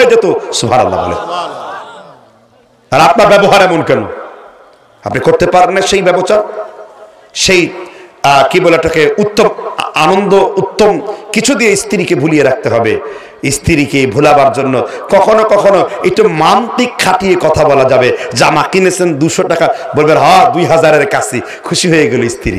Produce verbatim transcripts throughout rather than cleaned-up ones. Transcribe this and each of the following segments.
হয়ে যেত। সুবহানাল্লাহ বলে। আর আপনার ব্যবহার এমন কেন? আপনি করতে পারেন না সেই ব্যবচার, সেই কি বলে এটাকে উত্তম আনন্দ, উত্তম কিছু দিয়ে স্ত্রীকে ভুলিয়ে রাখতে হবে। স্ত্রীকে ভোলাবার জন্য কখনো কখনো একটু মান্তিক খাটিয়ে কথা বলা যাবে। জামা কিনেছেন দুশো টাকা, বলবেন হ্যাঁ দুই হাজারের কাছে, খুশি হয়ে গেল স্ত্রী।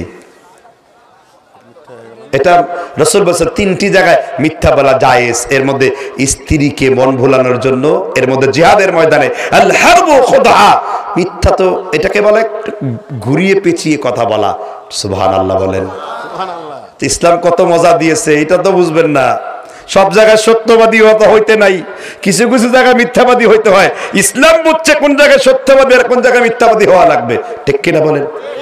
এটা রাসূল বলেছেন তিনটি জায়গায় মিথ্যা বলা জায়েজ। এর মধ্যে স্ত্রীকে মন ভোলানোর জন্য, এর মধ্যে জিহাদের ময়দানে আল হারবু খুদআ, মিথ্যা তো এটাকে বলে ঘুরিয়ে পেঁচিয়ে কথা বলা। সুবহানাল্লাহ বলেন। সুবহানাল্লাহ। ইসলাম কত মজা দিয়েছে এটা তো বুঝবেন না। সব জায়গায় সত্যবাদী হইতে নাই, কিছু কিছু জায়গায় মিথ্যাবাদী হইতে হয়। ইসলাম বুঝছে কোন জায়গায় সত্যবাদী আর কোন জায়গায় মিথ্যাবাদী হওয়া লাগবে, ঠিক কিনা বলেন?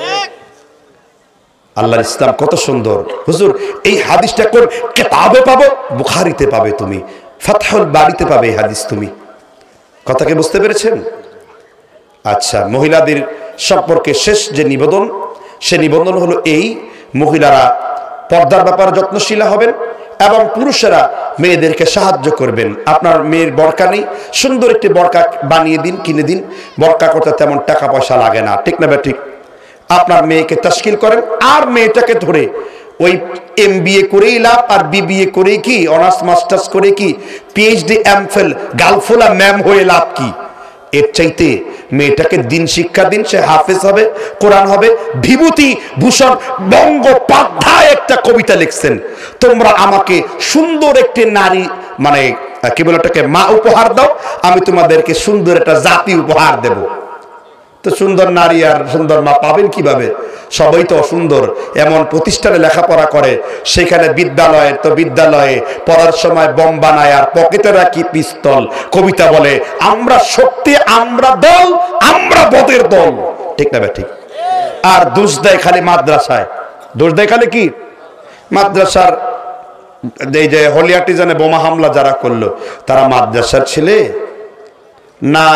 আল্লাহর ইসলাম কত সুন্দর। হুজুর এই হাদিসটা কোন কিতাবে পাবো? বুখারীতে পাবে, তুমি ফাতহুল বারীতে পাবে এই হাদিস। তুমি কথাকে বুঝতে পেরেছেন? আচ্ছা, মহিলাদের সম্পর্কে শেষ যে নিবেদন, সে নিবেদন হলো এই: মহিলারা পর্দার ব্যাপারে যত্নশীল হবেন এবং পুরুষেরা মেয়েদেরকে সাহায্য করবেন। আপনার মেয়ের বরকা নেই, সুন্দর একটি বরকা বানিয়ে দিন, কিনে দিন। বরকা করতে তেমন টাকা পয়সা লাগে না, ঠিক না? ঠিক। আপনার মেয়েকে তাশকিল করেন, আর মেয়েটাকে ধরে ওই এম বি এ করেই লাভ, আর বিবিএ করে কি, অনার্স মাস্টার্স করে কি, পিএইচডি এমফিল গালফোলা ম্যাম হয়ে লাভ কি? এর চাইতে মেয়েটাকে দিন শিক্ষা দিন, সে হাফেজ হবে, কোরআন হবে। বিভূতি ভূষণ বঙ্গোপাধ্যায় একটা কবিতা লিখছেন, তোমরা আমাকে সুন্দর একটি নারী মানে কি বলে ওটাকে মা উপহার দাও, আমি তোমাদেরকে সুন্দর একটা জাতি উপহার দেব। তো সুন্দর নারী আর সুন্দর মা পাবেন কিভাবে? সবাই তো অসুন্দর। এমন প্রতিষ্ঠানে লেখাপড়া করে, সেখানে বিদ্যালয়ে তো বিদ্যালয়ে পড়ার সময় বম বানায় আর পকেটে রাখি পিস্তল। কবিতা বলে আমরা শক্তি, আমরা দল, আমরা বদের দল, ঠিক না? ঠিক। আর দোষ দেয় খালি মাদ্রাসায়, দোষ দেয় খালি কি মাদ্রাসার। এই যে হলিয়াটিজানে বোমা হামলা যারা করলো, তারা মাদ্রাসার ছেলে না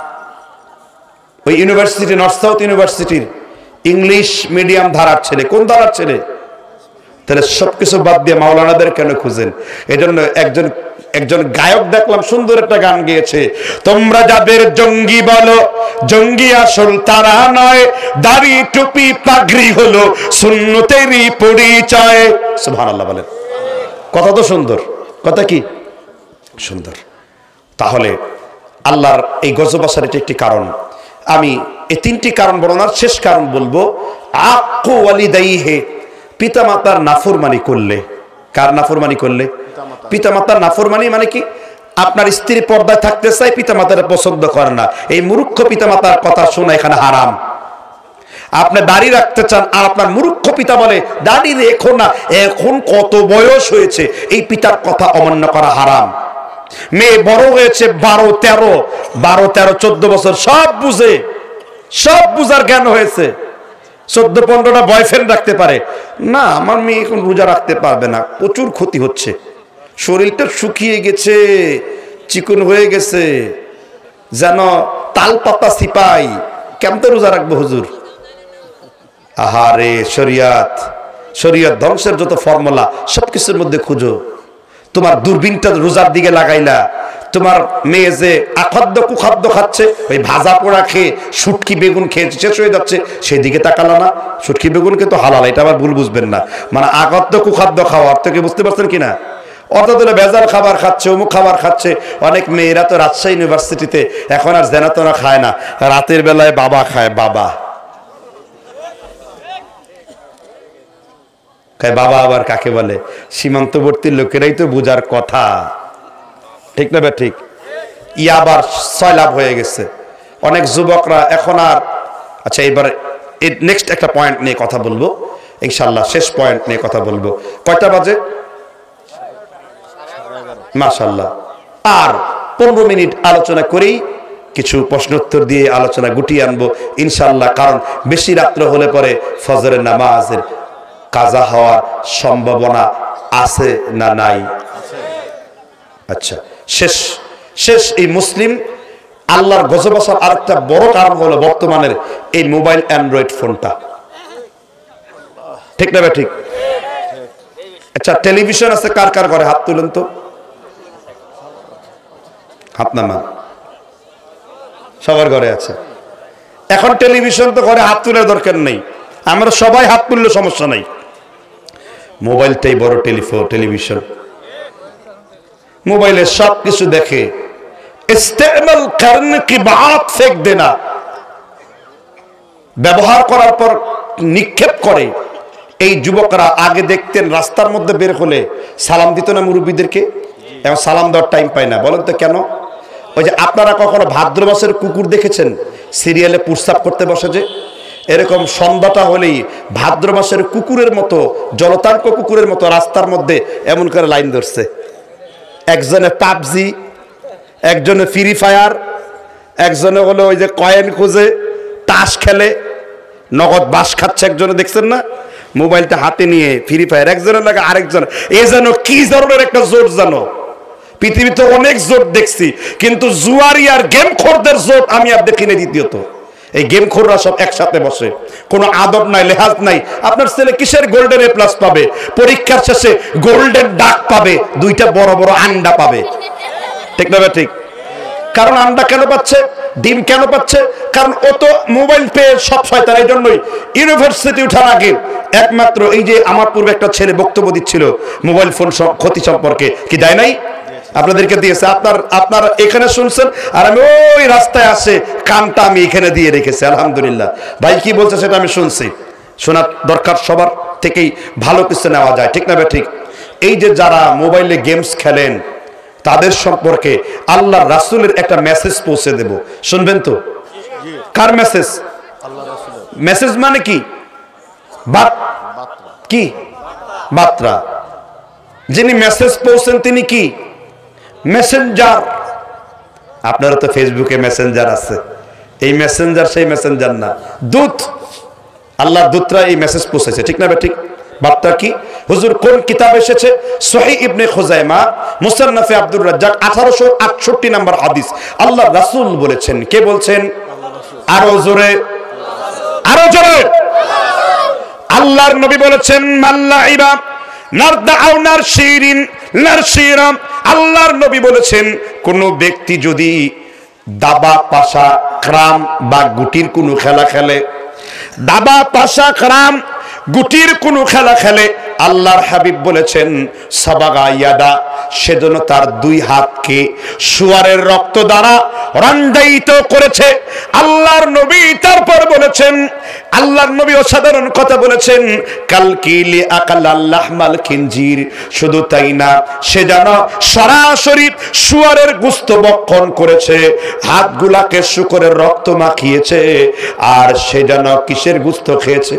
ওই ইউনিভার্সিটি, নর্থ সাউথ ইউনিভার্সিটির ইংলিশ মিডিয়াম ধারার ছেলে? কোন ধারার ছেলে? তাহলে সবকিছু বাদ দিয়ে মাওলানাদের কেন খুঁজেন? এজন্য একজন একজন গায়ক দেখলাম সুন্দর একটা গান গেয়েছে, তোমরা যাদের জঙ্গি বলো জঙ্গি আসল তারা নয়, দাড়ি টুপি পাগড়ি হলো সুন্নতেরই পরিচয়। সুবহানাল্লাহ বলেন। কথা তো সুন্দর, কথা কি সুন্দর। তাহলে আল্লাহর এই গজব আসার এটি একটি কারণ। আমি এই তিনটি কারণ বর্ণনার শেষ কারণ বলবো। আক্কু ওয়ালিদাইহি, পিতামাতার নাফরমানি করলে। কার নাফরমানি করলে? পিতামাতার নাফরমানি মানে কি? আপনার স্ত্রী পর্দায় থাকতে চায়, পিতামাতার পছন্দ করে না, এই মূর্খ পিতামাতার কথা শোনা এখানে হারাম। আপনি দাড়ি রাখতে চান আর আপনার মূর্খ পিতা বলে দাড়ি রেখো না, এখন কত বয়স হয়েছে, এই পিতার কথা অমান্য করা হারাম। মেয়ে বড় হয়েছে বারো তেরো বারো তেরো চোদ্দ বছর, সব বুঝে, সব বুঝার জ্ঞান হয়েছে, চোদ্দ পনেরোটা বয়ফ্রেন্ড রাখতে পারে না। আমার মেয়ে এখন রোজা রাখতে পারবে না, প্রচুর ক্ষতি হচ্ছে, শরীরটা শুকিয়ে গেছে, চিকন হয়ে গেছে, যেন তাল পাতা সিপাই, কেমতে রোজা রাখবো হুজুর? আহারে শরিয়াত, শরিয়াত ধ্বংসের যত ফর্মুলা সবকিছুর মধ্যে খুঁজো। তোমার দূরবীনটা রোজার দিকে লাগাইলা, তোমার মেয়ে যে আখাদ্য কুখাদ্য খাচ্ছে, ওই ভাজা পোড়া খেয়ে শুটকি বেগুন খেয়ে শেষ হয়ে যাচ্ছে, সেই দিকে তাকালো না। শুটকি বেগুন কিন্তু হালাল, এটা আবার ভুল বুঝবেন না। মানে আখাদ্য কুখাদ্য খাওয়া অর্থ কি বুঝতে পারছেন কিনা? অর্থাৎ ভেজাল খাবার খাচ্ছে, অমুক খাবার খাচ্ছে। অনেক মেয়েরা তো রাজশাহী ইউনিভার্সিটিতে এখন আর জেনাতনা খায় না, রাতের বেলায় বাবা খায়। বাবা বাবা আবার কাকে বলে? সীমান্তবর্তী লোকেরাই তো বুঝার কথা, ঠিক না? ঠিক। ই আবার সয়লাভ হয়ে গেছে অনেক যুবকরা এখন আর। আচ্ছা, এবার নেক্সট একটা পয়েন্ট নিয়ে কথা বলবো ইনশাল্লাহ, শেষ পয়েন্ট নিয়ে কথা বলবো। কয়টা বাজে? মাশাআল্লাহ। আর পনেরো মিনিট আলোচনা করেই কিছু প্রশ্নোত্তর দিয়ে আলোচনা গুটিয়ে আনবো ইনশাল্লাহ। কারণ বেশি রাত্র হলে পরে ফজরের নামাজের কাজা হওয়ার সম্ভাবনা আছে না নাই? আচ্ছা, শেষ শেষ এই মুসলিম আল্লাহর গজব আসার আরেকটা বড় কারণ হলো বর্তমানের এই মোবাইল অ্যান্ড্রয়েড ফোনটা, ঠিক না? ঠিক। আচ্ছা, টেলিভিশন আছে কার কার ঘরে? হাত তুলেন তো। হাত নামান, সবার ঘরে আছে। এখন টেলিভিশন তো ঘরে হাত তোলার দরকার নেই, আমরা সবাই হাত তুললে সমস্যা নাই। মোবাইলটাই বড় টেলিফোন, টেলিভিশন। মোবাইলে সব কিছু দেখে। ইস্তেমাল করনে কি বাত ফেক দেনা, ব্যবহার করার পর নিক্ষেপ করে। এই যুবকরা আগে দেখতেন রাস্তার মধ্যে বের হলে সালাম দিত না মুরব্বীদেরকে, এখন সালাম দেওয়ার টাইম পায় না। বলেন তো কেন? ওই যে আপনারা কখনো ভাদ্র মাসের কুকুর দেখেছেন সিরিয়ালে প্রস্রাব করতে বসে, যে এরকম সন্ধ্যাটা হলেই ভাদ্র মাসের কুকুরের মতো, জলতাঙ্ক কুকুরের মতো রাস্তার মধ্যে এমন করে লাইন ধরছে। একজনে পাবজি, একজনে ফ্রি ফায়ার, একজনে হলো ওই যে কয়েন খুঁজে তাস খেলে, নগদ বাস খাচ্ছে একজনে, দেখছেন না মোবাইলটা হাতে নিয়ে ফ্রি ফায়ার। একজনের লাগে আরেকজন, এ যেন কি ধরনের একটা জোট জানো। পৃথিবীতে অনেক জোট দেখছি, কিন্তু জুয়ারি আর গেম খোরদের জোট আমি আর দেখিনি। দ্বিতীয়ত এই গেম খোররা সব একসাথে বসে, কোনো আদব নাই, লেহাজ নাই। আপনার ছেলে কিসের গোল্ডেন এ প্লাস পাবে? পরীক্ষার শেষে গোল্ডেন ডাক পাবে, দুইটা বড় বড় আন্ডা পাবে। ঠিক না ঠিক? কারণ আন্ডা কেন পাচ্ছে, ডিম কেন পাচ্ছে? কারণ ও তো মোবাইল পেয়ে সব শয়তান। এই জন্যই ইউনিভার্সিটি উঠার আগে একমাত্র এই যে আমার পূর্বে একটা ছেলে বক্তব্য দিচ্ছিল মোবাইল ফোন ক্ষতি সম্পর্কে, কি দেয় নাই? আপনাদেরকে দিয়েছে। আপনার আপনার এখানে শুনছেন, আর আমি ওই রাস্তায় আসে কানটা আমি এখানে দিয়ে রেখেছি। আলহামদুলিল্লাহ ভাই কি বলছে সেটা আমি শুনছি। শোনার দরকার, সবার থেকেই ভালো কিছু নেওয়া যায়। ঠিক না ঠিক? এই যে যারা মোবাইলে গেমস খেলেন তাদের সম্পর্কে আল্লাহ রাসূলের একটা মেসেজ পৌঁছে দেব, শুনবেন তো? কার মেসেজ? মেসেজ মানে কি? বাত কি? বার্তা। যিনি মেসেজ পৌঁছেন তিনি কি? মেসেঞ্জার। আপনারা তো ফেসবুকে মেসেঞ্জার আছে, এই মেসেঞ্জার সেই মেসেঞ্জার না, দূত। আল্লাহর দূতরা এই মেসেজ পৌঁছেছে। ঠিক না ঠিক? বার্তা কি? হুজুর কোন কিতাব এসেছে? সহিহ ইবনে খুজাইমা মুসান্নাফে আব্দুর রাজ্জাক আঠারোশো আটষট্টি নম্বর হাদিস। আল্লাহ রাসূল বলেছেন। কে বলছেন? আরো জোরে, আরো জোরে। আল্লাহর নবী বলেছেন, মাল্লাইবা নারদাউ নারশিরিন নারশিরাম। আল্লাহর নবী বলেছেন, কোন ব্যক্তি যদি দাবা পাশা ক্রাম বা গুটির কোনো খেলা খেলে, দাবা পাশা ক্রাম গুটির কোনো খেলা খেলে, আল্লাহর হাবিব বলেছেন সাবাগা ইয়াদা, সেজন্য তার দুই হাতকে শুয়ারের রক্ত দ্বারা রঞ্জায়িত করেছে। আল্লাহর নবী তারপর বলেছেন, আল্লাহর নবী অসাধারণ কথা বলেছেন, কালকিলি আকাল্লাহ মাল খিনজির। শুধু তাই না, সে যেন সরাসরি শুয়ারের গোশত ভক্ষণ করেছে, হাতগুলাকে শুকরের রক্ত মাখিয়েছে, আর সে যেন কিসের গোশত খেয়েছে?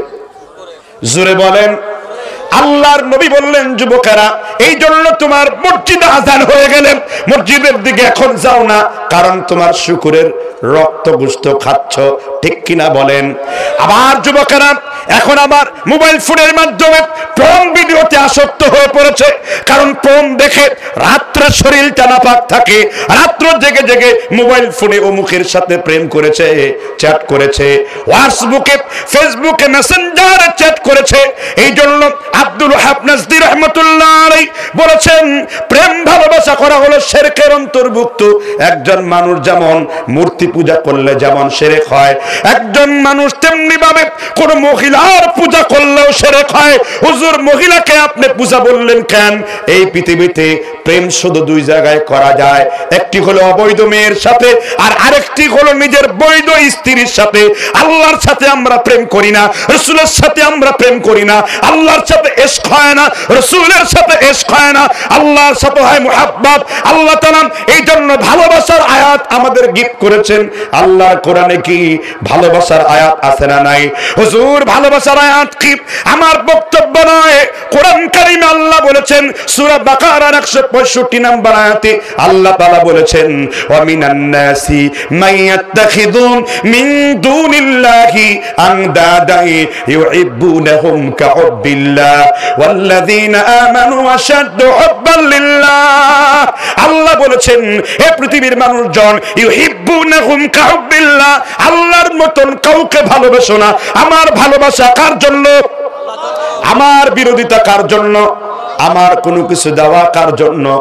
জোরে বলেন। আল্লাহর নবী বললেন, যুবকেরা, এই জন্য তোমার মসজিদে আযান হয়ে গেলেন, মসজিদের দিকে এখন যাও না, কারণ তোমার শুকরের রক্ত গোশত খাচ্ছ। ঠিক কিনা বলেন? আবার যুবকেরা এখন আবার মোবাইল ফোনের মাধ্যমে পর্ন ভিডিওতে আসক্ত হয়ে পড়েছে, কারণ পর্ন দেখে রাত্রে শরীরটা নাপাক থাকে, রাত্র জেগে জেগে মোবাইল ফোনে অমুকের সাথে প্রেম করেছে, চ্যাট করেছে, হোয়াটসঅ্যাপে ফেসবুকে মেসেঞ্জারে চ্যাট করেছে। এই জন্য আব্দুল ওয়াহাব নাজদি রাহমাতুল্লাহ আলাইহি বলেছেন, প্রেম ভালোবাসা করা হলো শিরকের অন্তর্ভুক্ত। একজন মানুষ যেমন মূর্তি পূজা করলে যেমন শিরক হয়, একজন মানুষ তেমনি ভাবে কোন মহিলার পূজা করলেও শিরক হয়। হুজুর, মহিলাকে আপনি পূজা বললেন কেন? এই পৃথিবীতে প্রেম শুধু দুই জায়গায় করা যায়, একটি হলো অবৈধ মেয়ের সাথে, আর আরেকটি হলো নিজের বৈধ স্ত্রীর সাথে। আল্লাহর সাথে আমরা প্রেম করি না, রাসূলের সাথে আমরা প্রেম করি না। আল্লাহর সাথে ইশক হয় না, রাসূলের সাথে ইশক হয় না, আল্লাহর সাথে হয় মুহাব্বত। আল্লাহ তাআলা এই জন্য ভালোবাসার আয়াত আমাদের গিফট করেছেন। আল্লাহর কোরআনে কি ভালোবাসার আয়াত আছে না নাই? হুজুর, ভালোবাসার আয়াত কি? আমার বক্তব্য নয়, কোরআন কারীমে আল্লাহ বলেছেন, সূরা বাকারার একশো পঁয়ষট্টি নম্বর আয়াতে আল্লাহ তাআলা বলেছেন, ওয়া মিনান নাসি মাইয়াত্তাখিযুন মিন দুনিল্লাহি আনদাদান ইউহিব্বুনাহুম কাহুব্বিল্লাহ ওয়াল্লাযীনা আমানু আশাদ্দু হুব্বান লিল্লাহ। আল্লাহ বলেছেন, হে পৃথিবীর মানুষজন, ইউহিব্বুনাহুম কাহুব্বিল্লাহ, আল্লাহর মতন কাউকে ভালোবাসো না। আমার ভালোবাসা কার জন্য? আমার বিরোধিতা কার জন্য? আমার কোনো কিছু দেওয়া কার জন্য?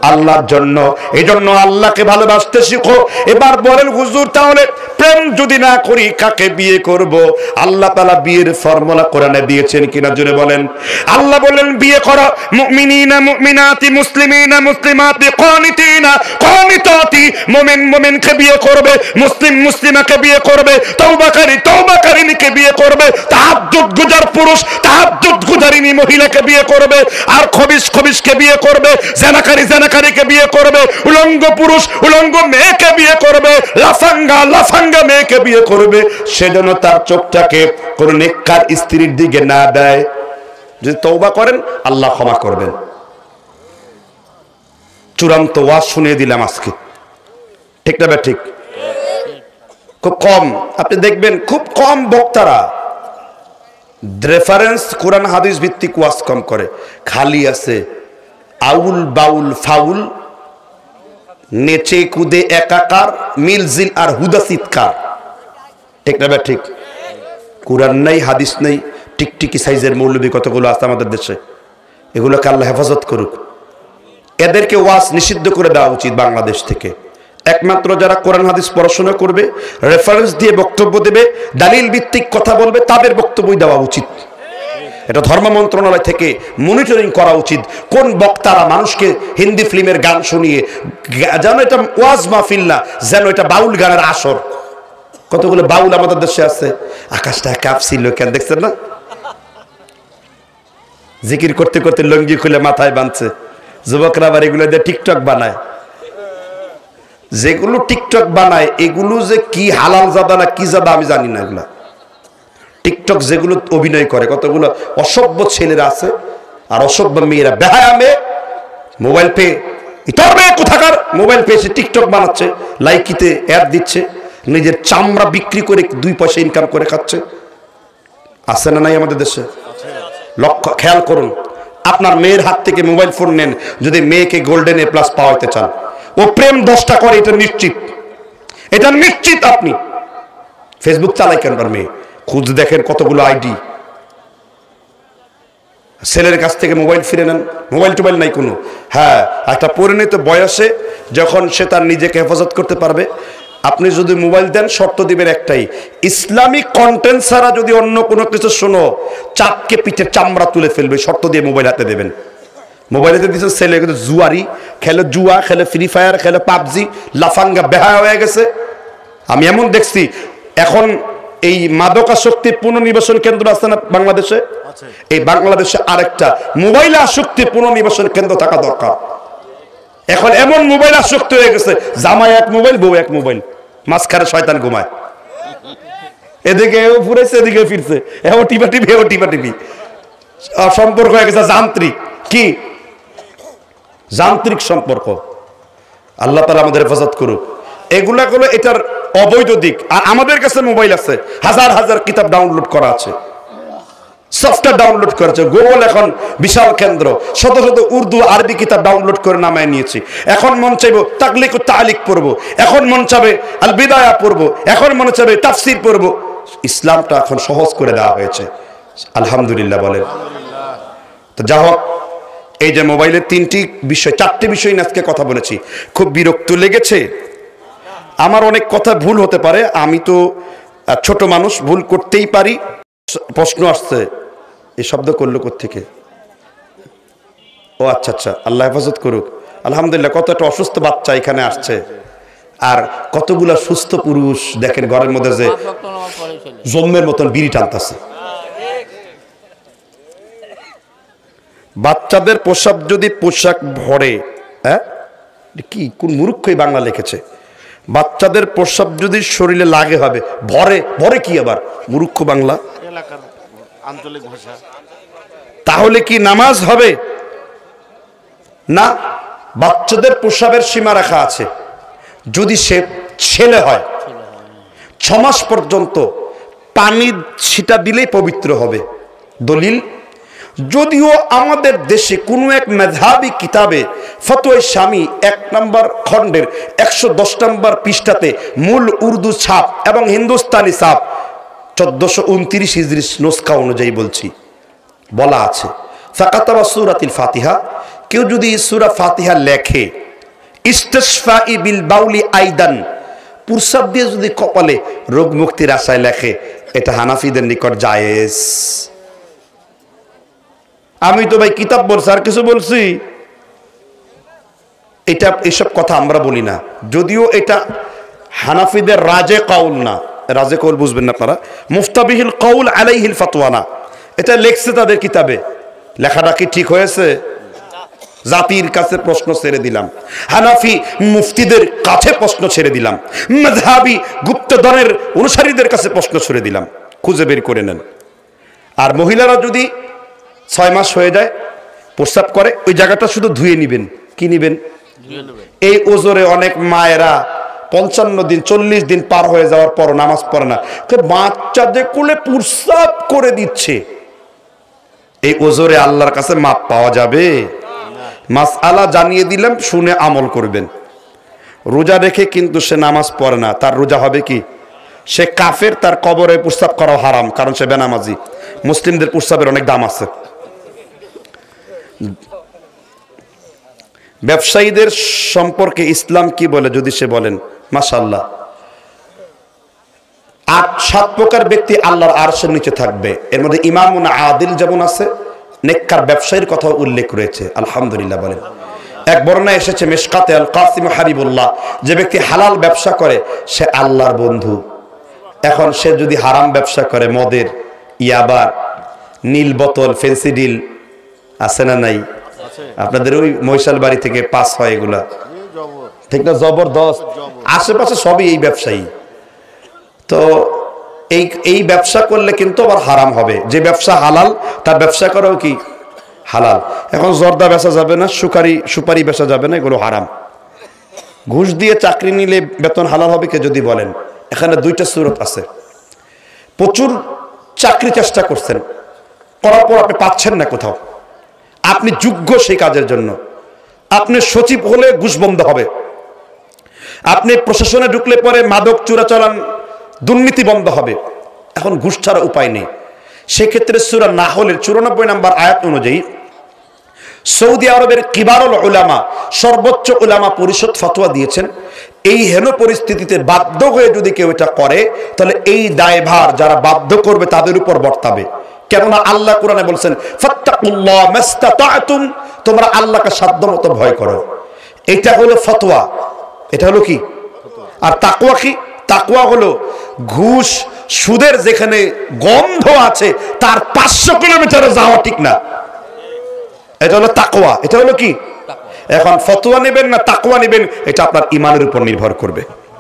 আল্লাহর জন্য। এই জন্য আল্লাহকে ভালোবাসতে শিখো। এবার বলেন হুজুর তাহলে প্রেম যদি না করি কাকে বিয়ে করব? আল্লাহ তাআলা বিয়ের ফর্মুলা কোরআনে দিয়েছেন কিনা জোরে বলেন। আল্লাহ বলেন বিয়ে করো মুমিনিনা মুমিনাতি মুসলিমিনা মুসলিমাতি কানিতিনা কানিতাতি, মুমিন মুমিনকে বিয়ে করবে, মুসলিম মুসলিমাকে বিয়ে করবে, তওবাকারী তওবাকারিনীকে বিয়ে করবে, তাহাজ্জুদ গুজার পুরুষ তাহাজ্জুদ গুজারিনী মহিলাকে বিয়ে করবে, আর খবিশ খবিশকে বিয়ে করবে, জানাকারী জানাকারীকে বিয়ে করবে, উলঙ্গ পুরুষ উলঙ্গ মেয়েকে বিয়ে করবে, লাফাঙ্গা লাফাঙ্গা মেয়েকে বিয়ে করবে। সেজন্য তার চোখটাকে কোন নেককার স্ত্রীর দিকে না দেয়। যদি তওবা করেন আল্লাহ ক্ষমা করবেন। চূড়ান্ত ওয়াজ শুনিয়ে দিলাম আজকে, ঠিক না? ঠিক। খুব কম আপনি দেখবেন, খুব কম বক্তারা রেফারেন্স কোরআন হাদিস ভিত্তিক ওয়াজ কম করে। খালি আছে আউল বাউল ফাউল, নেচে কুদে একাকার, মিলজিল আর হুদা চিৎকার, ঠিক না? ঠিক। কোরআন নাই হাদিস নেই, টিকটিকি সাইজের মৌলবী কতগুলো আছে আমাদের দেশে। এগুলোকে আল্লাহ হেফাজত করুক। এদেরকে ওয়াজ নিষিদ্ধ করে দেওয়া উচিত বাংলাদেশ থেকে। একমাত্র যারা কোরআন হাদিস পড়াশোনা করবে, রেফারেন্স দিয়ে বক্তব্য দেবে, দালিল ভিত্তিক কথা বলবে, তাদের বক্তব্যই দেওয়া উচিত। এটা ধর্ম মন্ত্রণালয় থেকে মনিটরিং করা উচিত। কোন বক্তারা মানুষকে হিন্দি ফিল্মের গান শুনিয়ে, যেন এটা ওয়াজ মাহফিল না, যেন এটা বাউল গানের আসর। কতগুলো বাউল আমাদের দেশে আছে। আকাশটা কাঁপছিল কেন দেখছেন না? জিকির করতে করতে লঙ্গি খুলে মাথায় বাঁধছে। যুবকরা আবার এগুলো দিয়ে টিকটক বানায়। যেগুলো টিকটক বানায় এগুলো যে কি হালাল জাদা না কি জাদা আমি জানি না। এগুলা টিকটক যেগুলো অভিনয় করে, কতগুলো অসভ্য ছেলেরা আছে আর অসভ্য মেয়েরা, বেহায়া মেয়ে, মোবাইল পে ইতর মেয়ে কোথাকার মোবাইল পেয়েছে, টিকটক বানাচ্ছে, লাইকিতে অ্যাড দিচ্ছে, নিজের চামড়া বিক্রি করে দুই পয়সা ইনকাম করে খাচ্ছে। আছে না নাই আমাদের দেশে? লক্ষ্য খেয়াল করুন। আপনার মেয়ের হাত থেকে মোবাইল ফোন নেন, যদি মেয়েকে গোল্ডেন এ প্লাস পাওয়াইতে চান। ও প্রেম দশটা করে, এটা নিশ্চিত, এটা নিশ্চিত। আপনি ফেসবুক চালাই কেন? মেয়ে খুঁজ দেখেন কতগুলো আইডি। ছেলের কাছ থেকে মোবাইল ফিরে নেন, মোবাইল টোবাইল নাই কোনো। হ্যাঁ, একটা পরিণত বয়সে যখন সে তার নিজেকে হেফাজত করতে পারবে, আপনি যদি মোবাইল দেন শর্ত দিবেন একটাই, ইসলামিক কন্টেন্ট ছাড়া যদি অন্য কোনো কিছু শোনো চাপকে পিঠের চামড়া তুলে ফেলবে, শর্ত দিয়ে মোবাইল হাতে দেবেন। মোবাইলে দিচ্ছে ছেলে কিন্তু জুয়ারি খেলে, জুয়া খেলে, ফ্রি ফায়ার খেলে, পাবজি, লাফাঙ্গা বেহায়া হয়ে গেছে। আমি এমন দেখছি এখন এই মাদকাসক্তি পুনর্নিবাসন কেন্দ্র আছে না বাংলাদেশে, এই বাংলাদেশে আরেকটা মোবাইল আসক্তি পুনর্নিবাসন কেন্দ্র থাকা দরকার। এখন এমন মোবাইল আসক্তি হয়ে গেছে, জামাই এক মোবাইল, বউ এক মোবাইল, মাঝখানে শয়তান ঘুমায়, এদিকে এও ফুরেছে এদিকে ফিরছে, এও টিপা টিপি এও টিপা টিপি, সম্পর্ক হয়ে গেছে যান্ত্রিক। কি যান্ত্রিক সম্পর্ক। আল্লাহ তাআলা আমাদের হেফাজত করুক। এগুলা গুলো এটার অবৈধ দিক। আর আমাদের কাছে মোবাইল আছে, হাজার হাজার কিতাব ডাউনলোড করা আছে, সফটওয়্যার ডাউনলোড করেছে। গুগল এখন বিশাল কেন্দ্র, শত শত উর্দু আরবি কিতাব ডাউনলোড করে নামায় নিয়েছি। এখন মন চাইব তাকলিক ও তালিক পড়বো, এখন মন চাবে আল বিদায়া পড়বো, এখন মন চাবে তাফসির পড়বো। ইসলামটা এখন সহজ করে দেওয়া হয়েছে, আলহামদুলিল্লাহ বলেন। তো যা হোক, এই যে মোবাইলের তিনটি বিষয়, চারটি বিষয় আজকে কথা বলেছি, খুব বিরক্ত লেগেছে আমার। অনেক কথা ভুল হতে পারে, আমি তো ছোট মানুষ, ভুল করতেই পারি। প্রশ্ন আসছে, এই শব্দ করলো কোত্থেকে? ও আচ্ছা আচ্ছা, আল্লাহ হেফাজত করুক। আলহামদুলিল্লাহ, কত একটা অসুস্থ বাচ্চা এখানে আসছে, আর কতগুলা সুস্থ পুরুষ দেখেন ঘরের মধ্যে যে জম্মের মতন বিড়ি টানতেছে। বাচ্চাদের পোশাক যদি পোশাক ভরে, হ্যাঁ কি কোন মূর্খই বাংলা লিখেছে, বাচ্চাদের প্রস্রাব যদি শরীরে লাগে হবে, ভরে ভরে কি আবার মূর্খ বাংলা, আঞ্চলিক ভাষা, তাহলে কি নামাজ হবে না? বাচ্চাদের প্রস্রাবের সীমা রাখা আছে। যদি সে ছেলে হয় ছ মাস পর্যন্ত পানি ছিটা দিলেই পবিত্র হবে। দলিল, যদিও আমাদের দেশে কোনো এক মেধাবী কিতাবে ফতোয়া শামী এক নম্বর খণ্ডের একশো দশ নম্বর পৃষ্ঠাতে মূল উর্দু ছাপ এবং হিন্দুস্তানি ছাপ চোদ্দশো উনত্রিশ হিজরি নুসখা অনুযায়ী বলছি, বলা আছে ফাকাতাবা সূরাতুল ফাতিহা, কেউ যদি সূরা ফাতিহা লেখে ইস্তিশফাই বিল বাউলি আইদান, প্রস্রাব দিয়ে যদি কপালে রোগ মুক্তির আশায় লেখে, এটা হানাফিদের নিকট জায়েজ। আমি তো ভাই কিতাব বলছি আর কিছু বলছি, এটা এসব কথা আমরা বলি না, যদিও এটা হানাফিদের রাজে কাউল না। রাজে কাউল বুঝবেন না আপনারা, মুফতাবিহিল কাউল আলাইহিল ফাতওয়া না, এটা লেখছে তাদের কিতাবে। লেখাটা কি ঠিক হয়েছে? জাতির কাছে প্রশ্ন ছেড়ে দিলাম, হানাফি মুফতিদের কাছে প্রশ্ন ছেড়ে দিলাম, মাযহাবি গুপ্তধনের অনুসারীদের কাছে প্রশ্ন ছেড়ে দিলাম, খুঁজে বের করে নেন। আর মহিলারা যদি ছয় মাস হয়ে যায় প্রস্রাব করে, ওই জায়গাটা শুধু ধুয়ে নিবেন। কি নিবেন? এই ওজরে অনেক মায়েরা পঞ্চান্ন দিন চল্লিশ দিন পার হয়ে যাওয়ার পর নামাজ পড়ে না, বাচ্চাদের কোলে প্রস্রাব করে দিচ্ছে। এই ওজরে আল্লাহর কাছে মাপ পাওয়া যাবে? মাসআলা জানিয়ে দিলাম, শুনে আমল করবেন। রোজা রেখে কিন্তু সে নামাজ পড়ে না, তার রোজা হবে কি? সে কাফের, তার কবরে প্রস্রাব করা হারাম, কারণ সে বেনামাজি। মুসলিমদের প্রস্রাবের অনেক দাম আছে। ব্যবসায়ীদের সম্পর্কে ইসলাম কি বলে যদি সে বলেন, মাশাআল্লাহ, আট সাত প্রকার ব্যক্তি আল্লাহর আরশের নিচে থাকবে। এর মধ্যে ইমামুন আদিল যেমন আছে, নেককার ব্যবসায়ীর কথা উল্লেখ রয়েছে, আলহামদুলিল্লাহ বলেন। এক বর্ণনায় এসেছে মিশকাতে আল কাসিম হাবিবুল্লাহ, যে ব্যক্তি হালাল ব্যবসা করে সে আল্লাহর বন্ধু। এখন সে যদি হারাম ব্যবসা করে, মদের, ইয়াবার, নীল বোতল, ফেন্সিডিল আছে না নাই? আপনাদের ওই মহিষাল বাড়ি থেকে পাস হয় এগুলা, ঠিক না? জবরদস্ত, আশেপাশে সবই এই ব্যবসায়ী। তো এই এই ব্যবসা করলে কিন্তু আবার হারাম হবে। যে ব্যবসা হালাল তার ব্যবসা করাও কি হালাল। এখন জর্দা বেচা যাবে না, সুপারি সুপারি বেচা যাবে না, এগুলো হারাম। ঘুষ দিয়ে চাকরি নিলে বেতন হালাল হবে কে যদি বলেন? এখানে দুইটা সুরত আছে। প্রচুর চাকরি চেষ্টা করছেন, করার পর আপনি পাচ্ছেন না কোথাও, আপনি যোগ্য সেই কাজের জন্য, আপনি সচিব হলে ঘুষ বন্ধ হবে, আপনি প্রশাসনে ঢুকলে পরে মাদক চোরাচালান দুর্নীতি বন্ধ হবে। এখন ঘুষ ছাড়া উপায় নেই। সেক্ষেত্রে সূরা নাহলের চুরানব্বই নম্বর আয়াত অনুযায়ী সৌদি আরবের কিবারুল উলামা, সর্বোচ্চ উলামা পরিষদ ফতোয়া দিয়েছেন, এই হেন পরিস্থিতিতে বাধ্য হয়ে যদি কেউ এটা করে, তাহলে এই দায়ভার যারা বাধ্য করবে তাদের উপর বর্তাবে। কেননা আল্লাহ কোরআনে বলছেন, ফাত্তাকুল্লাহ মাস্তাতা'তুম, তোমরা আল্লাহকে সাধ্যমতো ভয় করো। এটা হলো ফতোয়া, এটা হলো কি? আর তাকওয়া কি? তাকওয়া হলো ঘুষ সুদের যেখানে গন্ধ আছে তার পাঁচশো কিলোমিটারে যাওয়া ঠিক না, এটা হলো তাকওয়া। এটা হলো কি? এখন ফতোয়া নেবেন না তাকওয়া নেবেন, এটা আপনার ঈমানের উপর নির্ভর করবে।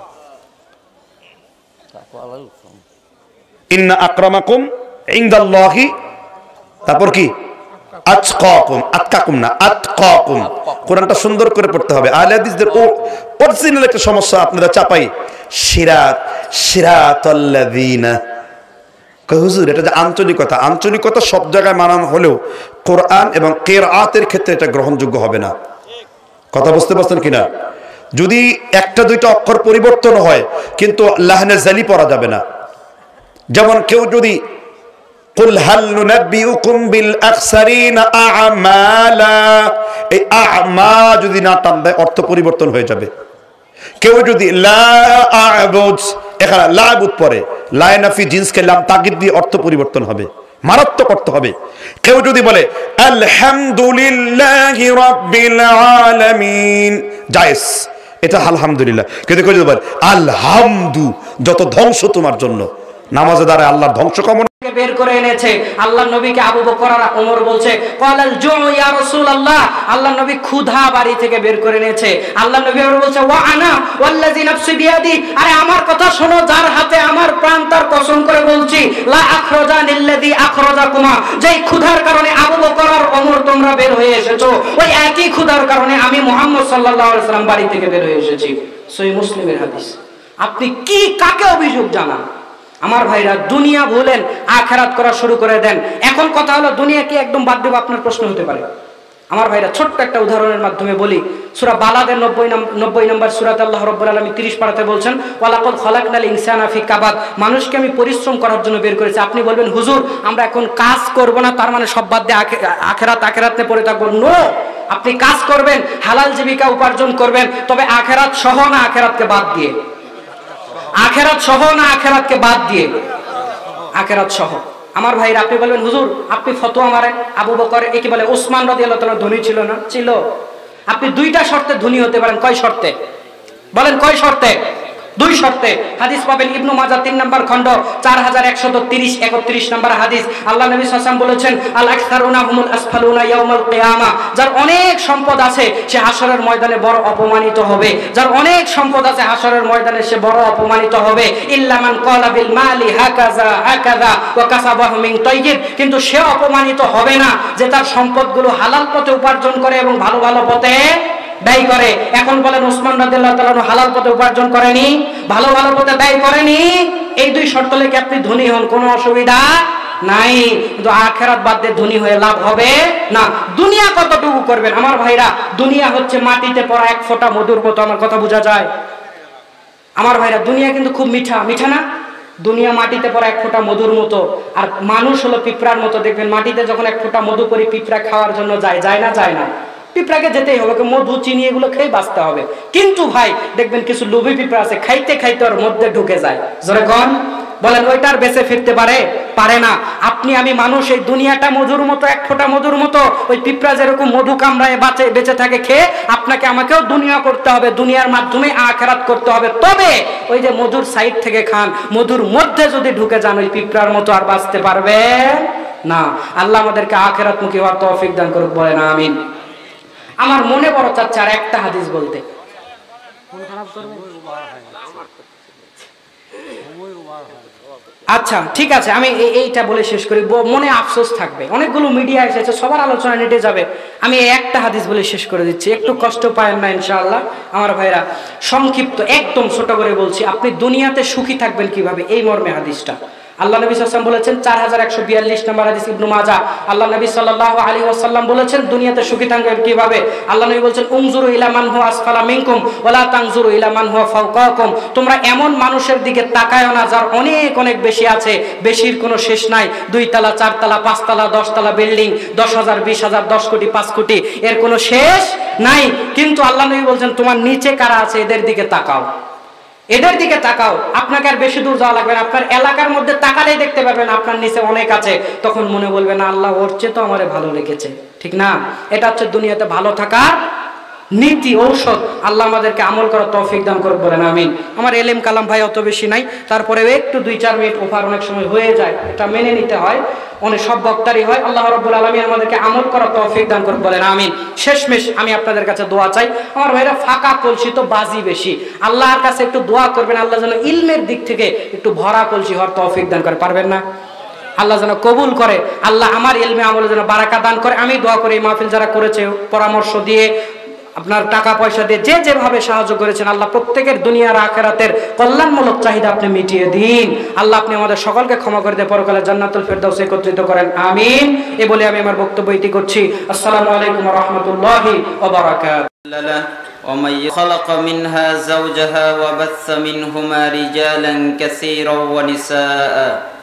ইন্না আকরামাকুম ইনদাল্লাহি, তারপর কি? আতকাকুম, আতকাকুম না আতকাকুম। কোরআনটা সুন্দর করে পড়তে হবে। আহলে হাদিসদের ও অরিজিনাল একটা সমস্যা আপনারা চাপাই, সিরাত সিরাতাল্লাযিনা। কই হুজুর এটা যে আঞ্চলিকতা, আঞ্চলিকতা সব জায়গায় মানানো হলেও কোরআন এবং কিরাআতের ক্ষেত্রে এটা গ্রহণযোগ্য হবে না। কথা বুঝতে পারছেন কিনা? যদি একটা দুইটা অক্ষর পরিবর্তন হয় কিন্তু লাহনে জালি পড়া যাবে না। যেমন কেউ যদি কুল হাল নুনাব্বিউকুম বিল আখসারিনা আ'মালা, এই আ'মা যদি না টান দেয় অর্থ পরিবর্তন হয়ে যাবে। কেউ যদি লা আ'বুদ, এখানে লা আ'বুদ পড়ে, লা নাফি জিন্সকে লাম তাকিদ দিয়ে অর্থ পরিবর্তন হবে, মারাত্মক অর্থ হবে। কেউ যদি বলে আলহামদুলিল্লাহি রাব্বিল আলামিন, জায়েজ, এটা আলহামদুলিল্লাহ। কিন্তু কেউ যদি বলে আলহামদু, যত ধ্বংস তোমার জন্য, নামাজে দাঁড়ায় আল্লাহর ধ্বংস কামনা বের করে এনেছে। আল্লাহর নবীকে আবু বকর আর ওমর বলছে ক্বালাল জুউ ইয়া রাসূলুল্লাহ, আল্লাহর নবী ক্ষুধা বাড়ি থেকে বের করে এনেছে। আল্লাহর নবী আবার বলছে ওয়া আনা ওয়াল্লাযী নাফসি বিয়াদি, আরে আমার কথা শোনো, যার হাতে আমার প্রাণ তার কসম করে বলছি, লা আখরাজানিল্লাযী আখরাজাকুমা, যেই ক্ষুধার কারণে আবু বকর আর ওমর তোমরা বের হয়ে এসেছো, ওই একই ক্ষুধার কারণে আমি মুহাম্মদ সাল্লাল্লাহু আলাইহি ওয়াসাল্লাম বাড়ি থেকে বের হয়ে এসেছি। সহিহ মুসলিমের হাদিস। আপনি কি কাকে অভিযোগ জানান? আমার ভাইরা, দুনিয়া ভুলেন, আখিরাত করা শুরু করে দেন। এখন কথা হলো দুনিয়া কি একদম বাদ দেব? আপনার প্রশ্ন হতে পারে। আমার ভাইরা ছোট্ট একটা উদাহরণের মাধ্যমে বলি, সূরা বালাদের নব্বই নব্বই নম্বর সূরাতে আল্লাহ রাব্বুল আলামিন তিরিশ পারাতে বলছেন ওয়ালাকাদ খালাকনাল ইনসানা ফি কাবাদ, মানুষকে আমি পরিশ্রম করার জন্য বের করেছি। আপনি বলবেন হুজুর আমরা এখন কাজ করব না, তার মানে সব বাদ দিয়ে আখিরাত আখিরাতে পড়ে থাকবো। নো, আপনি কাজ করবেন, হালাল জীবিকা উপার্জন করবেন, তবে আখিরাত সহ না আখিরাতকে বাদ দিয়ে, আখিরাত সহ না আখিরাতকে বাদ দিয়ে, আখিরাত সহ। আমার ভাইরা আপনি বলবেন হুজুর আপনি ফতোয়া মারেন, আবু বকর একে বলে ওসমান রাদিয়াল্লাহু তাআলা ধনী ছিল না? ছিল। আপনি দুইটা শর্তে ধনী হতে পারেন। কয় শর্তে বলেন? কয় শর্তে? দুই শর্তে। হাদিস পাবেন ইবনু মাজাহ তিন নম্বর খণ্ড চার হাজার একশত তিরিশ একত্রিশ নম্বর হাদিস। আল্লাহ নবী সাল্লাল্লাহু আলাইহি ওয়াসাল্লাম বলেছেন আল আকসারুনা হুমুল আসফালুনা ইয়াউমাল কিয়ামা, যার অনেক সম্পদ আছে সে হাশরের ময়দানে বড় অপমানিত হবে। যার অনেক সম্পদ আছে হাশরের ময়দানে সে বড় অপমানিত হবে। ইল্লা মান ক্বালা বিল মালি হাকাযা হাকাযা ওয়া কাসাবাহু মিন তাইয়্যিব, কিন্তু সে অপমানিত হবে না যে তার সম্পদগুলো হালাল পথে উপার্জন করে এবং ভালো ভালো পথে ব্যয় করে। এখন বলেন ওসমান রাদিয়াল্লাহু তাআলা হালাল পথে উপার্জন করেনি, ভালো ভালো পথে ব্যয় করেনি? এই দুই শর্ত লেগে আপনি ধনী হন, কোনো অসুবিধা নাই, কিন্তু আখিরাত বাদ দিয়ে ধনী হয়ে লাভ হবে না। দুনিয়া কতটুকু করবেন? আমার ভাইরা দুনিয়া হচ্ছে মাটিতে পড়া এক ফোঁটা মধুর মতো। আমার কথা বোঝা যায়? আমার ভাইরা দুনিয়া কিন্তু খুব মিঠা, মিঠা না? দুনিয়া মাটিতে পড়া এক ফোঁটা মধুর মতো, আর মানুষ হলো পিঁপড়ার মতো। দেখবেন মাটিতে যখন এক ফোঁটা মধু করি পিঁপড়া খাওয়ার জন্য যায়, যায় না? যায় না? পিঁপড়াকে যেতেই হবে, মধু চিনি এগুলো খেয়ে বাঁচতে হবে। কিন্তু ভাই দেখবেন কিছু লোভী পিঁপড়া আছে, খাইতে খাইতে ওর মধ্যে ঢুকে যায়। জোরে কোন বলেন, ওইটার বেঁচে ফিরতে পারে? পারে না। আপনি আমি মানুষ, এই দুনিয়াটা মধুর মতো, এক ফোঁটা মধুর মতো। ওই পিঁপড়া যেরকম মধু কামড়ায় বাঁচে বেঁচে থাকে খেয়ে, আপনাকে আমাকেও দুনিয়া করতে হবে, দুনিয়ার মাধ্যমে আখিরাত করতে হবে। তবে ওই যে মধুর সাইড থেকে খান, মধুর মধ্যে যদি ঢুকে যান ওই পিঁপড়ার মতো আর বাঁচতে পারবে না। আল্লাহ আমাদেরকে আখিরাতমুখী হওয়ার তৌফিক দান করুক, বলেন আমিন। আমার মনে বড় চাচ্ছে আর একটা হাদিস বলতে। আচ্ছা ঠিক আছে, আমি এইটা বলে শেষ করি, মনে আফসোস থাকবে। অনেকগুলো মিডিয়া এসেছে, সবার আলোচনা নেটে যাবে, আমি একটা হাদিস বলে শেষ করে দিচ্ছি, একটু কষ্ট পায়েন না ইনশাআল্লাহ। আমার ভাইরা সংক্ষিপ্ত একদম ছোট করে বলছি, আপনি দুনিয়াতে সুখী থাকবেন কিভাবে, এই মর্মে হাদিসটা। আল্লাহ নবী সাল্লাল্লাহু আলাইহি ওয়াসাল্লাম বলেছেন, চার হাজার একশো বিয়াল্লিশ নম্বর হাদিস ইবনু মাজাহ। আল্লাহ নবী সাল্লাল্লাহু আলাইহি ওয়াসাল্লাম বলেছেন দুনিয়াতে সুখী থাকবেন কিভাবে। আল্লাহ নবী বলেছেন উনজুরু ইলা মান হুয়া আসফালা মিনকুম ওয়ালা তানজুরু ইলা মান হুয়া ফাওকাকুম, তোমরা এমন মানুষের দিকে তাকায়ও না যার অনেক অনেক বেশি আছে, বেশির কোনো শেষ নাই, দুই তলা চার তলা পাঁচ তলা দশ তলা বিল্ডিং, দশ হাজার বিশ হাজার দশ কোটি পাঁচ কোটি, এর কোনো শেষ নাই। কিন্তু আল্লাহ নবী বলছেন তোমার নিচে কারা আছে এদের দিকে তাকাও, এদের দিকে তাকাও। আপনাকে আর বেশি দূর যাওয়া লাগবে না, আপনার এলাকার মধ্যে তাকালেই দেখতে পাবেন আপনার নিচে অনেক আছে। তখন মনে বলবে না আল্লাহ ওর চেয়ে তো আমারে ভালো লেগেছে, ঠিক না? এটা হচ্ছে দুনিয়াতে ভালো থাকার নীতি, ঔষধ। আল্লাহ আমাদেরকে আমল করার তৌফিক দান করুক, বলেন আমিন। আমার এলেম কালাম ভাই অত বেশি নাই, তারপরে একটু দুই চার মিনিট ওভার অনেক সময় হয়ে যায়, এটা মেনে নিতে হয়, অনেক সব বক্তারই হয়। আল্লাহ রাব্বুল আলামিন আমাদেরকে আমল করার তৌফিক দান করুক, বলেন আমিন। শেষমেশ আমি আপনাদের কাছে দোয়া চাই। আমার ভাইরা ফাঁকা কলসি তো বাজি বেশি, আল্লাহর কাছে একটু দোয়া করবেন, আল্লাহ যেন ইলমের দিক থেকে একটু ভরা কলসি হওয়ার তৌফিক দান করে। পারবেন না? আল্লাহ যেন কবুল করে, আল্লাহ আমার ইলমে আমলে যেন বারাকা দান করে। আমি দোয়া করি এই মাহফিল যারা করেছে, পরামর্শ দিয়ে, আপনার টাকা পয়সা দিয়ে, যে যেভাবে সাহায্য করেছেন, আল্লাহ প্রত্যেকের দুনিয়ার আখিরাতের কল্যাণমূলক চাহিদা আপনি মিটিয়ে দিন। আল্লাহ আপনি আমাদের সকলকে ক্ষমা করে দিয়ে পরকালে জান্নাতুল ফেরদাউসে একত্রিত করেন, আমিন। এ বলে আমি আমার বক্তব্য ইতি করছি। আসসালামু আলাইকুম ওয়া রাহমাতুল্লাহি ওয়া বারাকাতুহু। ومن خلق منها زوجها وبث منهما رجالا كثيرا ونساء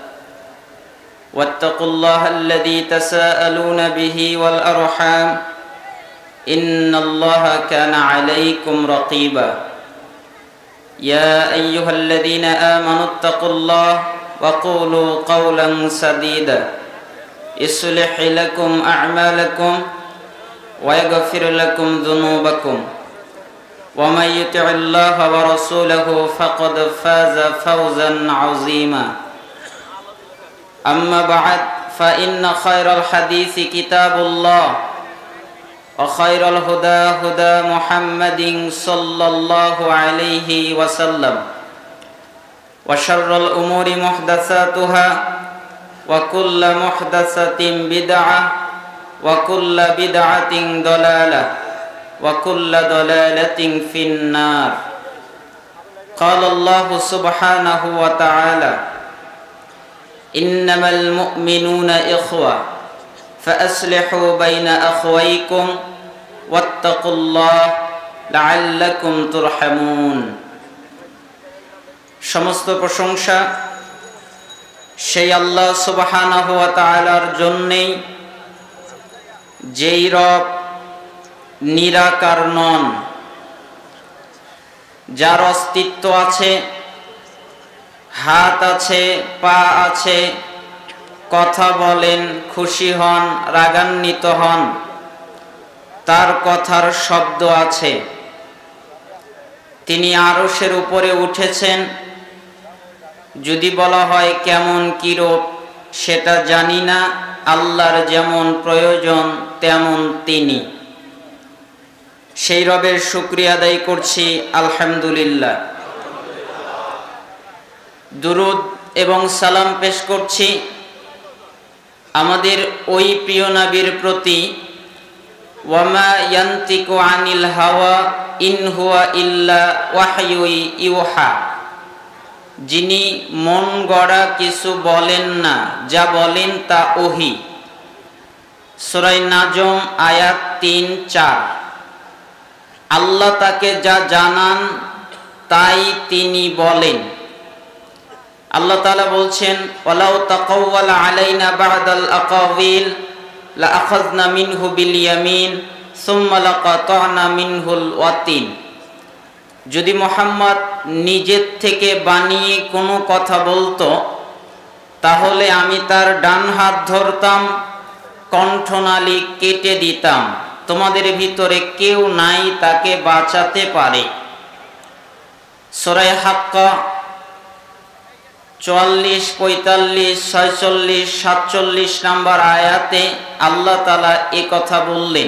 واتقوا الله الذي تساءلون به والأرحام إن الله كان عليكم رقيبا يا أيها الذين آمنوا اتقوا الله وقولوا قولا سديدا يصلح لكم أعمالكم ويغفر لكم ذنوبكم ومن يطع الله ورسوله فقد فاز فوزا عظيما أما بعد فإن خير الحديث كتاب الله وخير الهدى هدى محمد صلى الله عليه وسلم وشر الأمور محدثاتها وكل محدثة بدعة وكل بدعة ضلالة وكل ضلالة في النار قال الله سبحانه وتعالى إنما المؤمنون إخوة فأصلحوا بين أخويكم واتقوا الله لعلكم ترحمون। সমস্ত প্রশংসা সেই আল্লাহ সুবহানাহু ওয়া তাআলার জন্যই, যেই রব নিরাকার নন, যার অস্তিত্ব আছে, হাত আছে, পা আছে, কথা বলেন, খুশি হন, রাগান্বিত হন, তার কথার শব্দ আছে। তিনি আরশের উপরে উঠেছেন। যদি বলা হয় কেমন কি রূপ, সেটা জানি না। আল্লাহর যেমন প্রয়োজন তেমন তিনি। সেই রবের শুকরিয়া আদায় করছি, আলহামদুলিল্লাহ। দুরুদ এবং সালাম পেশ করছি আমাদের ওই প্রিয় নবীর প্রতি, ওয়ামা ইয়ান্তিকু আনিল হাওয়া ইন হুয়া ইল্লা ওয়াহয়ু ইউহা, যিনি মন গড়া কিছু বলেন না, যা বলেন তা ওহী। সূরা নাজম আয়াত তিন চার। আল্লাহ তাকে যা জানান তাই তিনি বলেন। আল্লাহ তাআলা বলছেন, ওয়ালাউ তাকাওয়ালা আলাইনা বা'দাল আকাওয়িল লাআখাযনা মিনহু বিল ইয়ামিন সুম্মা লাকাতা'না মিনহুল ওয়াতিন। যদি মুহাম্মদ নিজের থেকে বানিয়ে কোনো কথা বলতো, তাহলে আমি তার ডান হাত ধরতাম, কণ্ঠনালী কেটে দিতাম। তোমাদের ভিতরে কেউ নাই তাকে বাঁচাতে পারে। সূরা হাক্কা চুয়াল্লিশ, পঁয়তাল্লিশ, ছয়চল্লিশ, সাতচল্লিশ নম্বর আয়াতে আল্লাহ তাআলা এ কথা বললেন।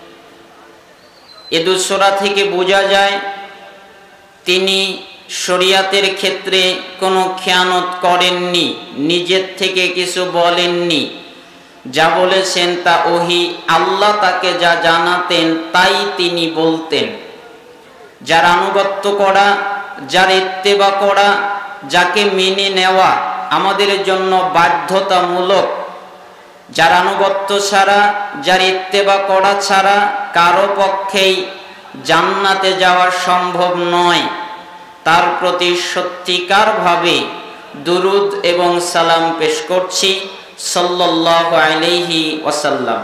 এ দু সূরা থেকে বোঝা যায় তিনি শরিয়াতের ক্ষেত্রে কোনো খেয়ানত করেননি, নিজের থেকে কিছু বলেননি। যা বলেছেন তা ওহী। আল্লাহ তাকে যা জানাতেন তাই তিনি বলতেন। যার আনুগত্য করা, যার ইত্তেবা করা, যাকে মেনে নেওয়া আমাদের জন্য বাধ্যতামূলক। যার আনুগত্য ছাড়া, যার ইত্তেবা করা ছাড়া কারো পক্ষেই জান্নাতে যাওয়া সম্ভব নয়, তার প্রতি সত্যিকার ভাবে দুরুদ এবং সালাম পেশ করছি, সাল্লাল্লাহু আলাইহি ওয়াসাল্লাম।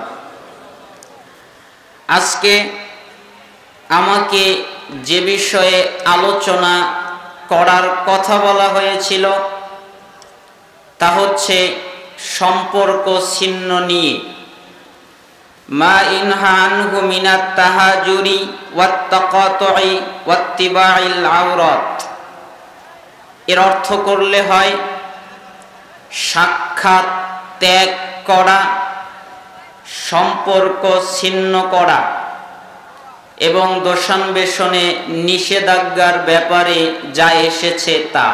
আজকে আমাকে যে বিষয়ে আলোচনা করার কথা বলা হয়েছিল তা হচ্ছে সম্পর্ক ছিন্ন নিয়ে। মা ইনহা আনহু মিনাত তাহাজুরি ওয়াত তাকাতুই ওয়াত্তিবাইল আওরাত। এর অর্থ করলে হয় সাক্ষাৎ ত্যাগ করা, সম্পর্ক ছিন্ন করা এবং দোষান্বেষণে নিষেধাজ্ঞার ব্যাপারে যা এসেছে তা।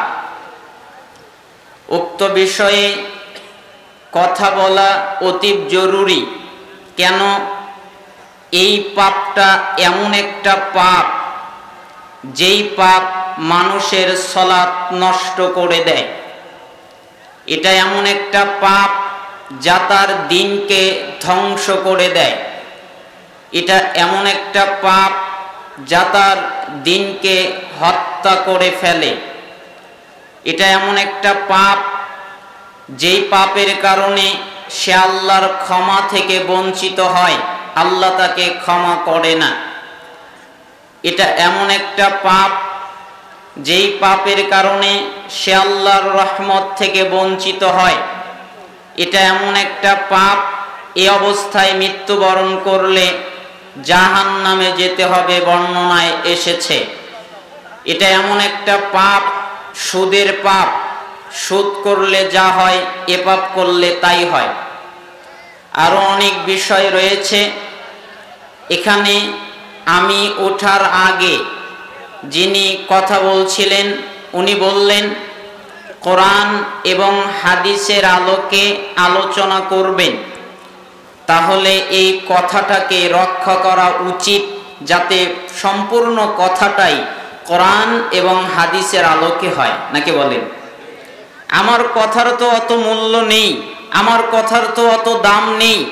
উক্ত বিষয়ে কথা বলা অতি জরুরি। কেন? এই পাপটা এমন একটা পাপ, যেই পাপ মানুষের সালাত নষ্ট করে দেয়। এটা এমন একটা পাপ যা তার দিনকে ধ্বংস করে দেয়। এটা এমন একটা পাপ যা তার দিনকে হত্যা করে ফেলে। এটা এমন একটা পাপ যেই পাপের কারণে সে আল্লাহর ক্ষমা থেকে বঞ্চিত হয়, আল্লাহ তাকে ক্ষমা করে না। এটা এমন একটা পাপ যেই পাপের কারণে সে আল্লাহর রহমত থেকে বঞ্চিত হয়। এটা এমন একটা পাপ, এই অবস্থায় মৃত্যুবরণ করলে জাহান্নামে যেতে হবে, বর্ণনায় এসেছে। এটা এমন একটা পাপ, সুদের পাপ। সুদ করলে যা হয়, এ পাপ করলে তাই হয়। আরো অনেক বিষয় রয়েছে। এখানে আমি ওঠার আগে যিনি কথা বলছিলেন উনি বললেন কোরআন এবং হাদিসের আলোকে আলোচনা করবেন। তাহলে এই কথাটাকে রক্ষা করা উচিত, যাতে সম্পূর্ণ কথাটাই কোরআন এবং হাদিসের আলোকে হয়, নাকি বলেন? আমার কথার তো অত মূল্য নেই, আমার কথার তো অত দাম নেই।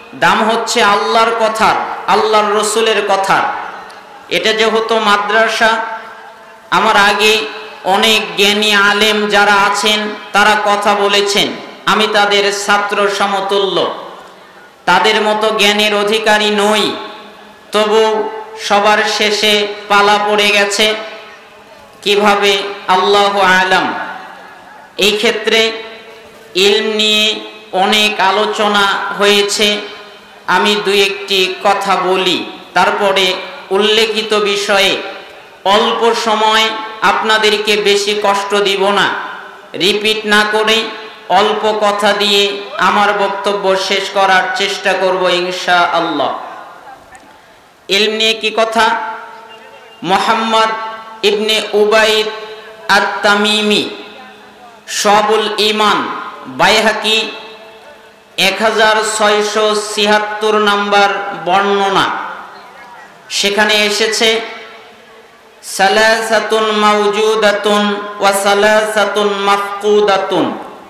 দাম হচ্ছে আল্লাহর কথার, আল্লাহর রসুলের কথার। এটা যেহেতু মাদ্রাসা, আমার আগে অনেক জ্ঞানী আলেম যারা আছেন তারা কথা বলেছেন, আমি তাদের ছাত্র সমতুল্য, তাদের মতো জ্ঞানের অধিকারী নই। তবু সবার শেষে পালা পড়ে গেছে, কিভাবে আল্লাহ আলাম। এই ক্ষেত্রে ইলম নিয়ে অনেক আলোচনা হয়েছে, আমি দুই একটি কথা বলি, তারপরে উল্লেখিত বিষয়ে অল্প সময় আপনাদেরকে বেশি কষ্ট দিব না, রিপিট না করে অল্প কথা দিয়ে আমার বক্তব্য শেষ করার চেষ্টা করব ইনশাআল্লাহ। ইলম নিয়ে কি কথা? মুহাম্মদ ইবনে উবাইদ আত-তামিমি, শুআবুল ঈমান, বাইহাকি, এক হাজার ছয়শো ছিয়াত্তর নাম্বার বর্ণনা। সেখানে এসেছে সালাসাতুন মাওজুদাতুন ওয়া সালাসাতুন মাফকুদাতুন,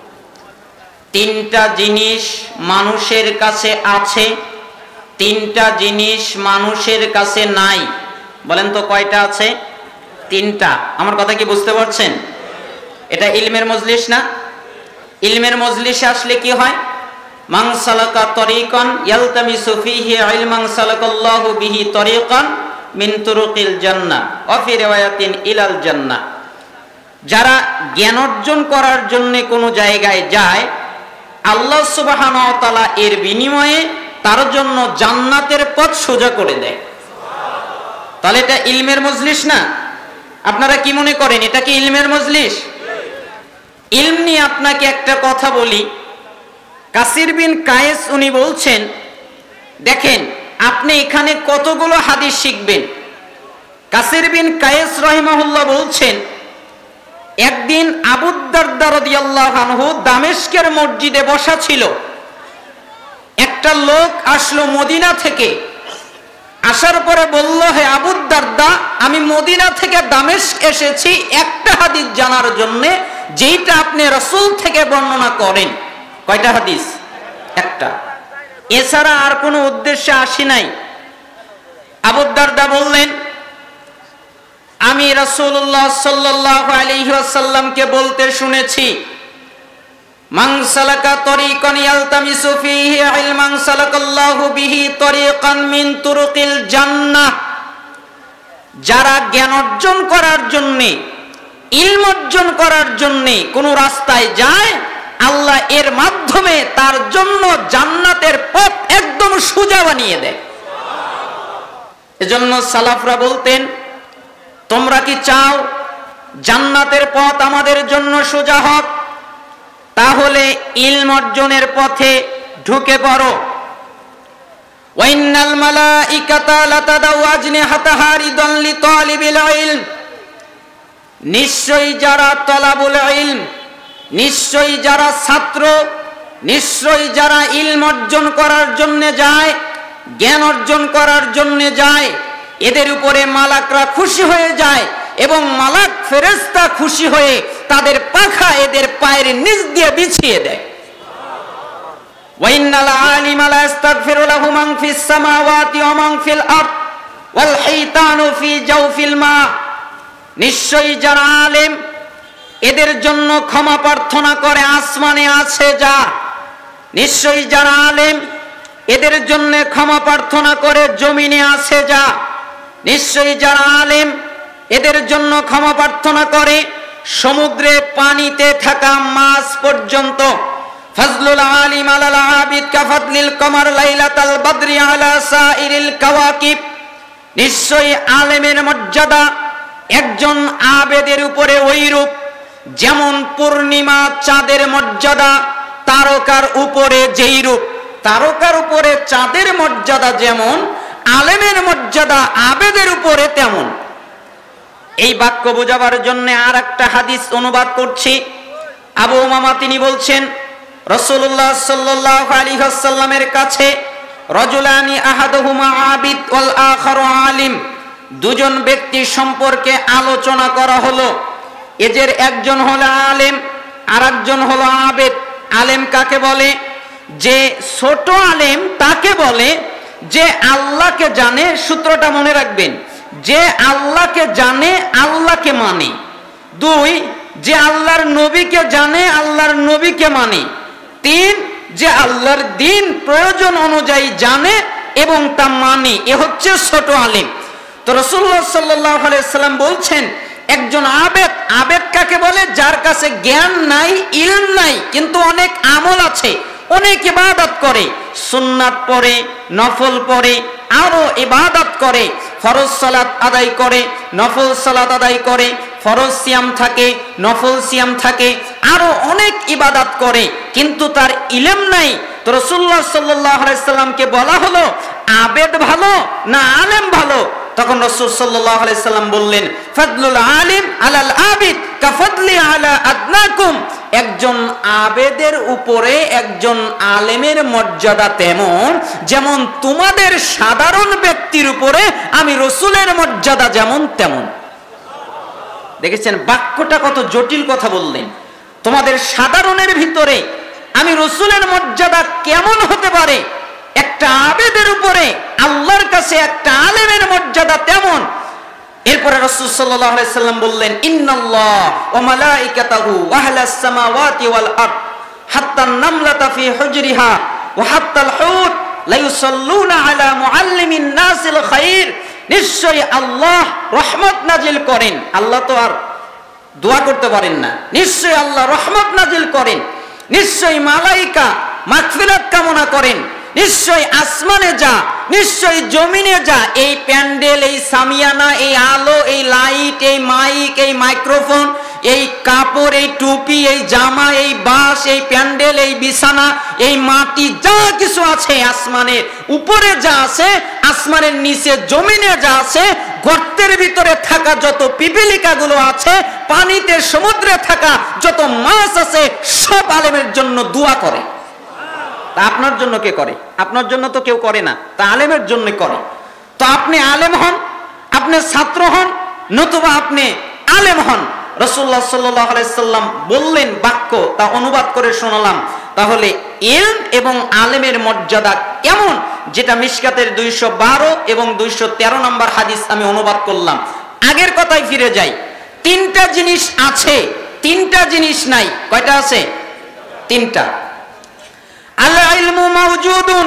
তিনটা জিনিস মানুষের কাছে আছে, তিনটা জিনিস মানুষের কাছে নাই। বলেন তো কয়টা আছে? তিনটা। আমার কথা কি বুঝতে পারছেন? এটা ইলমের মজলিস না? ইলমের মজলিসে আসলে কি হয়? মান সালাকা তরিকান ইয়ালতামিসু ফীহি ইলমান সালাকাল্লাহু বিহি তরিকান মিন তুরুকিল জান্নাহ ওয়া ফি রিওয়ায়াতিন ইলাল জান্নাহ। যারা জ্ঞান অর্জন করার জন্য কোনো জায়গায় যায়, আল্লাহ সুবহানাহু ওয়া তাআলা এর বিনিময়ে তার জন্য জান্নাতের পথ সোজা করে দেয়। তাহলে এটা ইলমের মজলিস না? আপনারা কি মনে করেন এটা কি ইলমের মজলিস? ইলম নিয়ে আপনাকে একটা কথা বলি। কাসির বিন কায়েস উনি বলছেন, দেখেন আপনি এখানে কতগুলো হাদিস শিখবেন। কাসির বিন কায়েস রাহিমাহুল্লাহ বলছেন, একদিন আবু দারদা রাদিয়াল্লাহু আনহু দামেস্কের মসজিদে বসা ছিল। একটা লোক আসলো মদিনা থেকে, আসার পরে বলল, হে আবু দারদা, আমি মদিনা থেকে দামেস্ক এসেছি একটা হাদিস জানার জন্য, যেটা আপনি রাসূল থেকে বর্ণনা করেন। কয়টা হাদিস? একটা। এছাড়া আর কোনো উদ্দেশ্যে আসি নাই। আবু দারদা বললেন, আমি রাসূলুল্লাহ সাল্লাল্লাহু আলাইহি ওয়াসাল্লামকে বলতে শুনেছি, মান সালাকা তরিকান ইয়ালতামিসু ফীহি ইলমান সালাকাল্লাহু বিহি তরিকান মিন তুরুকিল জান্নাহ। যারা জ্ঞান অর্জন করার জন্য, ইলম অর্জন করার জন্য কোন রাস্তায় যায়, আল্লাহ এর মাধ্যমে তার জন্য জান্নাতের পথ একদম সোজা বানিয়ে দেয়। এজন্য সালাফরা বলতেন, তোমরা কি চাও জান্নাতের পথ আমাদের জন্য সোজা হোক? তাহলে ইলম অর্জনের পথে ঢুকে পড়ো। ওয়াইন্নাল মালাইকাতা লাতাদাউ আজনিহাতাহা রিদান লিতালিবিল ইলম। নিশ্চয়ই যারা তলাবুল ইলম, নিশ্চয়ই যারা ছাত্র, নিশ্চয়ই যারা ইলম অর্জন করার জন্য যায়, জ্ঞান অর্জন করার জন্য যায়, এদের উপরে মালাকরা খুশি হয়ে যায় এবং মালাক ফেরেশতা খুশি হয়ে তাদের পাখা এদের পায়ের নিচ দিয়ে বিছিয়ে দেয়। ওয়াইন্নাল আলিমা লা ইস্তাগফিরু লাহু মান ফিস সামাওয়াতি ওয়া মান ফিল আরদ ওয়াল হাইতানু ফি জাওফিল মা। নিশ্চয়ই যারা আলেম, এদের জন্য ক্ষমা প্রার্থনা করে আসমানে আছে যা। নিশ্চয়ই যারা আলেম, এদের জন্য ক্ষমা প্রার্থনা করে জমিনে আছে যা। নিশ্চয়ই যারা আলেম, এদের জন্য ক্ষমা প্রার্থনা করে সমুদ্রে পানিতে থাকা মাছ পর্যন্ত। ফজলুল আলিম আলাল আবিদ কাফাদলিল কমার লাইলাতাল বদরি আলা সাইরিল কাওয়াকিব। নিশ্চয়ই আলেমের মর্যাদা একজন আবেদের উপরে ওইরূপ যেমন পূর্ণিমা চাঁদের মর্যাদা তারকার উপরে যেই রূপ। তারকার উপরে চাঁদের মর্যাদা যেমন, আলেমের মর্যাদা আবেদের উপরে তেমন। এই বাক্য বোঝাবার জন্য আর একটা হাদিস অনুবাদ করছি। আবু উমামা তিনি বলছেন, রাসূলুল্লাহ সাল্লাল্লাহু আলাইহি ওয়াসাল্লামের কাছে রাজুলানি আহাদুহুমা আবিদ ওয়াল আখারু আলিম, দুজন ব্যক্তি সম্পর্কে আলোচনা করা হলো। এদের একজন হলো আলেম আর একজন হলো আবেদ। আলেম কাকে বলে? যে ছোট আলেম তাকে বলে যে আল্লাহকে জানে, সূত্রটা মনে রাখবেন, যে আল্লাহকে জানে আল্লাহকে মানে। দুই, যে আল্লাহর নবীকে জানে আল্লাহর নবীকে মানে। তিন, যে আল্লাহর দ্বীন প্রয়োজন অনুযায়ী জানে এবং তা মানে, এ হচ্ছে ছোট আলেম। তো রাসূলুল্লাহ সাল্লাল্লাহু আলাইহি সাল্লাম বলছেন একজন আবেদ, আবেদ কাকে বলে? যার কাছে জ্ঞান নাই, ইলম নাই, কিন্তু অনেক আমল আছে, অনেক ইবাদত করে, সুন্নাত পড়ে, নফল পড়ে, আরো ইবাদত করে, ফরজ সালাত আদায় করে, নফল সালাত আদায় করে, ফরজ সিয়াম থাকে, নফল সিয়াম থাকে, আরো অনেক ইবাদত করে, কিন্তু তার ইলম নাই। তো রাসূলুল্লাহ সাল্লাল্লাহু আলাইহি সাল্লামকে বলা হলো আবেদ ভালো না আলেম ভালো? তখন রাসূল সাল্লাল্লাহু আলাইহি সাল্লাম বললেন, ফাদলুল আলিম আলাল আবিদ কাফাদলি আলা আদনাকুম। একজন আবেদের উপরে একজন আলেমের মর্যাদা তেমন যেমন তোমাদের সাধারণ ব্যক্তির উপরে আমি রাসূলের মর্যাদা যেমন তেমন। দেখেছেন বাক্যটা কত জটিল কথা বললেন। তোমাদের সাধারণের ভিতরে আমি রাসূলের মর্যাদা কেমন হতে পারে, একটা আবেদের উপরে আল্লাহর কাছে একটা আলেমের মর্যাদা তেমন। এরপরে রাসূল সাল্লাল্লাহু আলাইহি সাল্লাম বললেন, ইন্নাল্লাহ ওয়া মালাইকাতাহু ওয়া আহলাস সামাওয়াতি ওয়াল আরদ হাত্তা নামলাতা ফি হুজরিহা ওয়া হাত্তাল হুত লা ইউসাল্লুনা আলা মুআল্লিমিন নাসিল খায়র। নিশ্চয়ই আল্লাহ রহমত নাজিল করেন। আল্লাহ তো আর দোয়া করতে পারেন না, নিশ্চয়ই আল্লাহ রহমত নাজিল করেন, নিশ্চয়ই মালাইকা মাগফিরাত কামনা করেন, নিশ্চয়ই আসমানে যা, নিশ্চয়ই জমিনে যা, এই প্যান্ডেল, এই সামিয়ানা, এই আলো, এই লাইট, এই মাইক, এই মাইক্রোফোন, এই কাপড়, এই টুপি, এই জামা, এই বাঁশ, এই প্যান্ডেল, এই বিছানা, এই মাটি, যা কিছু আছে আসমানের উপরে যা আছে, আসমানের নিচে জমিনে যা আছে, গর্তের ভিতরে থাকা যত পিপিলিকাগুলো আছে, পানিতে সমুদ্রে থাকা যত মাছ আছে, সব আলেমের জন্য দোয়া করে। তা আপনার জন্য কে করে? আপনার জন্য তো কেউ করে না, তা আলেমের জন্য করে। তো আপনি আলেম হন, আপনি ছাত্র হন, নতুবা আপনি আলেম হন। রাসূলুল্লাহ সাল্লাল্লাহু আলাইহি সাল্লাম বললেন বাক্য, তা অনুবাদ করে শোনালাম। তাহলে ইলম এবং আলেমের মর্যাদা কেমন, যেটা মিশকাতের দুইশো বারো এবং দুইশো তেরো নম্বর হাদিস আমি অনুবাদ করলাম। আগের কথায় ফিরে যাই। তিনটা জিনিস আছে, তিনটা জিনিস নাই। কয়টা আছে? তিনটা। আল ইলমু মাওজুদুন,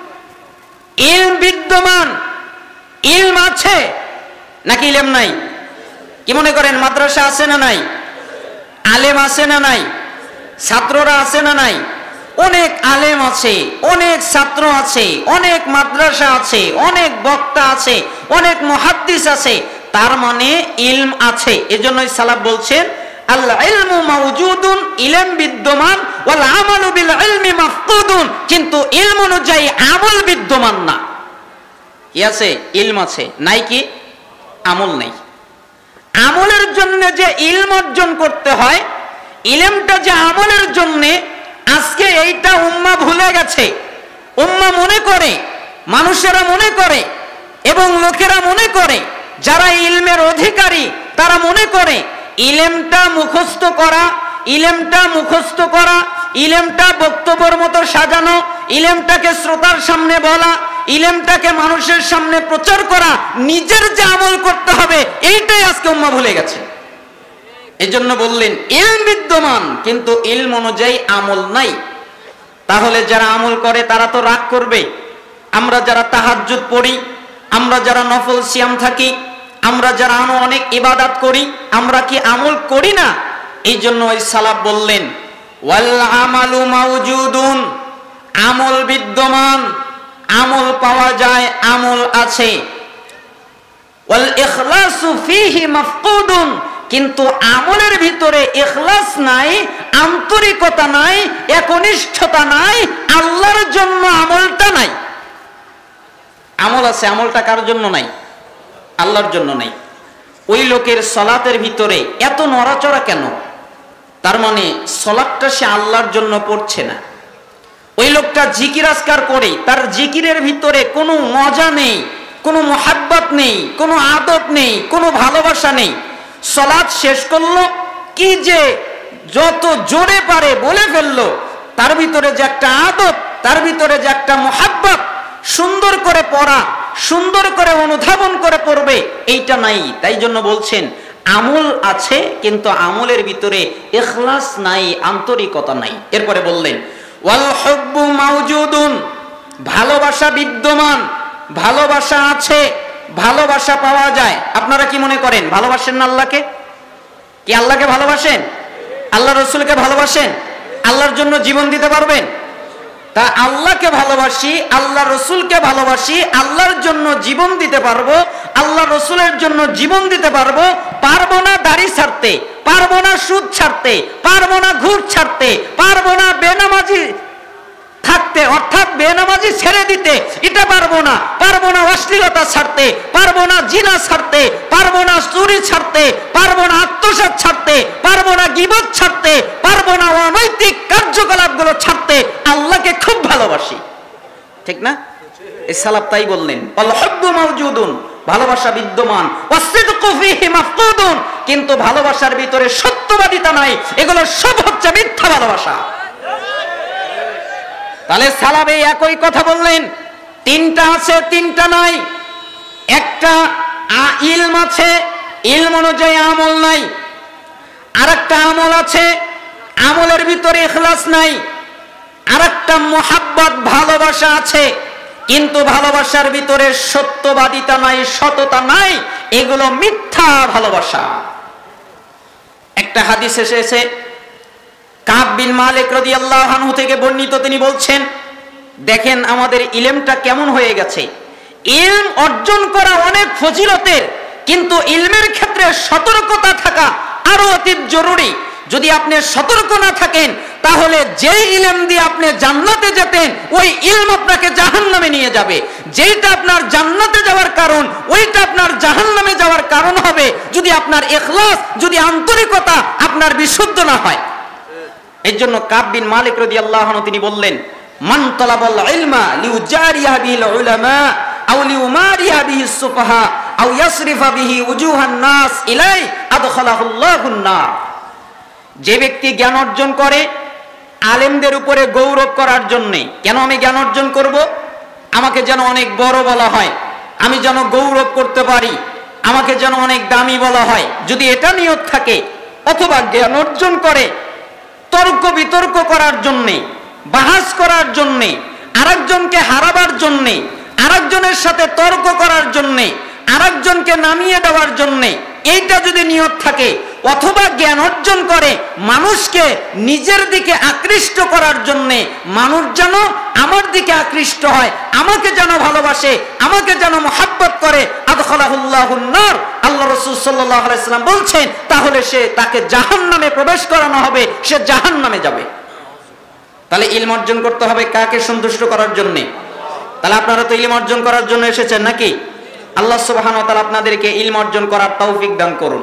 ইলম বিদ্যমান। ইলম আছে নাকি ইলম নাই? কি মনে করেন? মাদ্রাসা আছে না নাই? আলেম আছে না নাই? ছাত্ররা আছে না নাই? অনেক আলেম আছে, অনেক ছাত্র আছে, অনেক মাদ্রাসা আছে, অনেক বক্তা আছে, অনেক মুহাদ্দিস আছে, তার মানে ইলম আছে। এজন্যই সালাফ বলছেন আল ইলমু মাওজুদুন, ইলম বিদ্যমান, ওয়াল আমালু বিল ইলমি মাফকুদুন, কিন্তু ইলম অনুযায়ী আমল বিদ্যমান না। কি আছে? ইলম আছে, নাই কি? আমল নাই। আমলের জন্য যে ইলম অর্জন করতে হয়, ইলমটা যে আমলের জন্য, আজকে এইটা উম্মাহ ভুলে গেছে। উম্মাহ মনে করে, মানুষেরা মনে করে এবং লোকেরা মনে করে, যারা ইলমের অধিকারী তারা মনে করে ইলমটা মুখস্থ করা, ইলমটা মুখস্থ করা, ইলমটা বক্তব্যের মতো সাজানো, ইলমটাকে শ্রোতার সামনে বলা, ইলমটাকে মানুষের সামনে প্রচার করা, নিজের যে আমল করতে হবে এইটাই আজকে উম্মাহ ভুলে গেছে। এই জন্য বললেন ইলম বিদ্যমান, কিন্তু ইলম অনুযায়ী আমল নাই। তাহলে যারা আমল করে তারা তো রাগ করবে। আমরা যারা তাহাজ্জুদ পড়ি, আমরা যারা নফল সিয়াম থাকি, আমরা যারা আরো অনেক ইবাদত করি, আমরা কি আমল করি না? এই জন্য ওই সালাফ বললেন ওয়াল আমালু মাওজুদুন, আমল বিদ্যমান, আমল পাওয়া যায়, আমল আছে। ওয়াল ইখলাসু ফীহি মাফকুদুন, কিন্তু আমলের ভিতরে ইখলাস নাই, আন্তরিকতা নাই, একনিষ্ঠতা নাই, আল্লাহর জন্য আমলটা নাই। আমল আছে, আমলটা কার জন্য নাই? আল্লাহর জন্য নাই। ওই লোকের সলাতের ভিতরে এত নড়াচড়া কেন? তার মানে সলাতটা সে আল্লাহর জন্য পড়ছে না। ওই লোকটা জিকির আজকার করে, তার জিকিরের ভিতরে কোনো মজা নেই, কোনো মোহাব্বত নেই, কোনো আদব নেই, কোনো ভালোবাসা নেই। সলাত শেষ করলো, কি যে যত জোরে পারে বলে ফেললো, তার ভিতরে যে একটা আদব, তার ভিতরে যে একটা মুহাব্বত, সুন্দর করে পড়া, সুন্দর করে অনুধাবন করে পড়বে, এইটা নাই। তাই জন্য বলছেন আমল আছে কিন্তু আমলের ভিতরে ইখলাস নাই, আন্তরিকতা নাই। এরপরে বললেন ওয়াল হুব্বু মাওজুদুন, ভালোবাসা বিদ্যমান, ভালোবাসা আছে, ভালোবাসা পাওয়া যায়। আপনারা কি মনে করেন ভালোবাসেন না আল্লাহকে? কি আল্লাহকে ভালোবাসেন? আল্লাহ রসুলকে ভালোবাসেন? আল্লাহর জন্য জীবন দিতে পারবেন? তা আল্লাহকে ভালোবাসি, আল্লাহ রসুলকে ভালোবাসি, আল্লাহর জন্য জীবন দিতে পারবো, আল্লাহ রসুলের জন্য জীবন দিতে পারবো, পারবো না দাড়ি ছাড়তে, পারবো না সুদ ছাড়তে, পারবো না ঘুষ ছাড়তে, পারবো না বেনামাজি থাকতে অর্থাৎ বেনামাজি ছেড়ে দিতে, এটা পারবো না। পারবো না অশ্লীলতা ছাড়তে, পারবো না জিনা ছাড়তে, পারবো না চুরি ছাড়তে, পারবো না আত্মসাৎ ছাড়তে, পারবো না গীবত ছাড়তে, পারবো না অনৈতিক কার্যকলাপগুলো ছাড়তে। আল্লাহকে খুব ভালোবাসি, ঠিক না? এই সালাফ তাই বললেন আল হুব্বু মাওজুদুন, ভালোবাসা বিদ্যমান, ওয়াসিদকু ফীহি মাফকুদুন, কিন্তু ভালোবাসার ভিতরে সত্যবাদিতা নাই। এগুলো সব হচ্ছে মিথ্যা ভালোবাসা। তাহলে সালাবে একই কথা বললেন, তিনটা আছে তিনটা নাই। একটা ইলম আছে, ইলম অনুযায়ী আমল নাই। আরেকটা আমল আছে, আমলের ভিতরে ইখলাস নাই। আরেকটা মুহাব্বত, ভালোবাসা আছে কিন্তু ভালোবাসার ভিতরে সত্যবাদিতা নাই, সততা নাই। এগুলো মিথ্যা ভালোবাসা। একটা হাদিস এসেছে কাব বিন মালিক রাদিয়াল্লাহু আনহু থেকে বর্ণিত, তিনি বলছেন দেখেন আমাদের ইলমটা কেমন হয়ে গেছে। ইলম অর্জন করা অনেক ফজিলতের, কিন্তু ইলমের ক্ষেত্রে সতর্কতা থাকা আরো অতি জরুরি। যদি আপনি সতর্ক না থাকেন তাহলে যেই ইলম দিয়ে আপনি জান্নাতে যেতেন ওই ইলম আপনাকে জাহান্নামে নিয়ে যাবে। যেইটা আপনার জান্নাতে যাওয়ার কারণ ওইটা আপনার জাহান্নামে যাওয়ার কারণ হবে যদি আপনার ইখলাস, যদি আন্তরিকতা আপনার বিশুদ্ধ না হয়। এর জন্য কাব বিন মালিক রাদিয়াল্লাহু আনহু তিনি বললেন মান তালাবাল ইলমা লিউজারিয়া বিল উলামা আও লিউমারিয়া বিহিস সুফাহা আও ইয়াসরিফা বিহি উজুহান নাস ইলাই আদখালাহুল্লাহুন নার। যে ব্যক্তি জ্ঞান অর্জন করে আলেমদের উপরে গৌরব করার জন্য, কেন আমি জ্ঞান অর্জন করব? আমাকে যেন অনেক বড় বলা হয়, আমি যেন গৌরব করতে পারি, আমাকে যেন অনেক দামি বলা হয়, যদি এটা নিয়ত থাকে, অথবা জ্ঞান অর্জন করে তর্ক বিতর্ক করার জন্যে, বাহাস করার জন্যে, আরেকজনকে হারাবার জন্যে, আরেকজনের সাথে তর্ক করার জন্যে, আরেকজনকে নামিয়ে দেওয়ার জন্যে, এইটা যদি নিয়ত থাকে, অথবা জ্ঞান অর্জন করে মানুষকে নিজের দিকে আকৃষ্ট করার জন্যে, মানুষ যেন আমার দিকে আকৃষ্ট হয়, আমাকে যেন ভালোবাসে, আমাকে যেন মুহাব্বত করে, আদখালাহুল্লাহুন নার, আল্লাহ রাসূল সাল্লাল্লাহু আলাইহি ওয়াসাল্লাম বলছেন, তাহলে সে তাকে জাহান্নামে প্রবেশ করানো হবে, সে জাহান্নামে যাবে। তাহলে ইলম অর্জন করতে হবে কাকে সন্তুষ্ট করার জন্য? তাহলে আপনারা তো ইলম অর্জন করার জন্য এসেছেন নাকি? আল্লাহ সুবহানাহু ওয়া তাআলা আপনাদেরকে ইলম অর্জন করার তৌফিক দান করুন।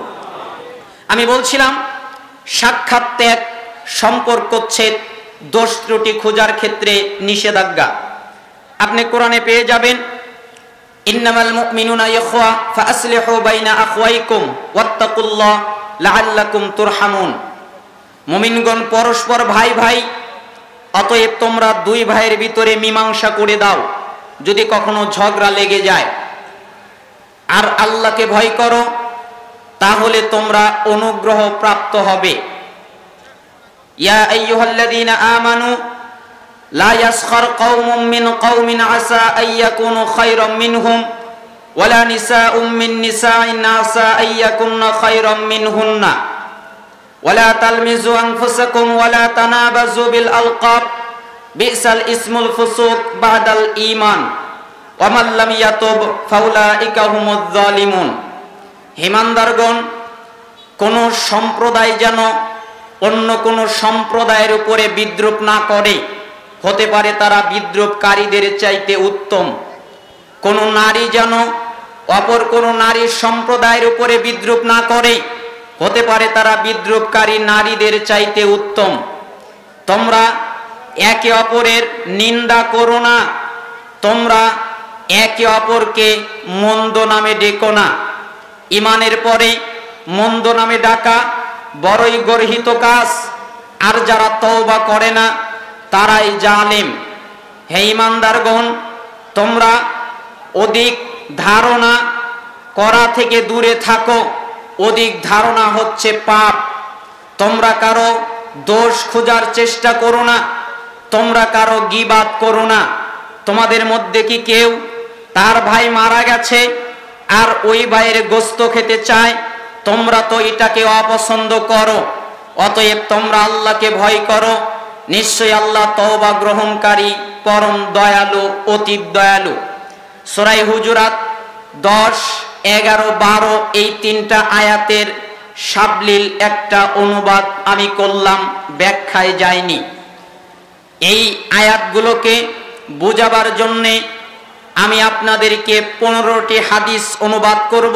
আমি বলছিলাম সাক্ষাৎ ত্যাগ, সম্পর্কচ্ছেদ, দোষ ত্রুটি খোঁজার ক্ষেত্রে নিষেধাজ্ঞা আপনি কোরআনে পেয়ে যাবেন। ইন্নামাল মুমিনুনা ইখওয়া ফাআসলিহু বাইনা আখওয়াইকুম ওয়াত্তাকুল্লাহ লাআল্লাকুম তুরহামুন। মুমিনগণ পরস্পর ভাই ভাই, অতএব তোমরা দুই ভাইয়ের ভিতরে মীমাংসা করে দাও যদি কখনো ঝগড়া লেগে যায়, আর আল্লাহকে ভয় করো, তাহলে তোমরা অনুগ্রহ প্রাপ্ত হবে। ইয়া আইয়ুহাল্লাযীনা আমানু লা ইয়াসখার কওমুম মিন কওমিন আসা আইয়াকুনু খায়রাম মিনহুম ওয়ালা নিসাউম মিন নিসাইন আসা আইয়াকুননা খায়রাম মিনহুন্না ওয়ালা তালমিজু আনফুসাকুম ওয়ালা তানাবাজু বিল আলকাব বিসাল ইসমুল ফুসুক বাদাল ঈমান ওয়া মান লাম ইয়াতুব ফাউলাইকা হুমুয যালিমুন। হিমানদারগণ, কোন সম্প্রদায় যেন অন্য কোন সম্প্রদায়ের উপরে বিদ্রুপ না করে, হতে পারে তারা বিদ্রুপকারীদের চাইতে উত্তম। কোন নারী যেন অপর কোন নারীর সম্প্রদায়ের উপরে বিদ্রুপ না করে, হতে পারে তারা বিদ্রুপকারী নারীদের চাইতে উত্তম। তোমরা একে অপরের নিন্দা করো না, তোমরা একে অপরকে মন্দ নামে ডেকো না। ইমানের পরে মন্দ নামে ডাকা বড়ই গর্হিত কাজ, আর যারা তওবা করে না তারাই জালেম। হে ঈমানদারগণ, তোমরা অধিক ধারণা করা থেকে দূরে থাকো। অধিক ধারণা হচ্ছে পাপ। তোমরা কারো দোষ খোঁজার চেষ্টা করো না, তোমরা কারো গীবাত করো না। তোমাদের মধ্যে কি কেউ তার ভাই মারা গেছে আর ওই ভাইয়ের গোশত খেতে চায়? তোমরা তো এটাকে অপছন্দ করো। অতএব তোমরা আল্লাহকে ভয় করো। নিশ্চয়ই আল্লাহ তওবা গ্রহণকারী, পরম দয়ালু, অতি দয়ালু। সূরা হুজুরাত দশ, এগারো, বারো এই তিনটা আয়াতের সাবলীল একটা অনুবাদ আমি করলাম, ব্যাখ্যায় যায়নি। এই আয়াতগুলোকে বোঝাবার জন্যে আমি আপনাদেরকে পনেরোটি হাদিস অনুবাদ করব,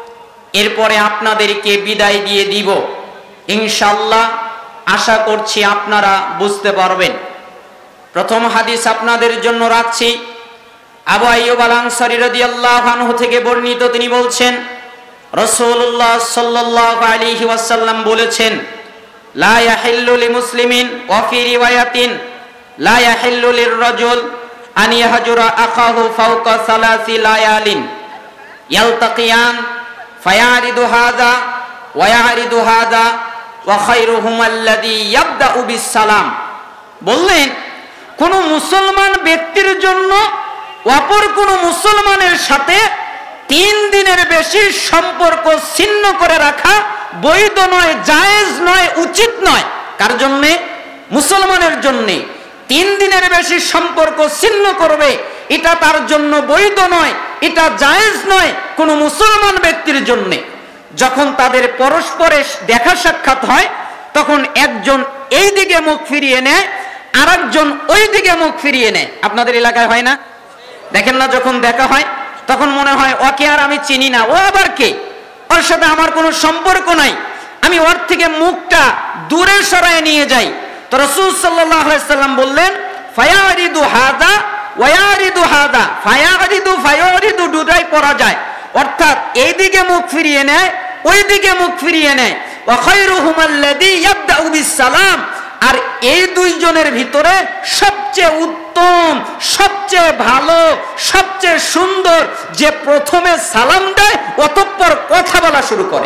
এরপরে আপনাদেরকে বিদায় দিয়ে দিব। ইনশাআল্লাহ আশা করছি আপনারা বুঝতে পারবেন। প্রথম হাদিস আপনাদের জন্য রাখছি। আবু আইয়ুব আল আনসারী রাদিয়াল্লাহু আনহু থেকে বর্ণিত, তিনি বলছেন রাসূলুল্লাহ সাল্লাল্লাহু আলাইহি ওয়াসাল্লাম বলেছেন, লা ইয়াহিল্লু লিমুসলিমিন ওয়া ফি রিওয়ায়াতিন লা ইয়াহিল্লু লিররাজুল আন ইয়াহজুরা আখাহু ফাওকা সালাসি লায়ালিন ইয়ালতাকিয়ান ফায়ারিদু হাযা ওয়া ইয়ারিদু হাযা ওয়া খায়রুহুম আল্লাযী ইয়াবদাউ বিস সালাম। বললেন, কোন মুসলমান ব্যক্তির জন্য অপর কোন মুসলমানের সাথে তিন দিনের বেশি সম্পর্ক ছিন্ন করে রাখা বৈধ নয়, জায়েজ নয়, উচিত নয়। কার জন্য? মুসলমানের জন্য। তিন দিনের বেশি সম্পর্ক ছিন্ন করবে, এটা তার জন্য বৈধ নয়, এটা জায়েজ নয় কোন মুসলমান ব্যক্তির জন্য। যখন তাদের পরস্পরের দেখা সাক্ষাৎ হয়, তখন একজন এই দিকে মুখ ফিরিয়ে নেয়, আর একজন ওই দিকে মুখ ফিরিয়ে নেয়। আপনাদের এলাকায় হয় না? দেখেন না, যখন দেখা হয় তখন মনে হয় ওকে আর আমি চিনি না, ও আবার কে, ওর সাথে আমার কোনো সম্পর্ক নাই, আমি ওর থেকে মুখটা দূরে সরায় নিয়ে যাই। তো রাসূল সাল্লাল্লাহু আলাইহি সাল্লাম বললেন, ফায়ারিদু হাদা ওয়ায়ারিদু হাদা। ফায়ারিদু ফায়ারিদু দুটাই পড়া যায়, অর্থাৎ এই দিকে মুখ ফিরিয়ে নেয়, ওই দিকে মুখ ফিরিয়ে নেয়। ওয়া খায়রুহুম আল্লাযী ইয়াবদাউ বিস সালাম। আর এই দুইজনের ভিতরে সবচেয়ে উত্তম, সবচেয়ে ভালো, সবচেয়ে সুন্দর যে প্রথমে সালাম দেয় অতঃপর কথা বলা শুরু করে।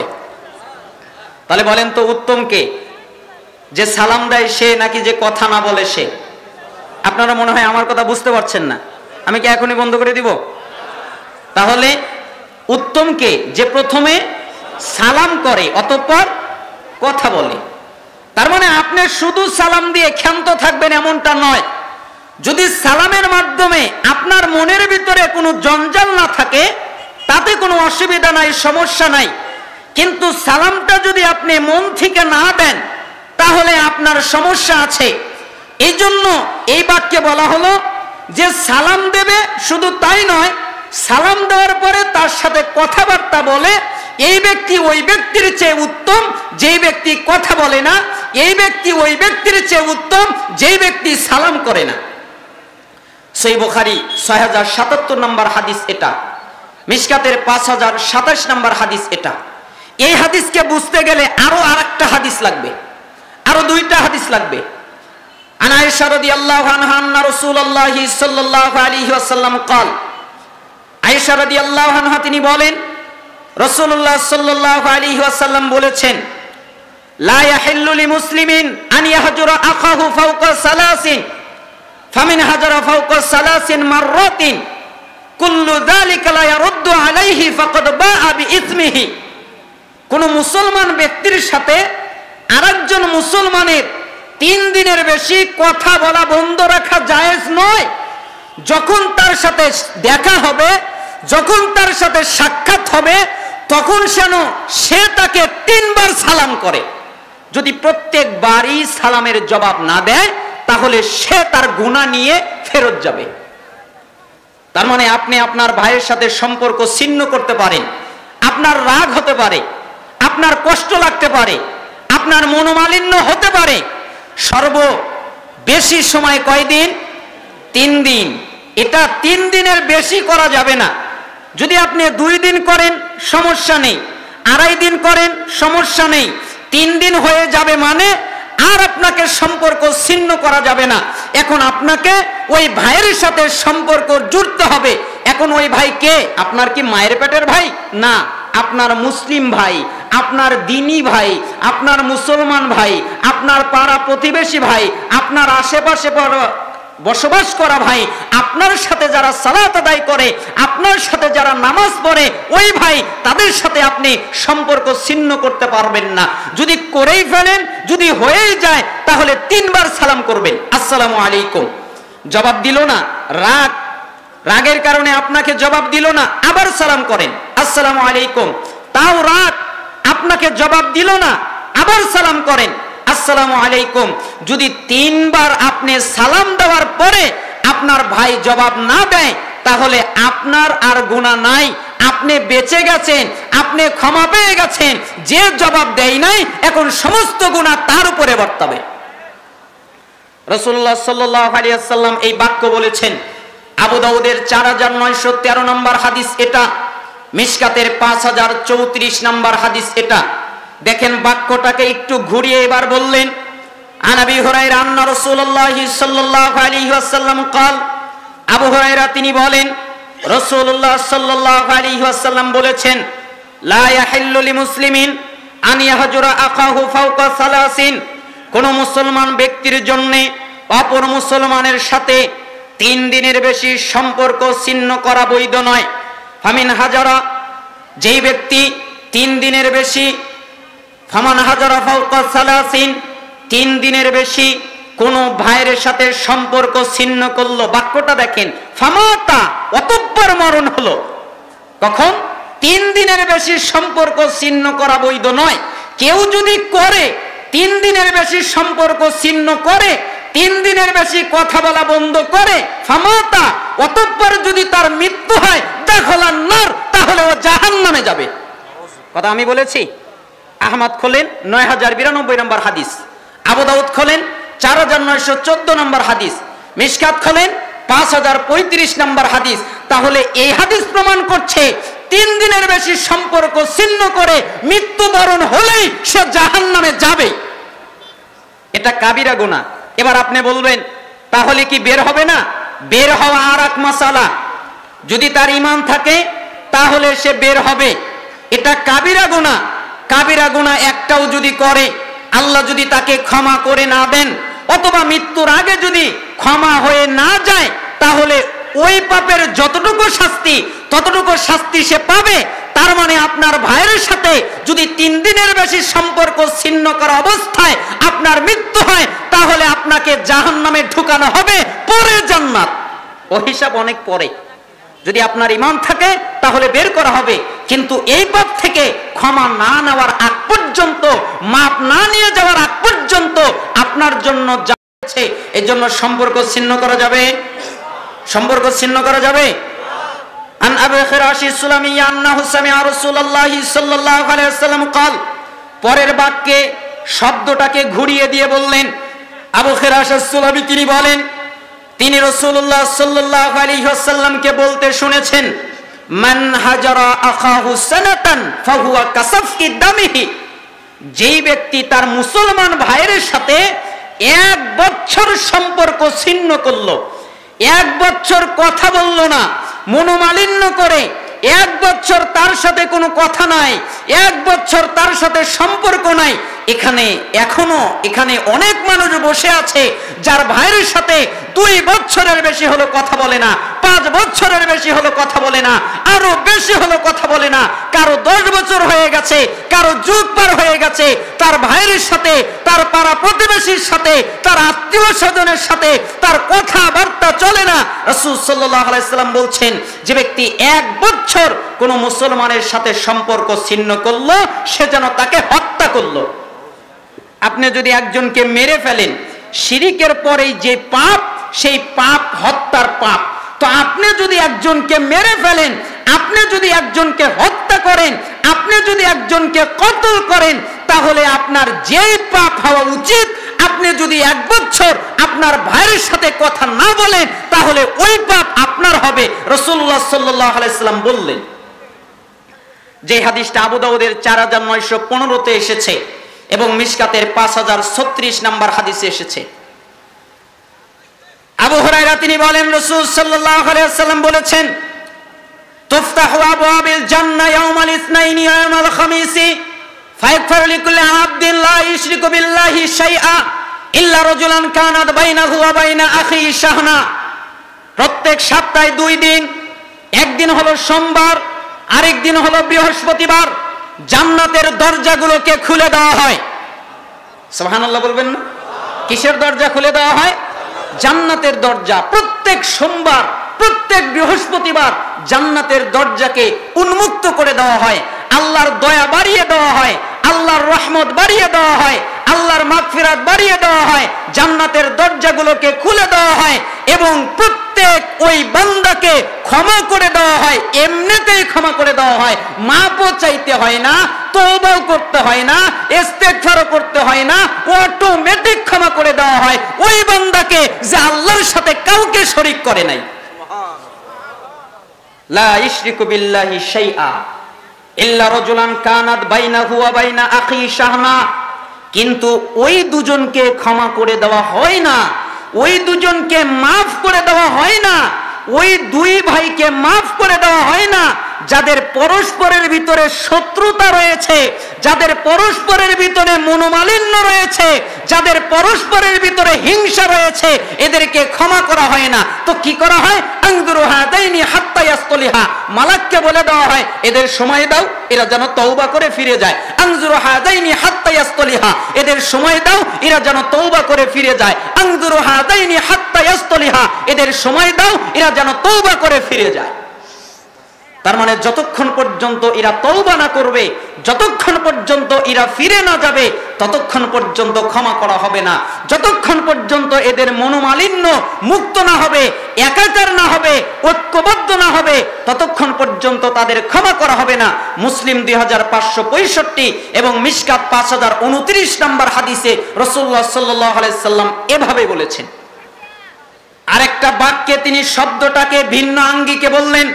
তাহলে বলেন তো উত্তম কে? যে সালাম দেয় সে নাকি যে কথা না বলে সে? আপনারা মনে হয় আমার কথা বুঝতে পারছেন না। আমি কি এখনই বন্ধ করে দিব? তাহলে উত্তম কে? যে প্রথমে সালাম করে অতঃপর কথা বলে। তার মানে আপনি শুধু সালাম দিয়ে ক্ষান্ত থাকবেন এমনটা নয়। যদি সালামের মাধ্যমে আপনার মনের ভিতরে কোনো জঞ্জাল না থাকে, তাতে কোনো অসুবিধা নাই, সমস্যা নাই। কিন্তু সালামটা যদি আপনি মন থেকে না দেন, তাহলে আপনার সমস্যা আছে। এই জন্য এই বাক্যে বলা হলো যে সালাম দেবে, শুধু তাই নয়, সালাম দেওয়ার পরে তার সাথে কথাবার্তা বলে, এই ব্যক্তি ওই ব্যক্তির চেয়ে উত্তম যেই ব্যক্তি কথা বলে না, এই ব্যক্তি ওই ব্যক্তির চেয়ে উত্তম যেই ব্যক্তি সালাম করে না। সহিহ বুখারী ছয় হাজার সাতাত্তর নম্বর হাদিস এটা, মিশকাতের পাঁচ হাজার সাতাশ নম্বর হাদিস এটা। এই হাদিসকে বুঝতে গেলে আরো আরেকটা হাদিস লাগবে, আরো দুইটা হাদিস লাগবে। আন আয়েশা রাদিয়াল্লাহু আনহা আন্না রাসূলুল্লাহি সাল্লাল্লাহু আলাইহি ওয়াসাল্লাম قال, আয়েশা রাদিয়াল্লাহু আনহা তিনি বলেন, রাসূলুল্লাহ সাল্লাল্লাহু আলাইহি ওয়াসাল্লাম বলেছেন, লা ইয়াহিল্লু লিমুসলিমিন আন ইয়াহজুরা আখাহু ফাওকা সালাসিন ফামিন হাজারা ফাওকা সালাসিন মাররাতিন কুল্লু যালিকা লা ইয়ারুদ্দু আলাইহি ফাকাদ বাআ বিইসমিহি। কোন মুসলমান ব্যক্তির সাথে আরেকজন মুসলমানের তিন দিনের বেশি কথা বলা বন্ধ রাখা জায়েজ নয়। যখন তার সাথে দেখা হবে, যখন তার সাথে সাক্ষাৎ হবে, তখন যেন সে তাকে তিনবার সালাম করে। যদি প্রত্যেকবারই সালামের জবাব না দেয়, তাহলে সে তার গুনাহ নিয়ে ফেরত যাবে। তার মানে আপনি আপনার ভাইয়ের সাথে সম্পর্ক ছিন্ন করতে পারেন, আপনার রাগ হতে পারে, আপনার কষ্ট লাগতে পারে, আপনার মনোমালিন্য হতে পারে। সর্ব বেশি সময় কয়দিন? তিন দিন। এটা তিন দিনের বেশি করা যাবে না। যদি আপনি দুই দিন করেন সমস্যা নেই, আড়াই দিন করেন সমস্যা নেই, তিন দিন হয়ে যাবে মানে আর আপনাকে সম্পর্ক ছিন্ন করা যাবে না। এখন আপনাকে ওই ভাইয়ের সাথে সম্পর্ক জুড়তে হবে। এখন ওই ভাই কে? আপনার কি মায়ের পেটের ভাই? না, আপনার মুসলিম ভাই, আপনার দ্বীনি ভাই, আপনার মুসলমান ভাই, আপনার পাড়া প্রতিবেশী ভাই, আপনার আশেপাশে বসবাস করা ভাই, আপনার সাথে যারা সালাত আদায় করে, আপনার সাথে যারা নামাজ পড়ে, ওই ভাই, তাদের সাথে আপনি সম্পর্ক ছিন্ন করতে পারবেন না। যদি করেই ফেলেন, যদি হয়েই যায়, তাহলে তিনবার সালাম করবেন, আসসালামু আলাইকুম। জবাব দিল না, রাগ, রাগের কারণে আপনাকে জবাব দিল না, আবার সালাম করেন, আসসালামু আলাইকুম। তাও রাগ, আপনাকে জবাব দিল না, আবার সালাম করেন, আসসালামু আলাইকুম। যদি তিনবার আপনি সালাম দেওয়ার পরে আপনার ভাই জবাব না দেয়, তাহলে আপনার আর গুনাহ নাই, আপনি বেঁচে গেছেন, আপনি ক্ষমা পেয়ে গেছেন। যে জবাব দেয় নাই, এখন সমস্ত গুনাহ তার উপরে বর্তাবে। রাসূলুল্লাহ সাল্লাল্লাহু আলাইহি ওয়াসাল্লাম এই বাক্য বলেছেন। আবু দাউদের চার হাজার নয়শো তেরো নম্বর হাদিস এটা, মিশকাতের পাঁচ হাজার চৌত্রিশ নম্বর হাদিস এটা। দেখেন বাক্যটাকে একটু ঘুরিয়ে এবার বললেন, আন আবি হুরায়রা আন্না রাসূলুল্লাহি সাল্লাল্লাহু আলাইহি ওয়াসাল্লাম قال, আবু হুরায়রা তিনি বলেন, রাসূলুল্লাহ সাল্লাল্লাহু আলাইহি ওয়াসাল্লাম বলেছেন, লা ইয়াহিল্লু লিমুসলিমিন আন ইয়াহজুরা আখাহু ফাওকা সালাসিন, কোন মুসলমান ব্যক্তির জন্য অপর মুসলমানের সাথে তিন দিনের বেশি সম্পর্ক ছিন্ন করা বৈধ নয়। ফামিন হাজারা, যেই ব্যক্তি তিন দিনের বেশি, ফামান হাজারা ফাওকা সালাসিন, তিন দিনের বেশি কোন ভাইয়ের সাথে সম্পর্ক ছিন্ন করলো। বাক্যটা দেখেন, ফামাতা, অতঃপর মরণ হলো। কখন? তিন দিনের বেশি সম্পর্ক ছিন্ন করা বৈধ নয়। কেউ যদি করে, তিন দিনের বেশি সম্পর্ক ছিন্ন করে, তিন দিনের বেশি কথা বলা বন্ধ করে, ফামাতা, অতঃপর যদি তার মৃত্যু হয়, দাখালান নার, তাহলে ও জাহান্নামে যাবে। কথা আমি বলেছি। আহমদ খোলেন নয় হাজার বিরানব্বই নম্বর হাদিস, আবু দাউদ খোলেন চার হাজার নয়শো চোদ্দ নম্বর হাদিস, মিশকাত খোলেন পাঁচ হাজার পঁয়ত্রিশ নম্বর হাদিস। তাহলে এই হাদিস প্রমাণ করছে তিন দিনের বেশি সম্পর্ক ছিন্ন করে মৃত্যুবরণ হলেই সে জাহান্নামে যাবে। এটা কাবিরা গুনাহ। এবার আপনি বলবেন, তাহলে কি বের হবে না? বের হওয়া আর এক মাসালা। যদি তার ঈমান থাকে তাহলে সে বের হবে। এটা কাবিরা গুনাহ। কাবিরা গুনাহ একটাও যদি করে, আল্লাহ যদি তাকে ক্ষমা করে না দেন, অথবা মৃত্যুর আগে যদি ক্ষমা হয়ে না যায়, তাহলে ওই পাপের যতটুকু শাস্তি ততটুকু শাস্তি সে পাবে। তার মানে আপনার ভাইয়ের সাথে যদি তিন দিনের বেশি সম্পর্ক ছিন্ন করা অবস্থায় আপনার মৃত্যু হয়, তাহলে আপনাকে জাহান্নামে ঢুকানো হবে, পরে জান্নাত। ও হিসাব অনেক পরে। যদি আপনার ঈমান থাকে তাহলে বের করা হবে, কিন্তু এই পাপ থেকে ক্ষমা না নেওয়ার আগ পর্যন্ত, মাপ না নিয়ে যাওয়ার আগ পর্যন্ত আপনার জন্য যা আছে, এর জন্য সম্পর্ক ছিন্ন করা যাবে, সম্পর্ক ছিন্ন করা যাবে। আন আবি খিরাশি সুলামি আন্নাহু সামিআ রাসূলুল্লাহি সাল্লাল্লাহু আলাইহি ওয়াসাল্লাম قال, পরের বাক্যে শব্দটাকে ঘুরিয়ে দিয়ে বললেন, আবু খিরাশ আস-সুলামি তিনি বলেন, তিনি রাসূলুল্লাহ সাল্লাল্লাহু আলাইহি ওয়াসাল্লামকে বলতে শুনেছেন, মান হাজারা আখাহু সানাতান ফাহুয়া কাসাফকি দামিহি, যেই ব্যক্তি তার মুসলমান ভাইয়ের সাথে এক বছর সম্পর্ক ছিন্ন করলো, এক বছর কথা বলল না, মনোমালিন্য করে, এক বছর তার সাথে কোনো কথা নাই, এক বছর তার সাথে সম্পর্ক নাই। এখানে এখনো এখানে অনেক মানুষ বসে আছে যার ভাইয়ের সাথে দুই বছরের বেশি হলো কথা বলে না, পাঁচ বছরের বেশি হলো কথা বলে না, আরো বেশি হলো কথা বলে না। কারো দশ বছর হয়ে গেছে, কারো যুগ পার হয়ে গেছে, তার ভাইয়ের সাথে, তার পাড়া প্রতিবেশীর সাথে, তার আত্মীয় স্বজনের সাথে তার কথাবার্তা চলে না। রাসূল সাল্লাল্লাহু আলাইহি সাল্লাম বলছেন, যে ব্যক্তি এক বছর কোন মুসলমানের সাথে সম্পর্ক ছিন্ন করলো, সে যেন তাকে হত্যা করলো। আপনি যদি একজনকে মেরে ফেলেন, শিরিকের পরেই যে পাপ, সেই পাপ হত্যার পাপ। তো আপনি যদি একজনকে মেরে ফেলেন, আপনি যদি একজনকে হত্যা করেন, আপনি যদি একজনকে কতল করেন, তাহলে আপনার যেই পাপ হওয়া উচিত, আপনি যদি এক বছর আপনার ভাইয়ের সাথে কথা না বলেন, তাহলে ওই পাপ আপনার হবে। রাসূলুল্লাহ সাল্লাল্লাহু আলাইহি সাল্লাম বললেন। যে হাদিসটা আবু দাউদের চার হাজার নয়শো পনেরোতে এসেছে এবং মিশকাতের পাঁচ হাজার ছত্রিশ নম্বর হাদিসে এসেছে। আবু হুরায়রা তিনি বলেন, রাসূল সাল্লাল্লাহু আলাইহি ওয়াসাল্লাম বলেছেন, তুফতাহু আবওয়াবিল জান্নাহ ইয়াওমাল ইসনাইনি ওয়া ইয়াওমাল খামিসি ফায়াগফিরু লিকুল্লি আবদিন লা ইউশরিকু বিল্লাহি শাইআ ইল্লা রাজুলান কানাত বাইনাহু ওয়া বাইনা আখিহি শাহনা। প্রত্যেক সপ্তাহে দুই দিন, একদিন হলো সোমবার, আরেক দিন হলো বৃহস্পতিবার, জান্নাতের দরজাগুলোকে খুলে দেওয়া হয়। সুবহানাল্লাহ বলবেন না? কিসের দরজা খুলে দেওয়া হয়? জান্নাতের দরজা। প্রত্যেক সোমবার, প্রত্যেক বৃহস্পতিবার জান্নাতের দরজাকে উন্মুক্ত করে দেওয়া হয়, আল্লাহর দয়া বাড়িয়ে দেওয়া হয়, আল্লাহর রহমত বাড়িয়ে দেওয়া হয়, আল্লাহর মাগফিরাত বাড়িয়ে দেওয়া হয়, জান্নাতের দরজাগুলোকে খুলে দেওয়া হয় এবং প্রত্যেক ওই বান্দাকে ক্ষমা করে দেওয়া হয়। এমনিতেই ক্ষমা করে দেওয়া হয়, মাপও চাইতে হয় না, তওবাও করতে হয় না, ইস্তেগফারও করতে হয় না, অটোমেটিক ক্ষমা করে দেওয়া হয় ওই বান্দাকে যে আল্লাহর সাথে কাউকে শরীক করে নাই। লা ইশরিকু বিল্লাহি শাইআ ইল্লা রাজুলান কানাত বাইনাহু ওয়া বাইনা আখিহি শাহনা। কিন্তু ওই দুজনকে ক্ষমা করে দেওয়া হয় না, ওই দুজনকে মাফ করে দেওয়া হয় না, ওই দুই ভাইকে মাফ করে দেওয়া হয় না যাদের পরস্পরের ভিতরে শত্রুতা রয়েছে, যাদের পরস্পরের ভিতরে মনোমালিন্য রয়েছে, যাদের পরস্পরের ভিতরে হিংসা রয়েছে, এদেরকে ক্ষমা করা হয় না। তো কি করা হয়? আনজুরু হাদাইনি হাত্তা ইয়াসতলিহা, মালাককে বলে দেওয়া হয় এদের সময় দাও, এরা যেন তওবা করে ফিরে যায়। আনজুরু হাদাইনি হাত্তা ইয়াসতলিহা, এদের সময় দাও, এরা যেন তওবা করে ফিরে যায়। আনজুরু হাদাইনি হাত্তা ইয়াসতলিহা, এদের সময় দাও, এরা যেন তওবা করে ফিরে যায়। তার মানে যতক্ষণ পর্যন্ত এরা তওবা না করবে, যতক্ষণ পর্যন্ত এরা ফিরে না যাবে, ততক্ষণ পর্যন্ত ক্ষমা করা হবে না। যতক্ষণ পর্যন্ত এদের মনোমালিন্য মুক্ত না হবে, একাকার না হবে, ঐক্যবদ্ধ না হবে, ততক্ষণ পর্যন্ত তাদের ক্ষমা করা হবে না। মুসলিম দুই হাজার পাঁচশো পঁয়ষট্টি এবং মিশকাত পাঁচ হাজার উনত্রিশ নম্বর হাদিসে রাসূলুল্লাহ সাল্লাল্লাহু আলাইহি সাল্লাম এভাবে বলেছেন। আরেকটা বাক্যে তিনি শব্দটাকে ভিন্ন আঙ্গিকে বললেন,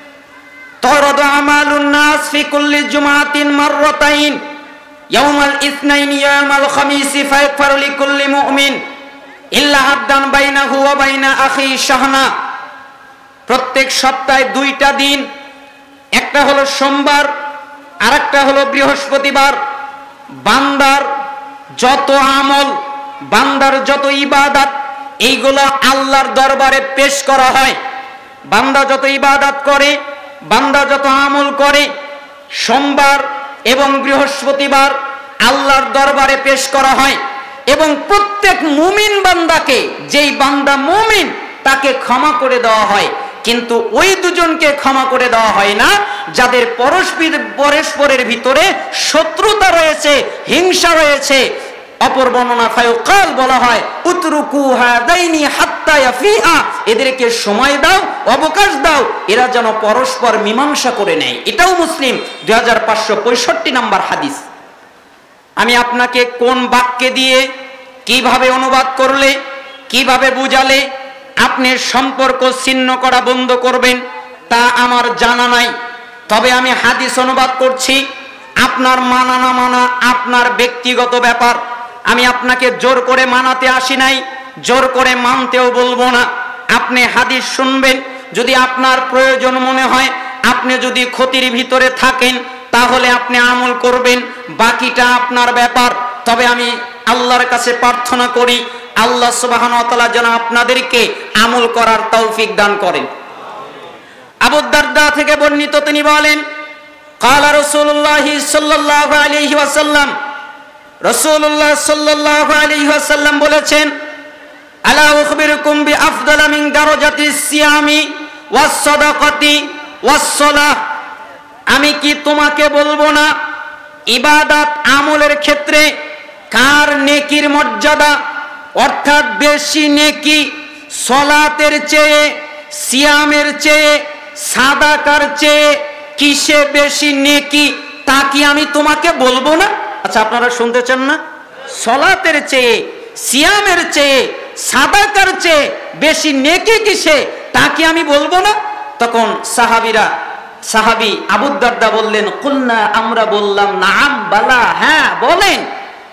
তরদ আমালুন নাস ফি কুল্লি জুমাতিন মাররাতাইন ইয়াউমাল ইসনাইনি ইয়াউমাল খামিসি ফায়াগফিরু লিকুল্লি মুমিন ইল্লা আবদান বাইনাহু ওয়া বাইনা আখি শাহনা। প্রত্যেক সপ্তাহে দুইটা দিন, একটা হলো সোমবার, আরেকটা হলো বৃহস্পতিবার। বান্দার যত আমল, বান্দার যত ইবাদত, এইগুলো আল্লাহর দরবারে পেশ করা হয়। বান্দা যত ইবাদত করে, বান্দা যত আমল করে, সোমবার এবং বৃহস্পতিবার আল্লাহর দরবারে পেশ করা হয় এবং প্রত্যেক মুমিন বান্দাকে, যেই বান্দা মুমিন, তাকে ক্ষমা করে দেওয়া হয়। কিন্তু ওই দুজনকে ক্ষমা করে দেওয়া হয় না যাদের পরস্পর পরস্পরের ভিতরে শত্রুতা রয়েছে, হিংসা রয়েছে। অপর বর্ণনা ফায়ুকাল বলা হয় উতরুকু হাদাইনি হাত্তা ইয়াফিআ, এদেরকে সময় দাও, অবকাশ দাও, এরা যেন পরস্পর মীমাংসা করে নেয়। এটাও মুসলিম দুই হাজার পাঁচশো পঁয়ষট্টি নম্বর হাদিস। আমি আপনাকে কোন বাক্যে দিয়ে কিভাবে অনুবাদ করলে, কিভাবে বুঝালে আপনি সম্পর্ক ছিন্ন করা বন্ধ করবেন তা আমার জানা নাই। তবে আমি হাদিস অনুবাদ করছি, আপনার মানা না মানা আপনার ব্যক্তিগত ব্যাপার। আমি আপনাকে জোর করে মানাতে আসি নাই, জোর করে মানতেও বলবো না। আপনি হাদিস শুনবেন, যদি আপনার প্রয়োজন মনে হয়, আপনি যদি ক্ষতির ভিতরে থাকেন, তাহলে আপনি আমল করবেন, বাকিটা আপনার ব্যাপার। তবে আমি আল্লাহর কাছে প্রার্থনা করি, আল্লাহ সুবহানাহু ওয়া তাআলা যেন আপনাদেরকে আমল করার তৌফিক দান করেন। আবু দারদা থেকে বর্ণিত, তিনি বলেন, ক্বালা রাসূলুল্লাহ সাল্লাল্লাহু আলাইহি ওয়াসাল্লাম, রাসূলুল্লাহ সাল্লাল্লাহু আলাইহি ওয়াসাল্লাম বলেছেন, আলা উখবিরুকুম বিআফদালা মিন দারাজাতিস সিয়ামি ওয়াস সাদাকাতি ওয়াস সালাহ, আমি কি তোমাকে বলবো না ইবাদত আমলের ক্ষেত্রে কার নেকির মর্যাদা, অর্থাৎ বেশি নেকি সালাতের চেয়ে, সিয়ামের চেয়ে, সাদাকার চেয়ে কিসে বেশি নেকি, তা কি আমি তোমাকে বলবো না? আচ্ছা, আপনারা শুনতে চান না? সালাতের চেয়ে, সিয়ামের চেয়ে, সাদাকার চেয়ে বেশি নেকি কিসে, তা কি আমি বলবো না? তখন সাহাবীরা, সাহাবী আবু দারদা বললেন, কুলনা, আমরা বললাম, নাম, বালা, হ্যাঁ বলেন।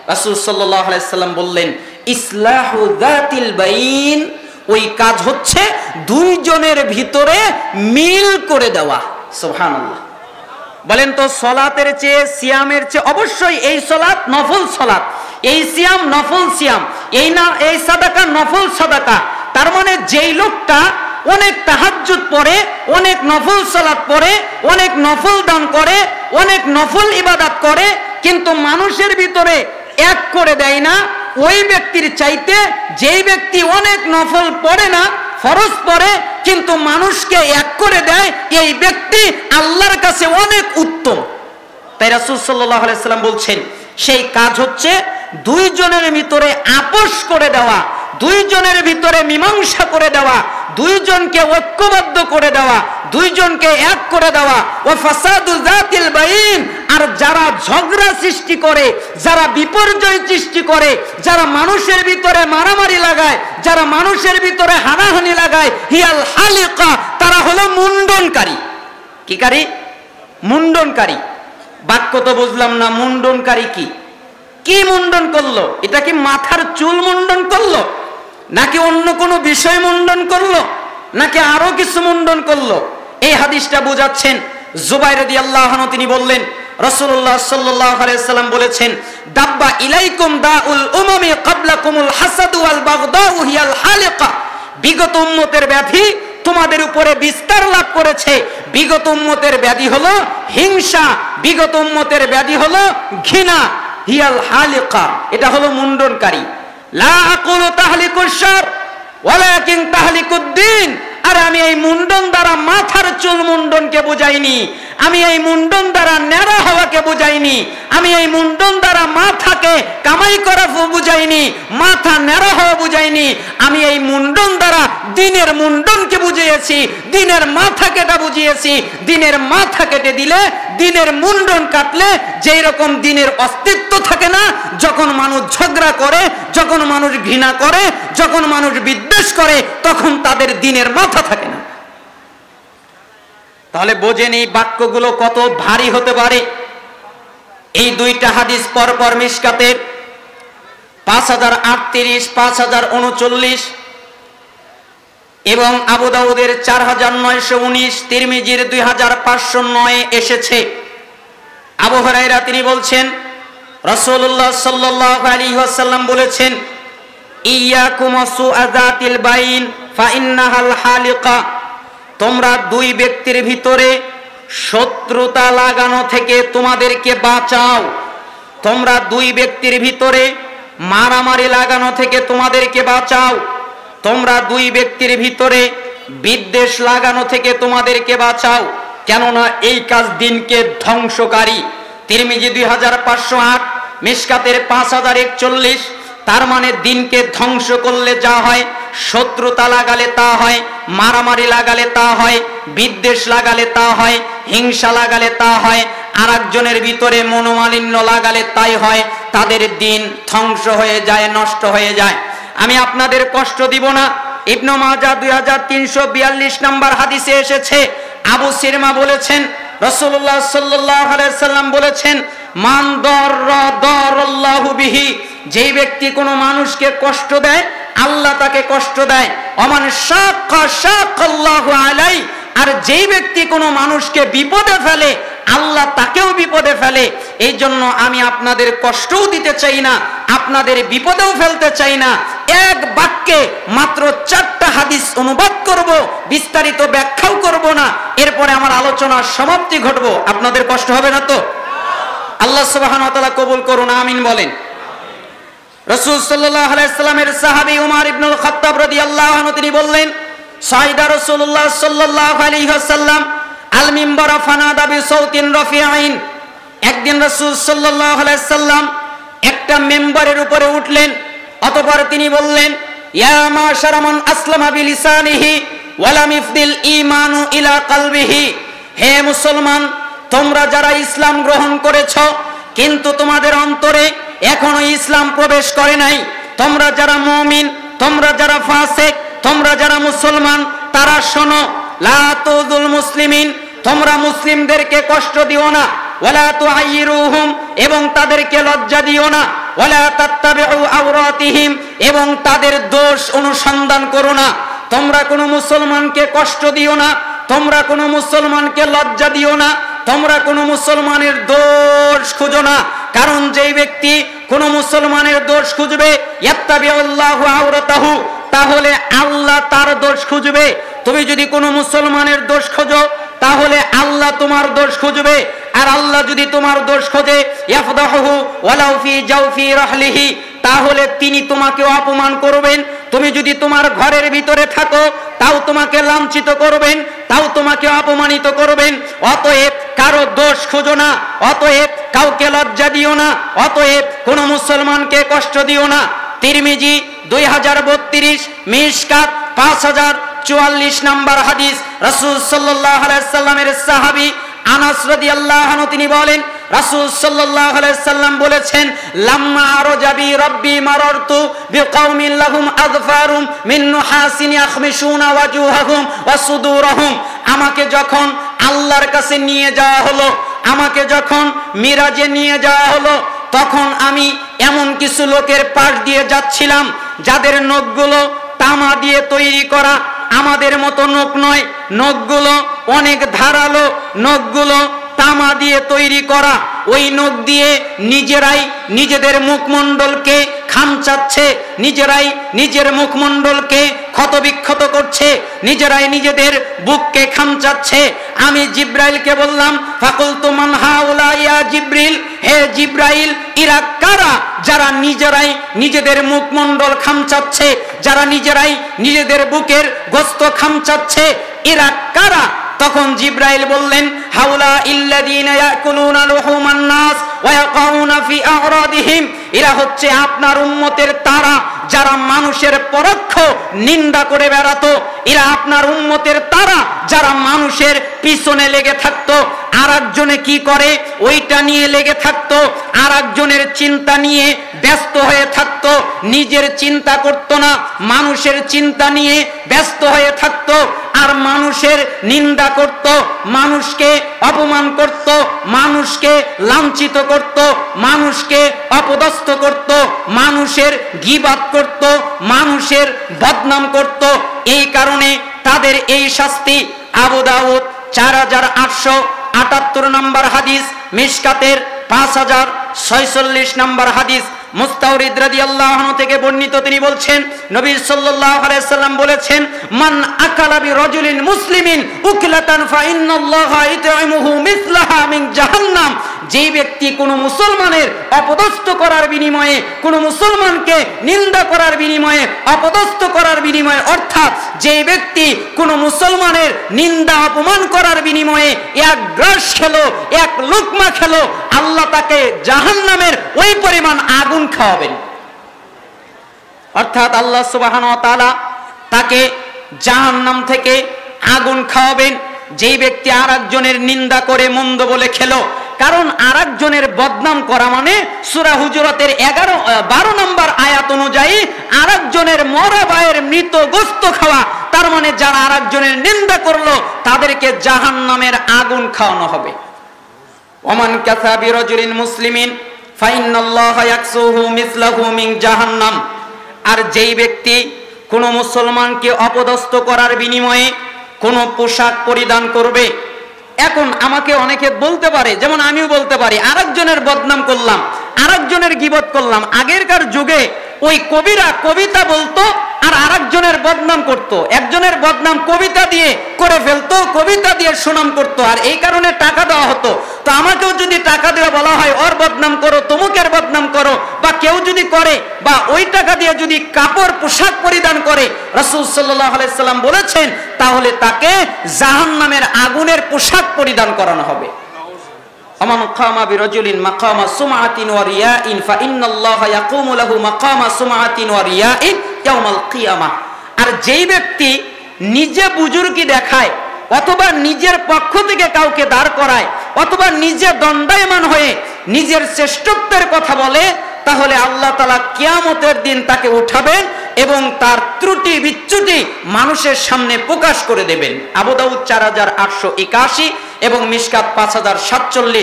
রাসূল সাল্লাল্লাহু আলাইহি সাল্লাম বললেন, ইসলাহু যাতিল বাইন, ওই কাজ হচ্ছে দুইজনের ভিতরে মিল করে দেওয়া। সুবহানাল্লাহ। বলেন তো, সলাতের চেয়ে সিয়ামের চেয়ে অবশ্যই এই সলাত নফল সলাত, এই সিয়াম নফল সিয়াম, এই না এই সাদাকা নফল সাদাকা। তার মানে যেই লোকটা অনেক তাহাজ্জুদ পড়ে, অনেক নফল সালাত পড়ে, অনেক নফল দান করে, অনেক নফল ইবাদত করে, কিন্তু মানুষের ভিতরে এক করে দেয় না, ওই ব্যক্তির চাইতে যেই ব্যক্তি অনেক নফল পড়ে না, ফরজ পড়ে, কিন্তু মানুষকে এক করে দেয়, এই ব্যক্তি আল্লাহর কাছে অনেক উত্তম। তাই রাসূল সাল্লাল্লাহু আলাইহি সাল্লাম বলছেন, সেই কাজ হচ্ছে দুইজনের ভিতরে আপোষ করে দেওয়া, দুইজনের ভিতরে মীমাংসা করে দেওয়া, দুইজনকে ঐক্যবদ্ধ করে দেওয়া, দুইজনকে এক করে দেওয়া। ও ফাসাদু যাতিল বাইন, আর যারা ঝগড়া সৃষ্টি করে, যারা বিপর্যয় সৃষ্টি করে, যারা মানুষের ভিতরে মারামারি লাগায়, যারা মানুষের ভিতরে হানাহানি লাগায়, হিয়াল হালিকা, তারা হলো মুন্ডনকারী। কি কারী? মুন্ডনকারী। বাক্য তো বুঝলাম না, মুন্ডনকারী কি? কি মুন্ডন করলো? এটা কি মাথার চুল মুন্ডন করলো, নাকি অন্য কোনো বিষয় মুন্ডন করলো, নাকি আরো কিছু মুন্ডন করলো? এই হাদিসটা বোঝাচ্ছেন জুবাইর রাদিয়াল্লাহু আনহু। তিনি বললেন, রাসূলুল্লাহ সাল্লাল্লাহু আলাইহি সাল্লাম বলেছেন, দাব্বা ইলাইকুম দাউল উমামি ক্বাবলাকুমুল হাসাদু ওয়াল বাগদাউ হিয়াল হালিকা। বিগত উম্মতের ব্যাধি তোমাদের উপরে বিস্তার লাভ করেছে। বিগত উম্মতের ব্যাধি হলো হিংসা, বিগত উম্মতের ব্যাধি হলো ঘৃণা। হিয়াল হালিকা, এটা হলো মুন্ডনকারী। লা আকুলু তাহলিকুশ শার ওয়ালাকিন তাহলিকুদ্দিন। আর আমি এই মুন্ডন দ্বারা মাথার চুল মুন্ডনকে বোঝাইনি, আমি এই মুন্ডন দ্বারা ন্যাড়া হওয়াকে বোঝাইনি, আমি এই মুন্ডন দ্বারা মাথাকে কামাই করা বুঝাইনি, মাথা ন্যাড়া হওয়া বুঝাইনি। আমি এই মুন্ডন দ্বারা দিনের মুন্ডনকে বুঝিয়েছি, দিনের মাথা কেটা বুঝিয়েছি। দিনের মাথা কেটে দিলে, দিনের মুন্ডন কাটলে যেই রকম দিনের অস্তিত্ব থাকে না, যখন মানুষ ঝগড়া করে, যখন মানুষ ঘৃণা করে, যখন মানুষ বিদ্বেষ করে, তখন তাদের দিনের মাথা থাকে না। তাহলে বোঝেন এই বাক্যগুলো কত ভারী হতে পারে। এই দুইটা হাদিস পরপর মিশকাতের পাঁচ হাজার আটত্রিশ, পাঁচ হাজার উনচল্লিশ এবং আবু দাউদের চার হাজার নয়শো উনিশ, তিরমিজির দুই হাজার পাঁচশো নয় এসেছে। আবু হুরায়রা তিনি বলছেন, রাসূলুল্লাহ সাল্লাল্লাহু আলাইহি ওয়াসাল্লাম বলেছেন, ইয়াকুম সুআযাতিল বাইন ফা ইন্নাহাল হালিকা। তোমরা দুই ব্যক্তির ভিতরে শত্রুতা লাগানো থেকে তোমাদেরকে বাঁচাও। তোমরা দুই ব্যক্তির ভিতরে মারামারি লাগানো থেকে তোমাদেরকে বাঁচাও। তোমরা দুই ব্যক্তির ভিতরে বিদ্বেষ লাগানো থেকে তোমাদেরকে বাঁচাও, কেননা এই কাজ দিনকে ধ্বংসকারী। তিরমিজি দুই হাজার পাঁচশো আট, মিশকাতের পাঁচ হাজার একচল্লিশ। তার মানে দিনকে ধ্বংস করলে যা হয়, শত্রুতা লাগালে তা হয়, মারামারি লাগালে তা হয়, বিদ্বেষ লাগালে তা হয়, হিংসা লাগালে তা হয়, আর একজনের ভিতরে মনোমালিন্য লাগালে তাই হয়। তাদের দিন ধ্বংস হয়ে যায়, নষ্ট হয়ে যায়। আমি আপনাদের কষ্ট দিব না। ইবনে মাজাহ দুই হাজার তিনশো বিয়াল্লিশ নম্বর হাদিসে এসেছে, আবু সিরমা বলেছেন, রাসূলুল্লাহ সাল্লাল্লাহু আলাইহি সাল্লাম বলেছেন, মান দাররা দারাল্লাহু বিহি। যেই ব্যক্তি কোনো মানুষকে কষ্ট দেয়, আল্লাহ তাকে কষ্ট দেয়। ওমান শাক্কা শাক্কাল্লাহু আলাইহি। আর যেই ব্যক্তি কোনো মানুষকে বিপদে ফেলে, আল্লাহ তাকেও বিপদে ফেলে। এই জন্য আমি আপনাদের কষ্টও দিতে চাই না, আপনাদের বিপদেও ফেলতে চাই না। এক বাক্যে মাত্র চারটা হাদিস অনুবাদ করব, বিস্তারিত ব্যাখ্যাও করব না। এরপরে আমার আলোচনার সমাপ্তি ঘটবো। আপনাদের কষ্ট হবে না তো? আল্লাহ সুবহানাহু ওয়া তাআলা কবুল করুন, আমিন বলেন। রাসূল সাল্লাল্লাহু আলাইহি সাল্লামের সাহাবী উমর ইবনুল খাত্তাব রাদিয়াল্লাহু আনহু তিনি বললেন, সাইদা রাসূলুল্লাহ সাল্লাল্লাহু আলাইহি ওয়াসাল্লাম আল মিম্বার ফানাদা বিসাউতিন রাফিআইন। একদিন রাসূল সাল্লাল্লাহু আলাইহি সাল্লাম একটা মিম্বারের উপরে উঠলেন, অতঃপর তিনি বললেন, ইয়া মাশারা মান আসলামা বিলিসানিহি ওয়া লাম ইফদিল ঈমানু ইলা কলবিহি। হে মুসলমান, তোমরা যারা ইসলাম গ্রহণ করেছো কিন্তু তোমাদের অন্তরে এখনো ইসলাম প্রবেশ করে নাই, তোমরা যারা মুমিন, তোমরা যারা ফাসিক, তোমরা যারা মুসলমান, তারা শোনো, লা তুযুল মুসলিমিন, তোমরা মুসলিমদেরকে কষ্ট দিও না, ওয়ালা তুআইরুহুম, এবং তাদেরকে লজ্জা দিও না, ওয়ালা তাত্তাবিউ আওরাতিহিম, এবং তাদের দোষ অনুসন্ধান করো না। তোমরা কোনো মুসলমানকে কষ্ট দিও না, তোমরা কোনো মুসলমানকে লজ্জা দিও না, তোমরা কোনো মুসলমানের দোষ খুঁজো না। কারণ যেই ব্যক্তি কোনো মুসলমানের দোষ খুঁজবে, ইয়াত্তাবিউল্লাহু আওরাতাহু, তাহলে আল্লাহ তার দোষ খুঁজবে। তুমি যদি কোনো মুসলমানের দোষ খোঁজো, তাহলে আল্লাহ তোমার দোষ খুঁজবে। আর আল্লাহ যদি তোমার দোষ খোঁজে, ইয়াফদাহুহু ওয়ালাউ ফি জাওফি রাহলিহি, তাহলে তিনি তোমাকে অপমান করবেন। তুমি যদি তোমার ঘরের ভিতরে থাকো, তাও তোমাকে লাঞ্ছিত করবেন, তাও তোমাকে অপমানিত করবেন। অতএব কারো দোষ খোঁজো না, অতএব কাউকে লজ্জা দিও না, অতএব কোনো মুসলমানকে কষ্ট দিও না। তিরমিজি দুই হাজার বত্রিশ, মিশকাত পাঁচ হাজার চুয়াল্লিশ নাম্বার হাদিস। রাসূল সাল্লাল্লাহু আলাইহি সাল্লামের সাহাবী আনাস রাদিয়াল্লাহু আনহু তিনি বলেন, রাসূল সাল্লাল্লাহু আলাইহি সাল্লাম বলেছেন, লাম্মা আরজাবি রাব্বি মারারতু বিকাউমিন লাহুম আযফারুম মিন নুহাসিন ইয়াখমিশুনা ওয়াজুহাহুম ওয়া সুদুরহুম। আমাকে যখন আল্লাহর কাছে নিয়ে যাওয়া হলো, আমাকে যখন মিরাজে নিয়ে যাওয়া হলো, তখন আমি এমন কিছু লোকের পাশ দিয়ে যাচ্ছিলাম যাদের নখগুলো তামা দিয়ে তৈরি করা, আমাদের মতো নখ নয়, নখগুলো অনেক ধারালো, নখগুলো তামা দিয়ে তৈরি করা। ওই নখ দিয়ে নিজেরাই নিজেদের মুখমণ্ডলকে খামচাচ্ছে, নিজেরাই নিজের মুখমণ্ডলকে ক্ষতবিক্ষত করছে, নিজেরাই নিজেদের বুককে খামচাচ্ছে। আমি জিব্রাইলকে বললাম, ফাকুলতু মান হাউলা ইয়া জিব্রিল, হে জিব্রাইল, এরা কারা যারা নিজেরাই নিজেদের মুখমণ্ডল খামচাচ্ছে, যারা নিজেরাই নিজেদের বুকের গোস্ত খামচাচ্ছে, এরা কারা? তখন জিব্রাইল বললেন, হাউলা ইল্লাযীনা ইয়াকুলুনা লুহুমান নাস ওয়া ইয়াকাউনা ফি আ'রাদিহিম, এরা হচ্ছে আপনার উম্মতের তারা যারা মানুষের পরোক্ষ নিন্দা করে বেড়াতো। এরা আপনার উম্মতের তারা যারা মানুষের পিছনে লেগে থাকতো, আর একজনে কি করে ওইটা নিয়ে লেগে থাকতো, আর একজনের চিন্তা নিয়ে ব্যস্ত হয়ে থাকতো, নিজের চিন্তা করতো না, মানুষের চিন্তা নিয়ে ব্যস্ত হয়ে থাকতো, আর মানুষের নিন্দা করত, মানুষকে অপমান করত, মানুষকে লাঞ্ছিত করত, মানুষকে অপদস্থ করত, মানুষের গীবাত করত, মানুষের বদনাম করত। এই কারণে তাদের এই শাস্তি। আবু দাউদ চার হাজার আটশো আটাত্তর নম্বর হাদিস, মিশকাতের পাঁচ হাজার ছয়চল্লিশ নম্বর হাদিস। মুস্তাওরিদ রাদিয়াল্লাহু আনহু থেকে বর্ণিত, তিনি বলছেন, নবী সাল্লাল্লাহু আলাইহি সাল্লাম বলেছেন, মান আকালা বিরাজুলিন মুসলিমিন উকলাতান ফা ইন্নাল্লাহা ইতইমুহু মিসলাহা মিন জাহান্নাম, যে ব্যক্তি কোনো মুসলমানের অপদস্থ করার বিনিময়ে, কোনো মুসলমানকে নিন্দা করার বিনিময়ে, অপদস্থ করার বিনিময়ে, অর্থাৎ যে ব্যক্তি কোনো মুসলমানের নিন্দা অপমান করার বিনিময়ে এক গ্রাস খেলো, এক লুকমা খেলো, আল্লাহ তাকে জাহান্নামের ওই পরিমাণ আগুন খাওয়াবেন। অর্থাৎ আল্লাহ সুবহানাহু ওয়া তাআলা তাকে জাহান্নাম থেকে আগুন খাওয়াবেন। যেই ব্যক্তি আর একজনের নিন্দা করে মন্দ বলে খেলো, কারণ আর একজনের বদনাম করা মানে সূরা হুজুরাতের এগারো বারো নম্বর আয়াত অনুযায়ী আর একজনের মরা ভাইয়ের মৃত গোস্ত খাওয়া, তার মানে যারা আর একজনের নিন্দা করলো তাদেরকে জাহান্নামের আগুন খাওয়ানো হবে। ওমান কাসা বিরাজুলিন মুসলিমিন ফাইন্নাল্লাহা ইয়াকসুহু মিসলাহু মিন জাহান্নাম, আর যেই ব্যক্তি কোনো মুসলমানকে অপদস্থ করার বিনিময়ে কোনো পোশাক পরিধান করবে। এখন আমাকে অনেকে বলতে পারে, যেমন আমিও বলতে পারি, আরেকজনের বদনাম করলাম, আরেকজনের গীবত করলাম। আগেরকার যুগে ওই কবিরা কবিতা বলতো আর আরেকজনের বদনাম করত, একজনের বদনাম কবিতা দিয়ে করে ফেলতো, কবিতা দিয়ে সুনাম করত, আর এই কারণে টাকা দেওয়া হতো। তো আমাকেও যদি টাকা দেওয়া বলা হয়, ওর বদনাম করো, তমুকের বদনাম করো, বা কেউ যদি করে, বা ওই টাকা দিয়ে যদি কাপড় পোশাক পরিধান করে, রাসূল সাল্লাল্লাহু আলাইহি সাল্লাম বলেছেন, তাহলে তাকে জাহান্নামের আগুনের পোশাক পরিধান করানো হবে। আমান কামা বিরাজুলিন মাকামা সুমআতিন ওয়া রিয়াইন ফাইন্নাল্লাহা ইয়াকুমু লাহু মাকামা সুমআতিন ওয়া রিয়াইন ইয়াউমাল কিয়ামাহ, আর যেই ব্যক্তি নিজে বুজুর্গি দেখায়, অথবা নিজের পক্ষ থেকে কাউকে দাঁড় করায়, অথবা নিজে দণ্ডায়মান হয়ে নিজের শ্রেষ্ঠত্বের কথা বলে, তাহলে আল্লাহ তাআলা কিয়ামতের দিন তাকে উঠাবেন এবং তার ত্রুটি বিচ্যুতি মানুষের সামনে প্রকাশ করে দেবেন। আবু দাউদ চার হাজার আটশো একাশি এবং মিশকাত পাঁচ হাজার সাতচল্লিশ।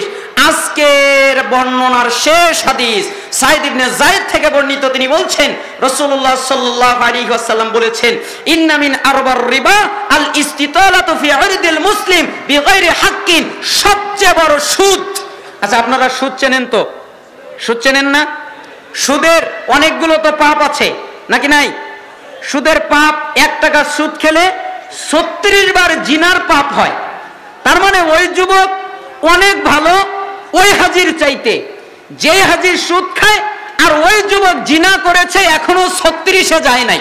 আজকের বর্ণনার শেষ হাদিস সাইদ ইবনে যায়েদ থেকে বর্ণিত। তিনি বলছেন রাসূলুল্লাহ সাল্লাল্লাহু আলাইহি ওয়াসাল্লাম বলেছেন, ইন্না মিন আরবার রিবা আল ইস্তিতালাতু ফি ইরদিল মুসলিম বিগাইরি হাক্কিন। সবচেয়ে বড় সুদ। আচ্ছা, আপনারা সুদ চেনেন তো? সুদ চেনেন না? সুদের অনেকগুলো তো পাপ আছে নাকি নাই? সুদের পাপ, এক টাকা সুদ খেলে ছত্রিশ বার জিনার পাপ হয়। তার মানে ওই যুবক অনেক ভালো ওই হাজির চাইতে, যে হাজির সুদ খায়, আর ওই যুবক জিনা করেছে এখনো ছত্রিশে যায় নাই।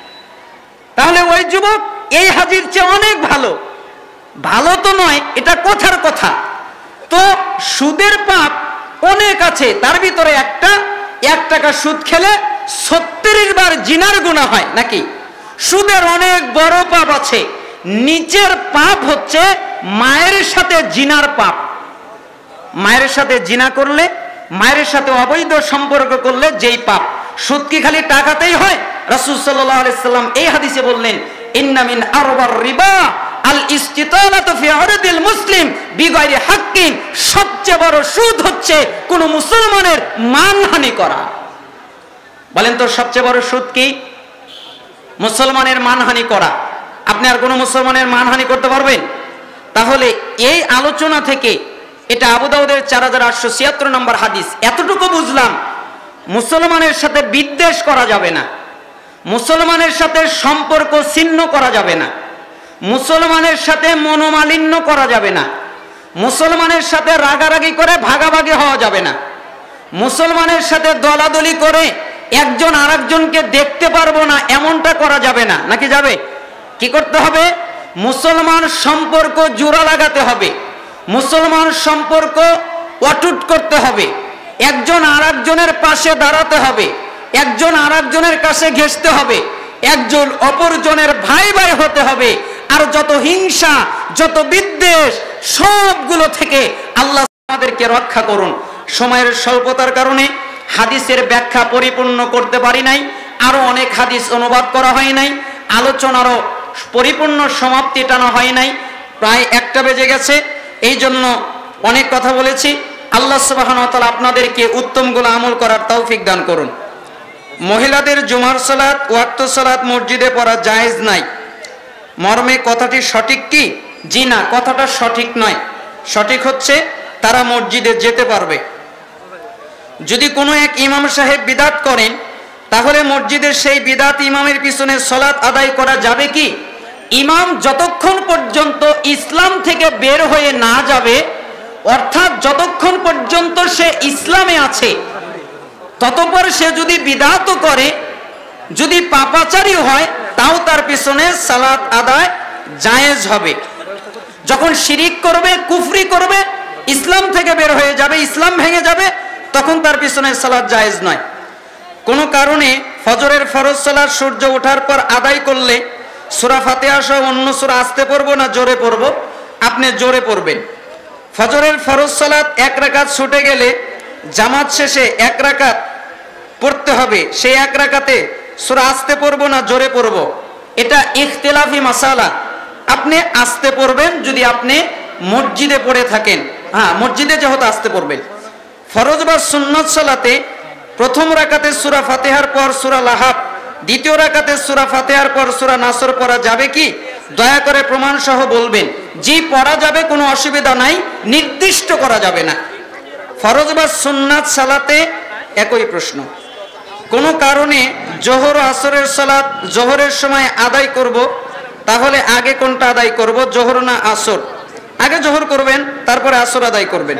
তাহলে ওই যুবক এই হাজির চেয়ে অনেক ভালো। ভালো তো নয়, এটা কথার কথা। তো সুদের পাপ অনেক আছে, তার ভিতরে একটা এক টাকা সুদ খেলে ছত্রিশ বার জিনার গুনাহ হয় নাকি? সুদের অনেক বড় পাপ আছে। নিচের পাপ হচ্ছে মায়ের সাথে জিনার পাপ। মায়ের সাথে জিনা করলে, মায়ের সাথে অবৈধ সম্পর্ক করলে যেই পাপ। সুদ কি খালি টাকাতেই হয়? রাসূল সাল্লাল্লাহু আলাইহি সাল্লাম এই হাদিসে বললেন, ইন্না মিন আরবার রিবা আল ইস্তিতালাতু ফি ইরদিল মুসলিম বিগাইরি হাক্কিন। সবচেয়ে বড় সুদ হচ্ছে কোন মুসলমানের মানহানি করা। বলেন তো সবচেয়ে বড় সুদ কি? মুসলমানের মানহানি করা। আপনি আর কোন মুসলমানের মানহানি করতে পারবেন? তাহলে এই আলোচনা থেকে, এটা আবু দাউদের চার হাজার আটশো ছিয়াত্তর নম্বর হাদিস, এতটুকু বুঝলাম, মুসলমানের সাথে বিদ্বেষ করা যাবে না, মুসলমানের সাথে সম্পর্ক ছিন্ন করা যাবে না, মুসলমানের সাথে মনোমালিন্য করা যাবে না, মুসলমানের সাথে রাগারাগি করে ভাগাভাগি হওয়া যাবে না, মুসলমানের সাথে দলাদলি করে একজন আরেকজনকে দেখতে পারবো না এমনটা করা যাবে না। নাকি যাবে? কি করতে হবে? মুসলমান সম্পর্ক জোড়া লাগাতে হবে, মুসলমান সম্পর্ক অটুট করতে হবে, একজন আরেকজনের পাশে দাঁড়াতে হবে, একজন আরেকজনের কাছে ঘেঁষতে হবে, একজন অপরজনের ভাই ভাই হতে হবে। আর যত হিংসা, যত বিদ্বেষ, সবগুলো থেকে আল্লাহ আমাদেরকে রক্ষা করুন। সময়ের স্বল্পতার কারণে হাদিসের ব্যাখ্যা পরিপূর্ণ করতে পারি নাই, আরো অনেক হাদিস অনুবাদ করা হয় নাই, আলোচনারও পরিপূর্ণ সমাপ্তি টানা হয় নাই, প্রায় একটা বেজে গেছে। এই জন্য অনেক কথা বলেছি। আল্লাহ সুবহানাহু ওয়া তাআলা আপনাদেরকে উত্তমগুলো আমল করার তৌফিক দান করুন। মহিলাদের জুমার সালাত, ওয়াক্ত সালাত মসজিদে পড়া জায়েজ নাই, মর্মে কথাটি সঠিক কি? জি না, কথাটা সঠিক নয়। সঠিক হচ্ছে তারা মসজিদে যেতে পারবে। যদি কোনো এক ইমাম সাহেব বিদআত করেন, তাহলে মসজিদের সেই বিদআত ইমামের পিছনে সালাত আদায় করা যাবে কি? ইমাম যতক্ষণ পর্যন্ত ইসলাম থেকে বের হয়ে না যাবে, অর্থাৎ যতক্ষণ পর্যন্ত সে ইসলামে আছে, ততপর সে যদি বিদআত করে, যদি পাপাচারী হয়, তাও তার পিছনে সালাত আদায় জায়েজ হবে। যখন শিরিক করবে, কুফরি করবে, ইসলাম থেকে বের হয়ে যাবে, ইসলাম ভেঙে যাবে, তখন তার পিছনে সালাত জায়েজ নয়। কোনো কারণে ফজরের ফরজ সালাত সূর্য ওঠার পর আদায় করলে সূরা ফাতিহা সহ অন্য সূরা আস্তে পড়বো না জোরে পড়বো? আপনি জোরে পড়বেন। ফজরের ফরজ সালাত এক রাকাত ছুটে গেলে জামাত শেষে এক রাকাত পড়তে হবে, সেই এক রাকাতে সূরা আস্তে পড়বো না জোরে পড়বো? এটা ইখতিলাফি মাসালা। আপনি আস্তে পড়বেন যদি আপনি মসজিদে পড়ে থাকেন। হ্যাঁ, মসজিদে যেহেতু আস্তে পড়বেন। ফরজ বা সুন্নত সালাতে প্রথম রাকাতে সূরা ফাতিহার পর সূরা লাহাব, দ্বিতীয় রাকাতে সূরা ফাতিহার পর সূরা নাসর পড়া যাবে কি? দয়া করে প্রমাণ সহ বলবেন। জি, পড়া যাবে, কোনো অসুবিধা নাই, নির্দিষ্ট করা যাবে না। ফরজ বা সুন্নাত সালাতে একই প্রশ্ন। কোনো কারণে জোহর আসরের সালাত জোহরের সময় আদায় করব, তাহলে আগে কোনটা আদায় করব, জোহর না আসর? আগে জোহর করবেন, তারপরে আসর আদায় করবেন।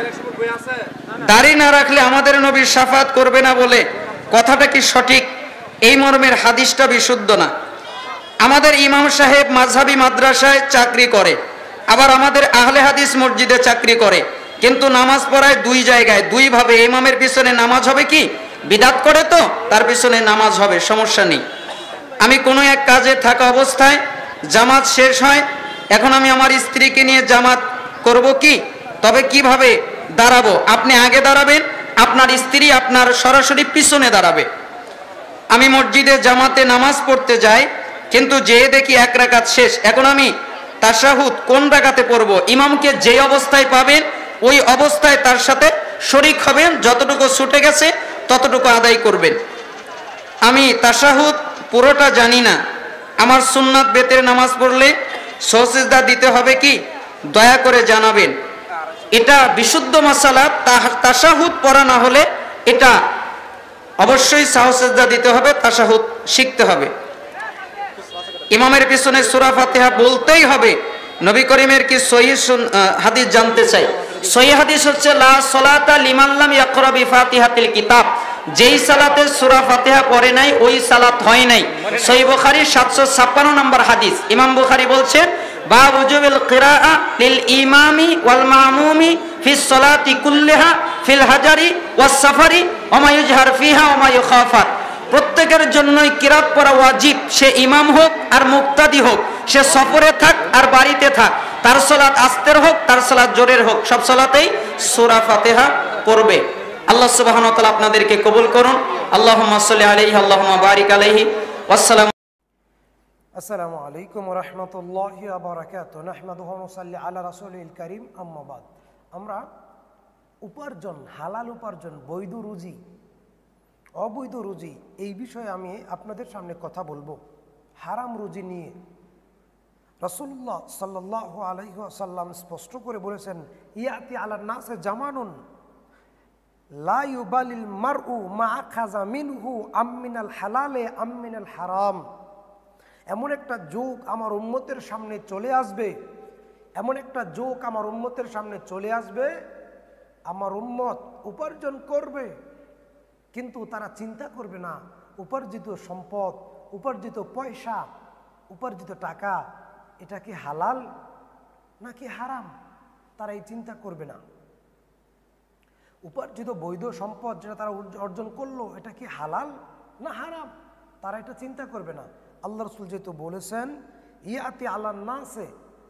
দাড়ি না রাখলে আমাদের নবী শাফাত করবে না বলে কথাটা কি সঠিক? এই মর্মের হাদিসটা বিশুদ্ধ না। আমাদের ইমাম সাহেব মাযহাবী মাদ্রাসায় চাকরি করে, আবার আমাদের আহলে হাদিস মসজিদে চাকরি করে, কিন্তু নামাজ পড়ায় দুই জায়গায়, দুই ভাবে। ইমামের পিছনে নামাজ হবে কি? বিদআত করে তো, তার পিছনে নামাজ হবে, সমস্যা নেই। আমি কোনো এক কাজে থাকা অবস্থায় জামাত শেষ হয়, এখন আমি আমার স্ত্রীকে নিয়ে জামাত করব কি? তবে কিভাবে দাঁড়াবো? আপনি আগে দাঁড়াবেন, আপনার স্ত্রী আপনার সরাসরি পিছনে দাঁড়াবে। আমি মসজিদে জামাতে নামাজ পড়তে যাই, কিন্তু যেয়ে দেখি এক রাকাত শেষ। এখন আমি তাশাহুদ কোন রাকাতে পড়ব? ইমামকে যে অবস্থায় পাবেন ওই অবস্থায় তার সাথে শরীক হবেন, যতটুকু ছুটে গেছে ততটুকু আদায় করবেন। আমি তাশাহুদ পুরোটা জানি না, আমার সুন্নাত বেতের নামাজ পড়লে সজদা দিতে হবে কি দয়া করে জানাবেন। এটা বিশুদ্ধ মাসালা, তাশাহুদ পড়া না হলে এটা অবশ্যই সজদা দিতে হবে, তাশাহুদ শিখতে হবে। ইমামের পিছনে সূরা ফাতিহা বলতেই হবে। নবী করিমের কি সহিহ হাদিস জানতে চাই? সহিহ হাদিস হচ্ছে লা সালাতা লিমান লাম ইয়াকরা বিফাতিহাতিল কিতাব, যেই সালাতে সূরা ফাতিহা পড়ে নাই ওই সালাত হয় নাই। সহিহ বুখারী সাতশো ছাপ্পান্ন নম্বর হাদিস। ইমাম বুখারী বলছেন বাব উজুবিল কিরাআ লিল ইমামি ওয়াল মামুমি ফিস সালাতি কুল্লিহা ফিল হাজারি ওয়াস সাফারি ওয়া মা ইজহার ফিহা ওয়া মা ইখাফাত। প্রত্যেকের জন্যই কিরাত পড়া ওয়াজিব, সে ইমাম হোক আর মুক্তাদি হোক, সে সফরে থাক আর বাড়িতে থাক, তার সালাত আস্তের হোক তার সালাত জোরের হোক, সব সালাতেই সূরা ফাতিহা পড়বে। আল্লাহ সুবহানাহু ওয়া তাআলা আপনাদেরকে কবুল করুন। আল্লাহুম্মা সাল্লি আলাইহি আল্লাহুম্মা বারিক আলাইহি। ওয়াসসালাম। আসসালামু আলাইকুম ওয়া রাহমাতুল্লাহি ওয়া বারাকাতুহু। নাহমাদুহু ওয়া নুসাল্লি আলা রাসূলিল কারীম, আম্মা বাদ। আমরা উপার্জন, হালাল উপার্জন, বৈধ রুজি, অবৈধ রুজি, এই বিষয়ে আমি আপনাদের সামনে কথা বলবো। হারাম রুজি নিয়ে রাসূলুল্লাহ সাল্লাল্লাহু আলাইহি ওয়াসাল্লাম স্পষ্ট করে বলেছেন, ইয়াতি আলান নাসে জামানুন লা ইউবালিল মারউ মা আখাযা মিনহু আমিনাল হালালে আমিনাল হারাম। এমন একটা যুগ আমার উম্মতের সামনে চলে আসবে, এমন একটা যুগ আমার উম্মতের সামনে চলে আসবে, আমার উম্মত উপার্জন করবে কিন্তু তারা চিন্তা করবে না উপার্জিত সম্পদ, উপার্জিত পয়সা, উপার্জিত টাকা এটা কি হালাল নাকি হারাম, তারা এই চিন্তা করবে না। উপার্জিত বৈধ সম্পদ যেটা তারা অর্জন করলো এটা কি হালাল না হারাম, তারা এটা চিন্তা করবে না। আল্লাহ রাসূল যেহেতু বলেছেন ইয়াতি আলান নাসে